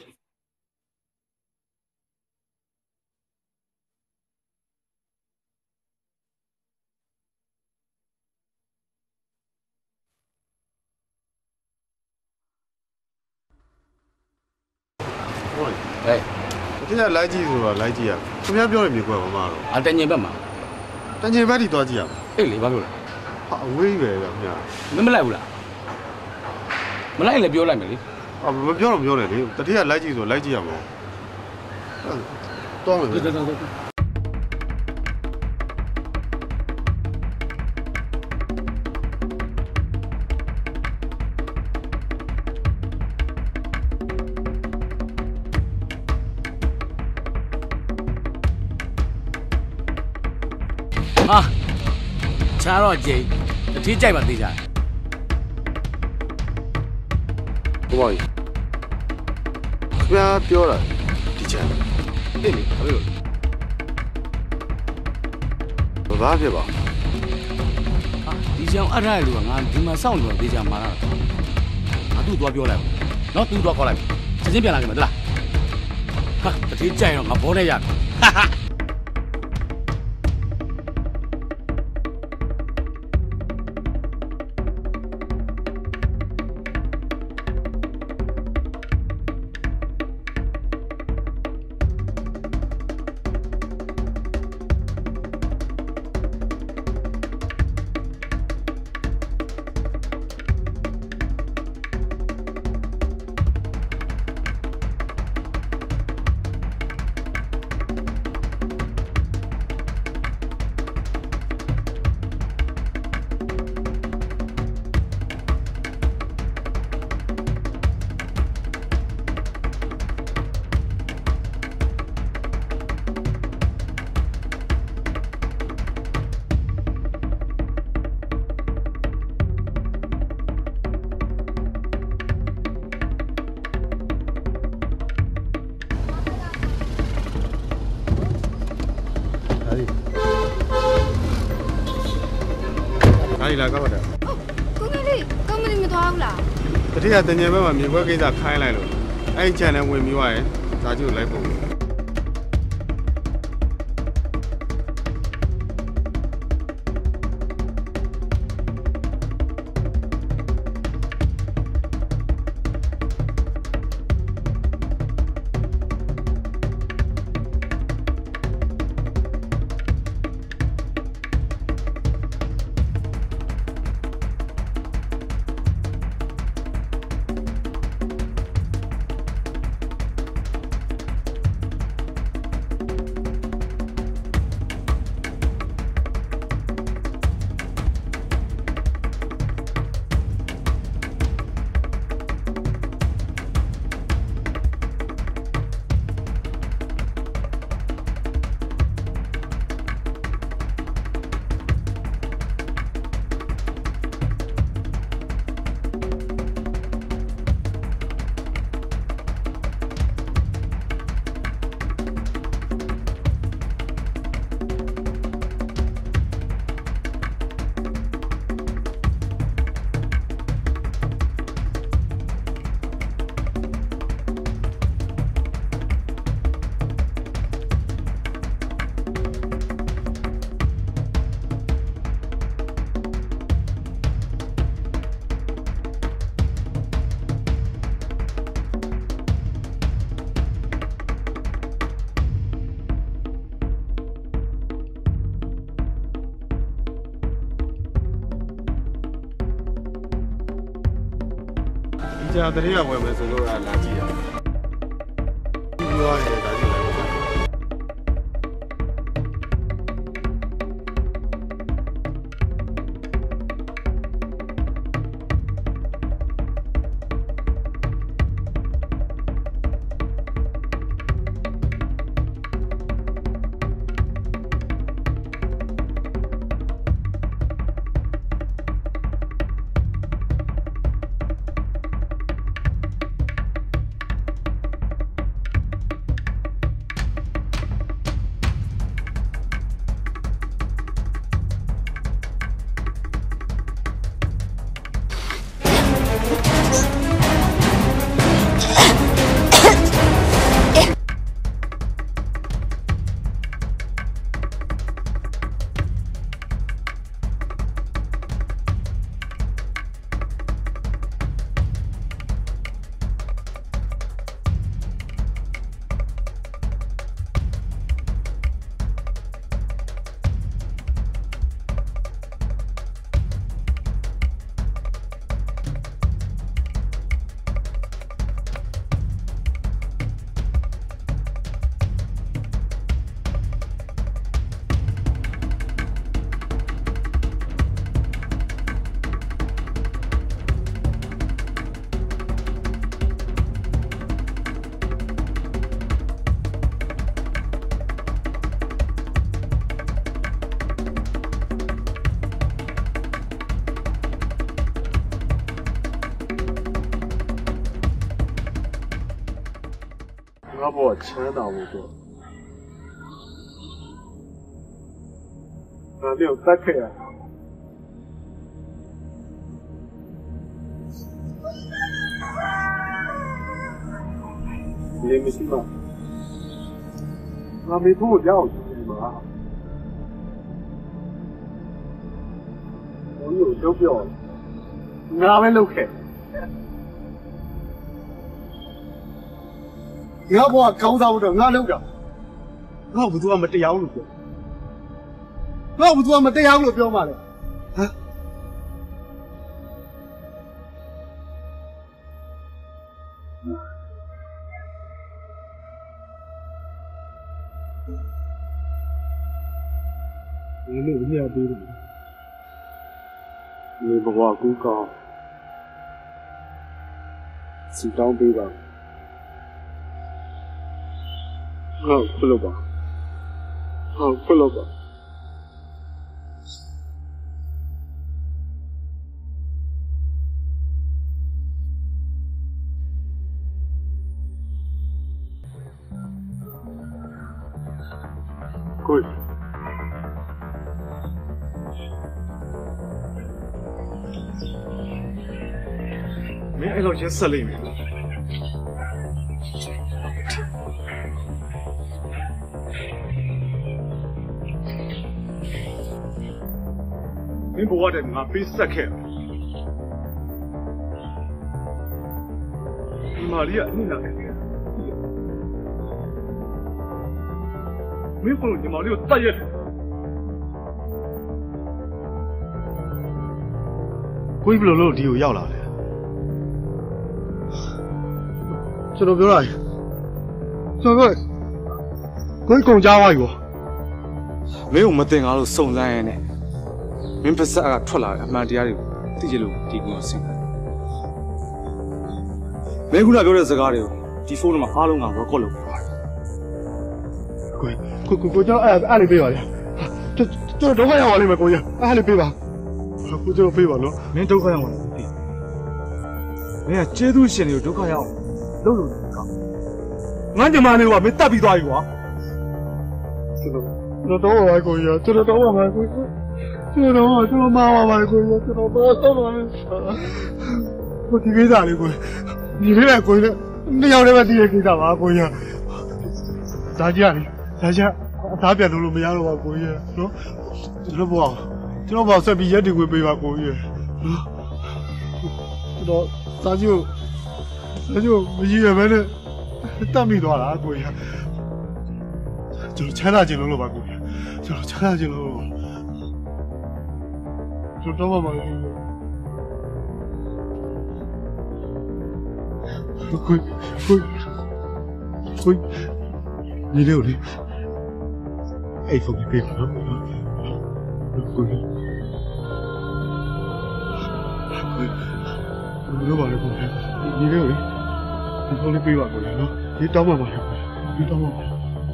ဟုတ်ဟဲ့ဒီကလိုက်ကြည့်ဆိုတော့လိုက်ကြည့်ရခင်ဗျားပြောနေမြေကွက်ဘာမှတော့တညင်ဘက်မှာတညင်ဘက်ထိသွားကြည့်ရအေးလေဘာလို့လဲဟာအဝေးပဲဗျာခင်ဗျာမလိုက်ဘူးလားမလိုက်လည်းပြောလိုက်မယ်လေအော်မပြောတော့ပြောတယ်လေတတိယလိုက်ကြည့်ဆိုလိုက်ကြည့်ရမှာတော့မယ်ဟာချားတော့ကြိတ်တတိကြိုက်ပါသေးကြဘဝကြီးခင်ဗျားပြောတာဒီချမ်းအေးလေဘာလို့ဘာဖြစ်ပါဟာဒီကြောင်အထားရလို့ငါဒီမှာစောင့်နေတော့သေးကြမှာလားငါသူ့သွားပြောလိုက်ပါနော်သူ့သွားခေါ်လိုက်ချက်ချင်းပြန်လာကြမှာတလားဟာတတိကြိုက်တော့ငါဘောနဲ့ရတယ်ဟာဟာဒီလာကောက်တာကိုငယ်လေးကောင်းမလို့မသွားဘူးလားတတိယတညင်ဘက်မှာမြေကွက်ကိစ္စခိုင်းလိုက်လို့အဲ့ဒီချန်နဲ့ဝင်ပြီးသွားရင်ဒါကျို့လိုက်ပုံ ကြာတရေကဝင်မယ်ဆိုလို့လာကြည့်ရအောင်ပြောရတယ်ဒါကြည့်လိုက်ပါငါဘောချမ်းသာဖို့တော့ငါတို့တတ်ခဲ့ရလေမရှိမငါမေဖို့ရောက်နေမှာဘုန်းကြီးတို့ပြောငါပဲလုပ်ခဲ့ငါဘောကောင်းစားဖို့တော့ငါလုပ်တာငါ့ဘသူကမတရားဘူးလို့ပြောငါ့ဘသူကမတရားဘူးလို့ပြောမှလဲဟမ်ဒီလိုညပေးတယ်ဒီဘဝကူကောင်းစီတောင်းပေးပါဟုတ်ခလို့ပါဟုတ်ခလို့ပါကိုမင်းအဲ့လိုရက်ဆက်လိမ့်မယ်မင်းဘဝတည်းငါပေးဆက်ခဲ့ဒီမာရီကအနစ်နာခဲ့မင်းဘလို့ညီမလေးကိုတတ်ရက်ကိုကြီးဘလို့လို့ဒီကိုရောက်လာတယ်ကျွန်တော်ပြောတာကျွန်တော်ကိုကြီးကုန်ကြသွားပြီဗောမင်းကိုမတင်ကားလို့စုံစမ်းရတဲ့မင်းပါစကထွက်လာတဲ့အမှန်တရားတွေကိုသိချင်လို့ဒီကောင်ဆင်းတယ်မင်းခုနပြောတဲ့စကားတွေကိုဒီဖုန်းမှာအားလုံးက record လုပ်ထားတယ်ကိုကျွန်တော်အဲ့လေးပေးပါလေကျွန်တော်ဒုက္ခရောက်ပါလိမ့်မယ်ကိုကြီးအဲ့လေးပေးပါကိုကျွန်တော်ပေးပါနော်မင်းဒုက္ခရောက်ပါလားမင်းကကျေးဇူးရှင်တွေကိုဒုက္ခရောက်လုပ်လို့ကောင်းငါညီမလေးကမင်းတတ်ပြီးသွားပြီကွာကျွန်တော်တော့ပါကိုကြီးကျွန်တော်တော့ပါကိုကြီးကျွန်တော်မာပါကိုကြီးကျွန်တော်တော့ဆောင်းပါမယ်ကိုဒီကိစ္စလေးကိုဒီလေးကကိုကြီးနှစ်ယောက်တည်းပဲတည်ရကိစ္စပါကိုကြီးဒါကြရတယ်ဒါကြအသားပြန်လို့မရတော့ပါကိုကြီးနော်ကျွန်တော်ဘောဆက်ပြီးရက်တင်ခွေပေးပါကိုကြီးကျွန်တော်စာကြည့်ကိုမကြီးရမဲနဲ့တတ်မိသွားတာကိုကြီးကျွန်တော်ချမ်းသာခြင်းလို့ပါကိုကြီးကျွန်တော်ချမ်းသာခြင်းလို့ကျွန်တော်တော့ပါကိုညီလေးကိုလေအဲ့ဖုန်းကြီးပေးပါနော်ကိုကြီးဘယ်လိုပါလဲကိုကြီးညီလေးကိုလေဒီဖုန်းလေးပေးပါကိုကြီးနော်ဒီတောင်းပါပါဒီတောင်းပါပါ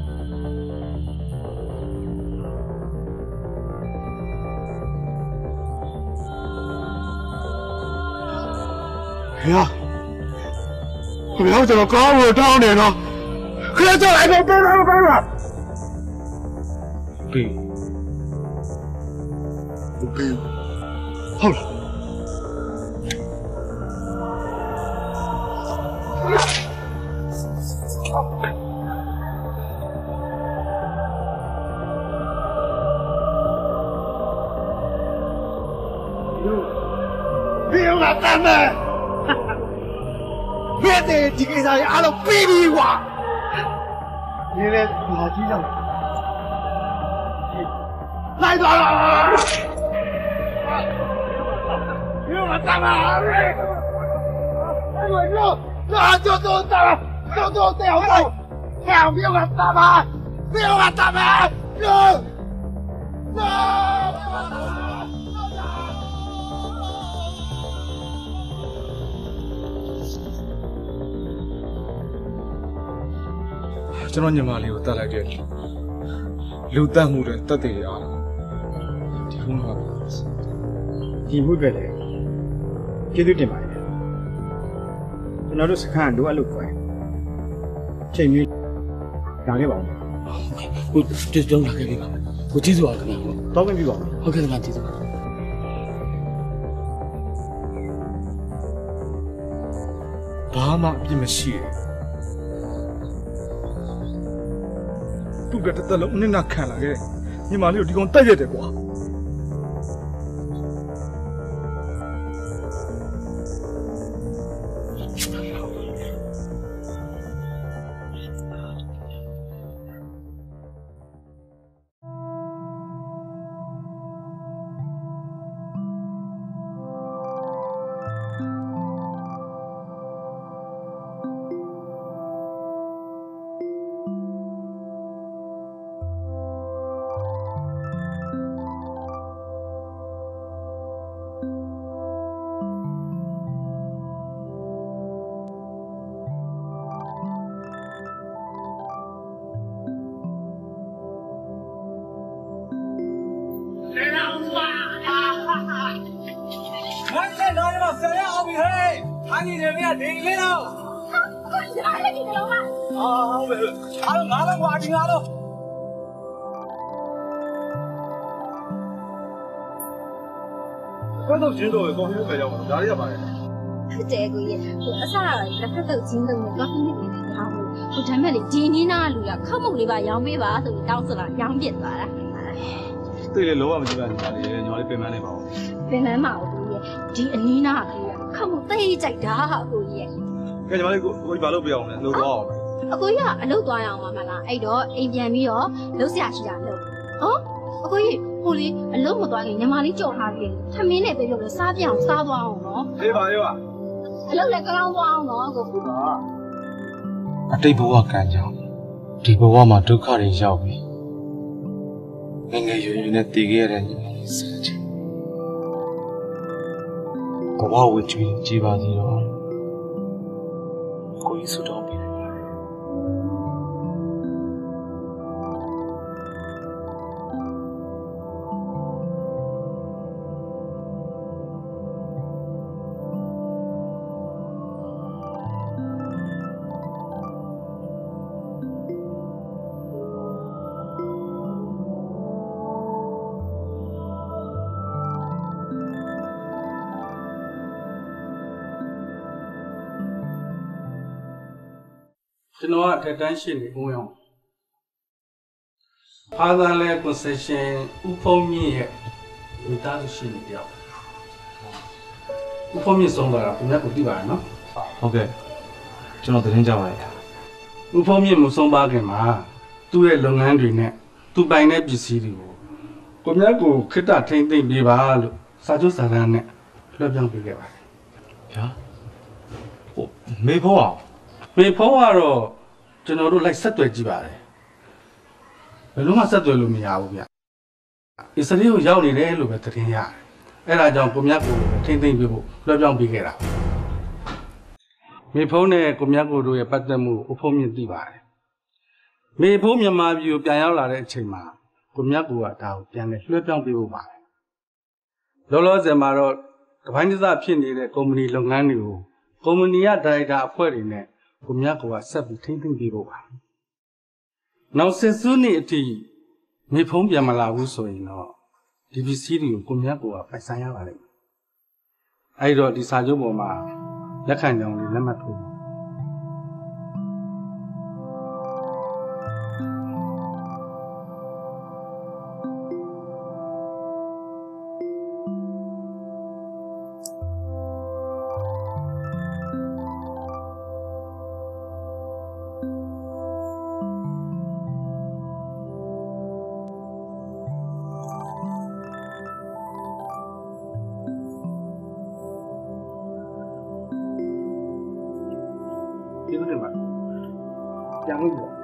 ခင်ဗျာကျွန်တော်ကောင်းလို့တောင်းနေတော့ခင်ဗျာကျွန်တော်အဲ့ပေးပါပေးပါပေးဟုတ်လားဘယ်လိုတမ်းမဲဘယ်တဲ့ဒီကိစ္စကြီးအားလုံးပြီးပြီကွာဒီလေဘာကြီးရောက်လိုက်သွားလားရောမတမ်းပါဘူးရောတော့တော့တဲ့အောင်တော့ဘယ်မှာတမ်းပါဘယ်မှာတမ်းပါရောကျွန်တော်ညီမလေးကိုတတ်လိုက်တဲ့လူတတ်မှုတွေတတ်တယ်အားလုံးဒီဖုန်းမှာဒီမှုပဲလေကျေးဇူးတင်ပါတယ်ကျွန်တော်တို့စခန်းလိုအပ်လို့ခေါ်ရင်ချိန်မျိုးဒါခဲ့ပါဦးကိုတူတုံးလာခဲ့ပြီပါကိုကျေးဇူးပါခင်ဗျာတော့ပြင်ပြီပါဟုတ်ကဲ့ခင်ဗျာကျေးဇူးပါဘာမှအပြစ်မရှိတယ်သူကတသက်လုံးအနစ်နာခံလာခဲ့ညီမလေးကိုဒီကောင်တိုက်ရတယ်ကွာ你这边顶来了， 你哪里顶了嘛？ 啊，喂，俺们挂顶了。我都知道，高兴快叫我家里吧。 这个也，我啥了？那他都知道我高兴的那个好，我前面的今年那路呀，看不里吧，杨梅吧，所以当时了杨别သွား了。 对了，老外们这边你妈的北满的吧？ 北满嘛，我这ဒီအနီးနာကလေးကခမှုသိကြိုက်တာအကိုကြီးရဲ့ကဲညီမလေးကိုဘာလုပ်ပြအောင်လဲလုပ်တော့အောင်အကိုကြီးကအလုပ်သွားရအောင်ပါမလားအဲ့တော့အိမ်ပြန်ပြီးတော့လုပ်ဆရာရှိတာလုပ်ဟောအကိုကြီးဟိုလေအလုပ်မသွားခင်ညီမလေးကြော်ထားပြီးထမင်းနဲ့ပဲပြုတ်လို့စားပြအောင်စားသွားအောင်နော်အေးပါအေးပါအလုပ်လည်းကောင်းသွားအောင်နော်အကိုပါအတိတ်ဘဝကံကြောင့်ဒီဘဝမှာဒုက္ခတွေရောက်ပြီငယ်ငယ်ရွယ်ရွယ်နဲ့တည်ခဲ့ရတဲ့ညီမလေးစချင်ဘဝဝကြွေးကြည်ပါစီတော့ကိုကြီးဆူတောင်းပေးတယ်ကျွန်တော်ကတက်တန်းရှင်းနေဦးအောင်ဖာသာလဲ concession ဦးဖုံးမြင့်ရဲ့မိသားစုရှင်းနေတယောက်ဦးဖုံးမြင့်ဆုံးသွားတာဘယ်နဲ့ကိုသိပါရနော်ဟုတ်ကဲ့ကျွန်တော်သတင်းကြပါရဲ့ဦးဖုံးမြင့်မဆုံးပါခင်မှာသူ့ရဲ့လုပ်ငန်းတွေနဲ့သူပိုင်တဲ့ပစ္စည်းတွေကိုကိုမြတ်ကိုခိတ္တထိမ့်သိမ့်ပေးပါလို့စာချုပ်စာတမ်းနဲ့လွှဲပြောင်းပေးခဲ့ပါတယ်ဗျာဟိုမေဖို့အောင်မေဖုံးကတော့ကျွန်တော်တို့လိုက်ဆက်သွယ်ကြည့်ပါတယ်ဘယ်လုံးမှဆက်သွယ်လို့မရဘူးဗျအစ္စရေးကိုရောက်နေတယ်လို့ပဲသတင်းရတယ်အဲ့ဒါကြောင့်ကိုမြတ်ကိုထိမ့်သိမ့်ပေးဖို့လွှဲပြောင်းပေးခဲ့တာမေဖုံးနဲ့ကိုမြတ်ကိုတို့ရဲ့ပတ်သက်မှုအဖုံးမြင့်သိပါတယ်မေဖုံးမြန်မာပြည်ကိုပြန်ရောက်လာတဲ့အချိန်မှာကိုမြတ်ကိုကဒါကိုပြန်လဲလွှဲပြောင်းပေးဖို့ပါတယ်လောလောဆယ်မှာတော့တပိုင်းတစ်စဖြစ်နေတဲ့ကုမ္ပဏီလုပ်ငန်းတွေကိုကုမ္ပဏီကဒါရိုက်တာအဖွဲ့တွေနဲ့ကိုမြတ်ကဆက်ပြီးထိမ့်သိမ့်ပေးဖို့ပါနောက်ဆက်စုနှစ်အထိမေဖုံးပြန်မလာဘူးဆိုရင်တော့ဒီပစ္စည်းတွေကိုကိုမြတ်ကပိုင်ဆိုင်ရပါလိမ့်မယ်အဲ့တော့ဒီစာချုပ်ပေါ်မှာလက်ခံကြောင်းလေးလက်မှတ်ထိုး讲一讲。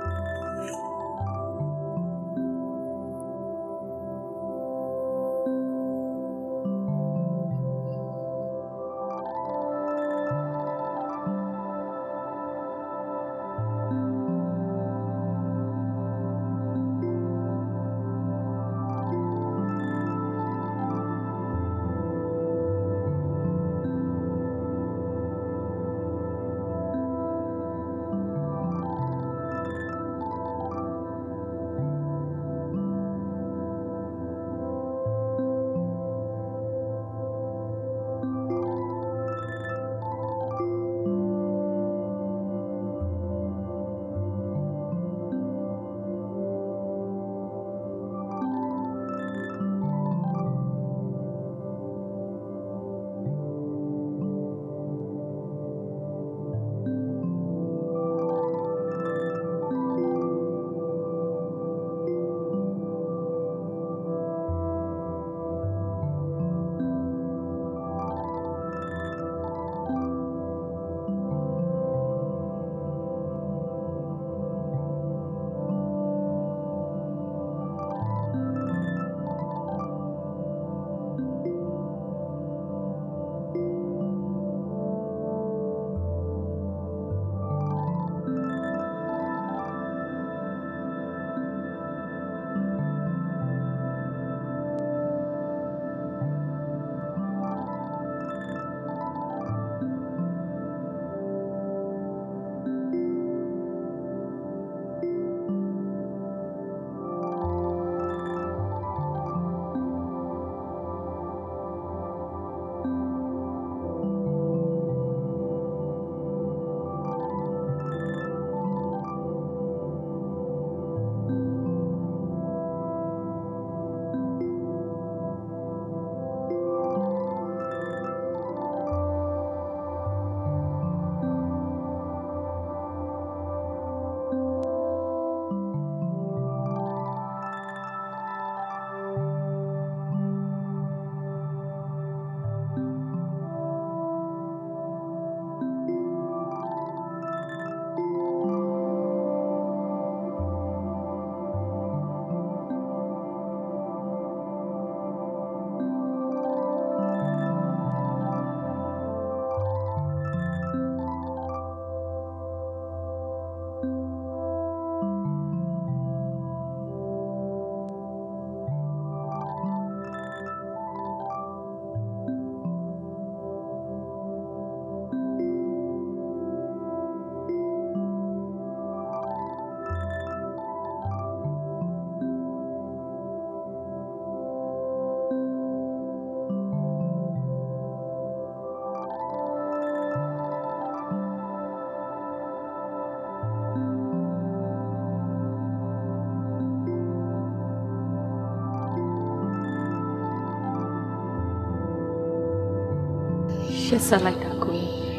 က်ဆက်လိုက်တာကို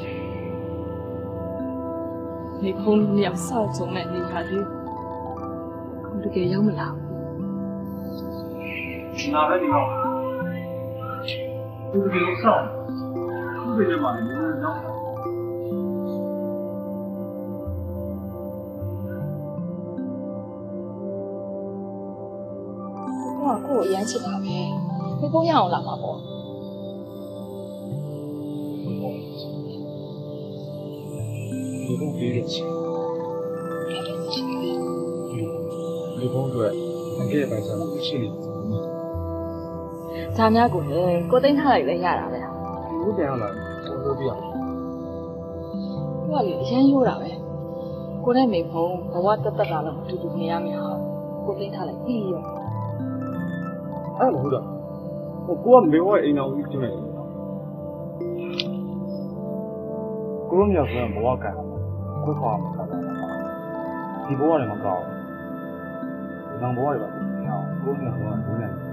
နေဖုန်းမြောက်ဆောက်ဆုံးတဲ့နေရာလေးကိုတကယ်ရောက်မလားနားပဲဒီကောင်သူဒီလိုဆောက်သူ့ဘယ်မှာလဲနော်ကိုအရမ်းချစ်တာပဲဖေဖုန်းရအောင်လာမှာပေါ့ဒီဘုံပြေးရချင်ဒီဘုံတို့အကဲပိုင်စားလို့ရှိနေဒါများကိုလည်းကိုသိန်းထားလိုက်လဲရတာပဲဘူးပြန်လာတော့လို့ပြရကိုကလေအရမ်းရိုးတာပဲကိုနဲ့မိဖုန်းဘဝတက်တက်လာတော့အတူတူနေရမယ်ဟာကိုသိန်းထားလိုက်ပြီးရောအဲ့လိုဟုတ်တော့ကိုကမေဝအိမ်အောင်ကြီးတင်တယ်ကိုလိုမျိုးဆိုရင်ဘဝကံကိုခေါ်မှာဒီဘဝနဲ့မကောင်းဘူးဒီနောင်ဘဝတွေပါမင်းအောင်ကိုလိုမျိုးကဘယ်နဲ့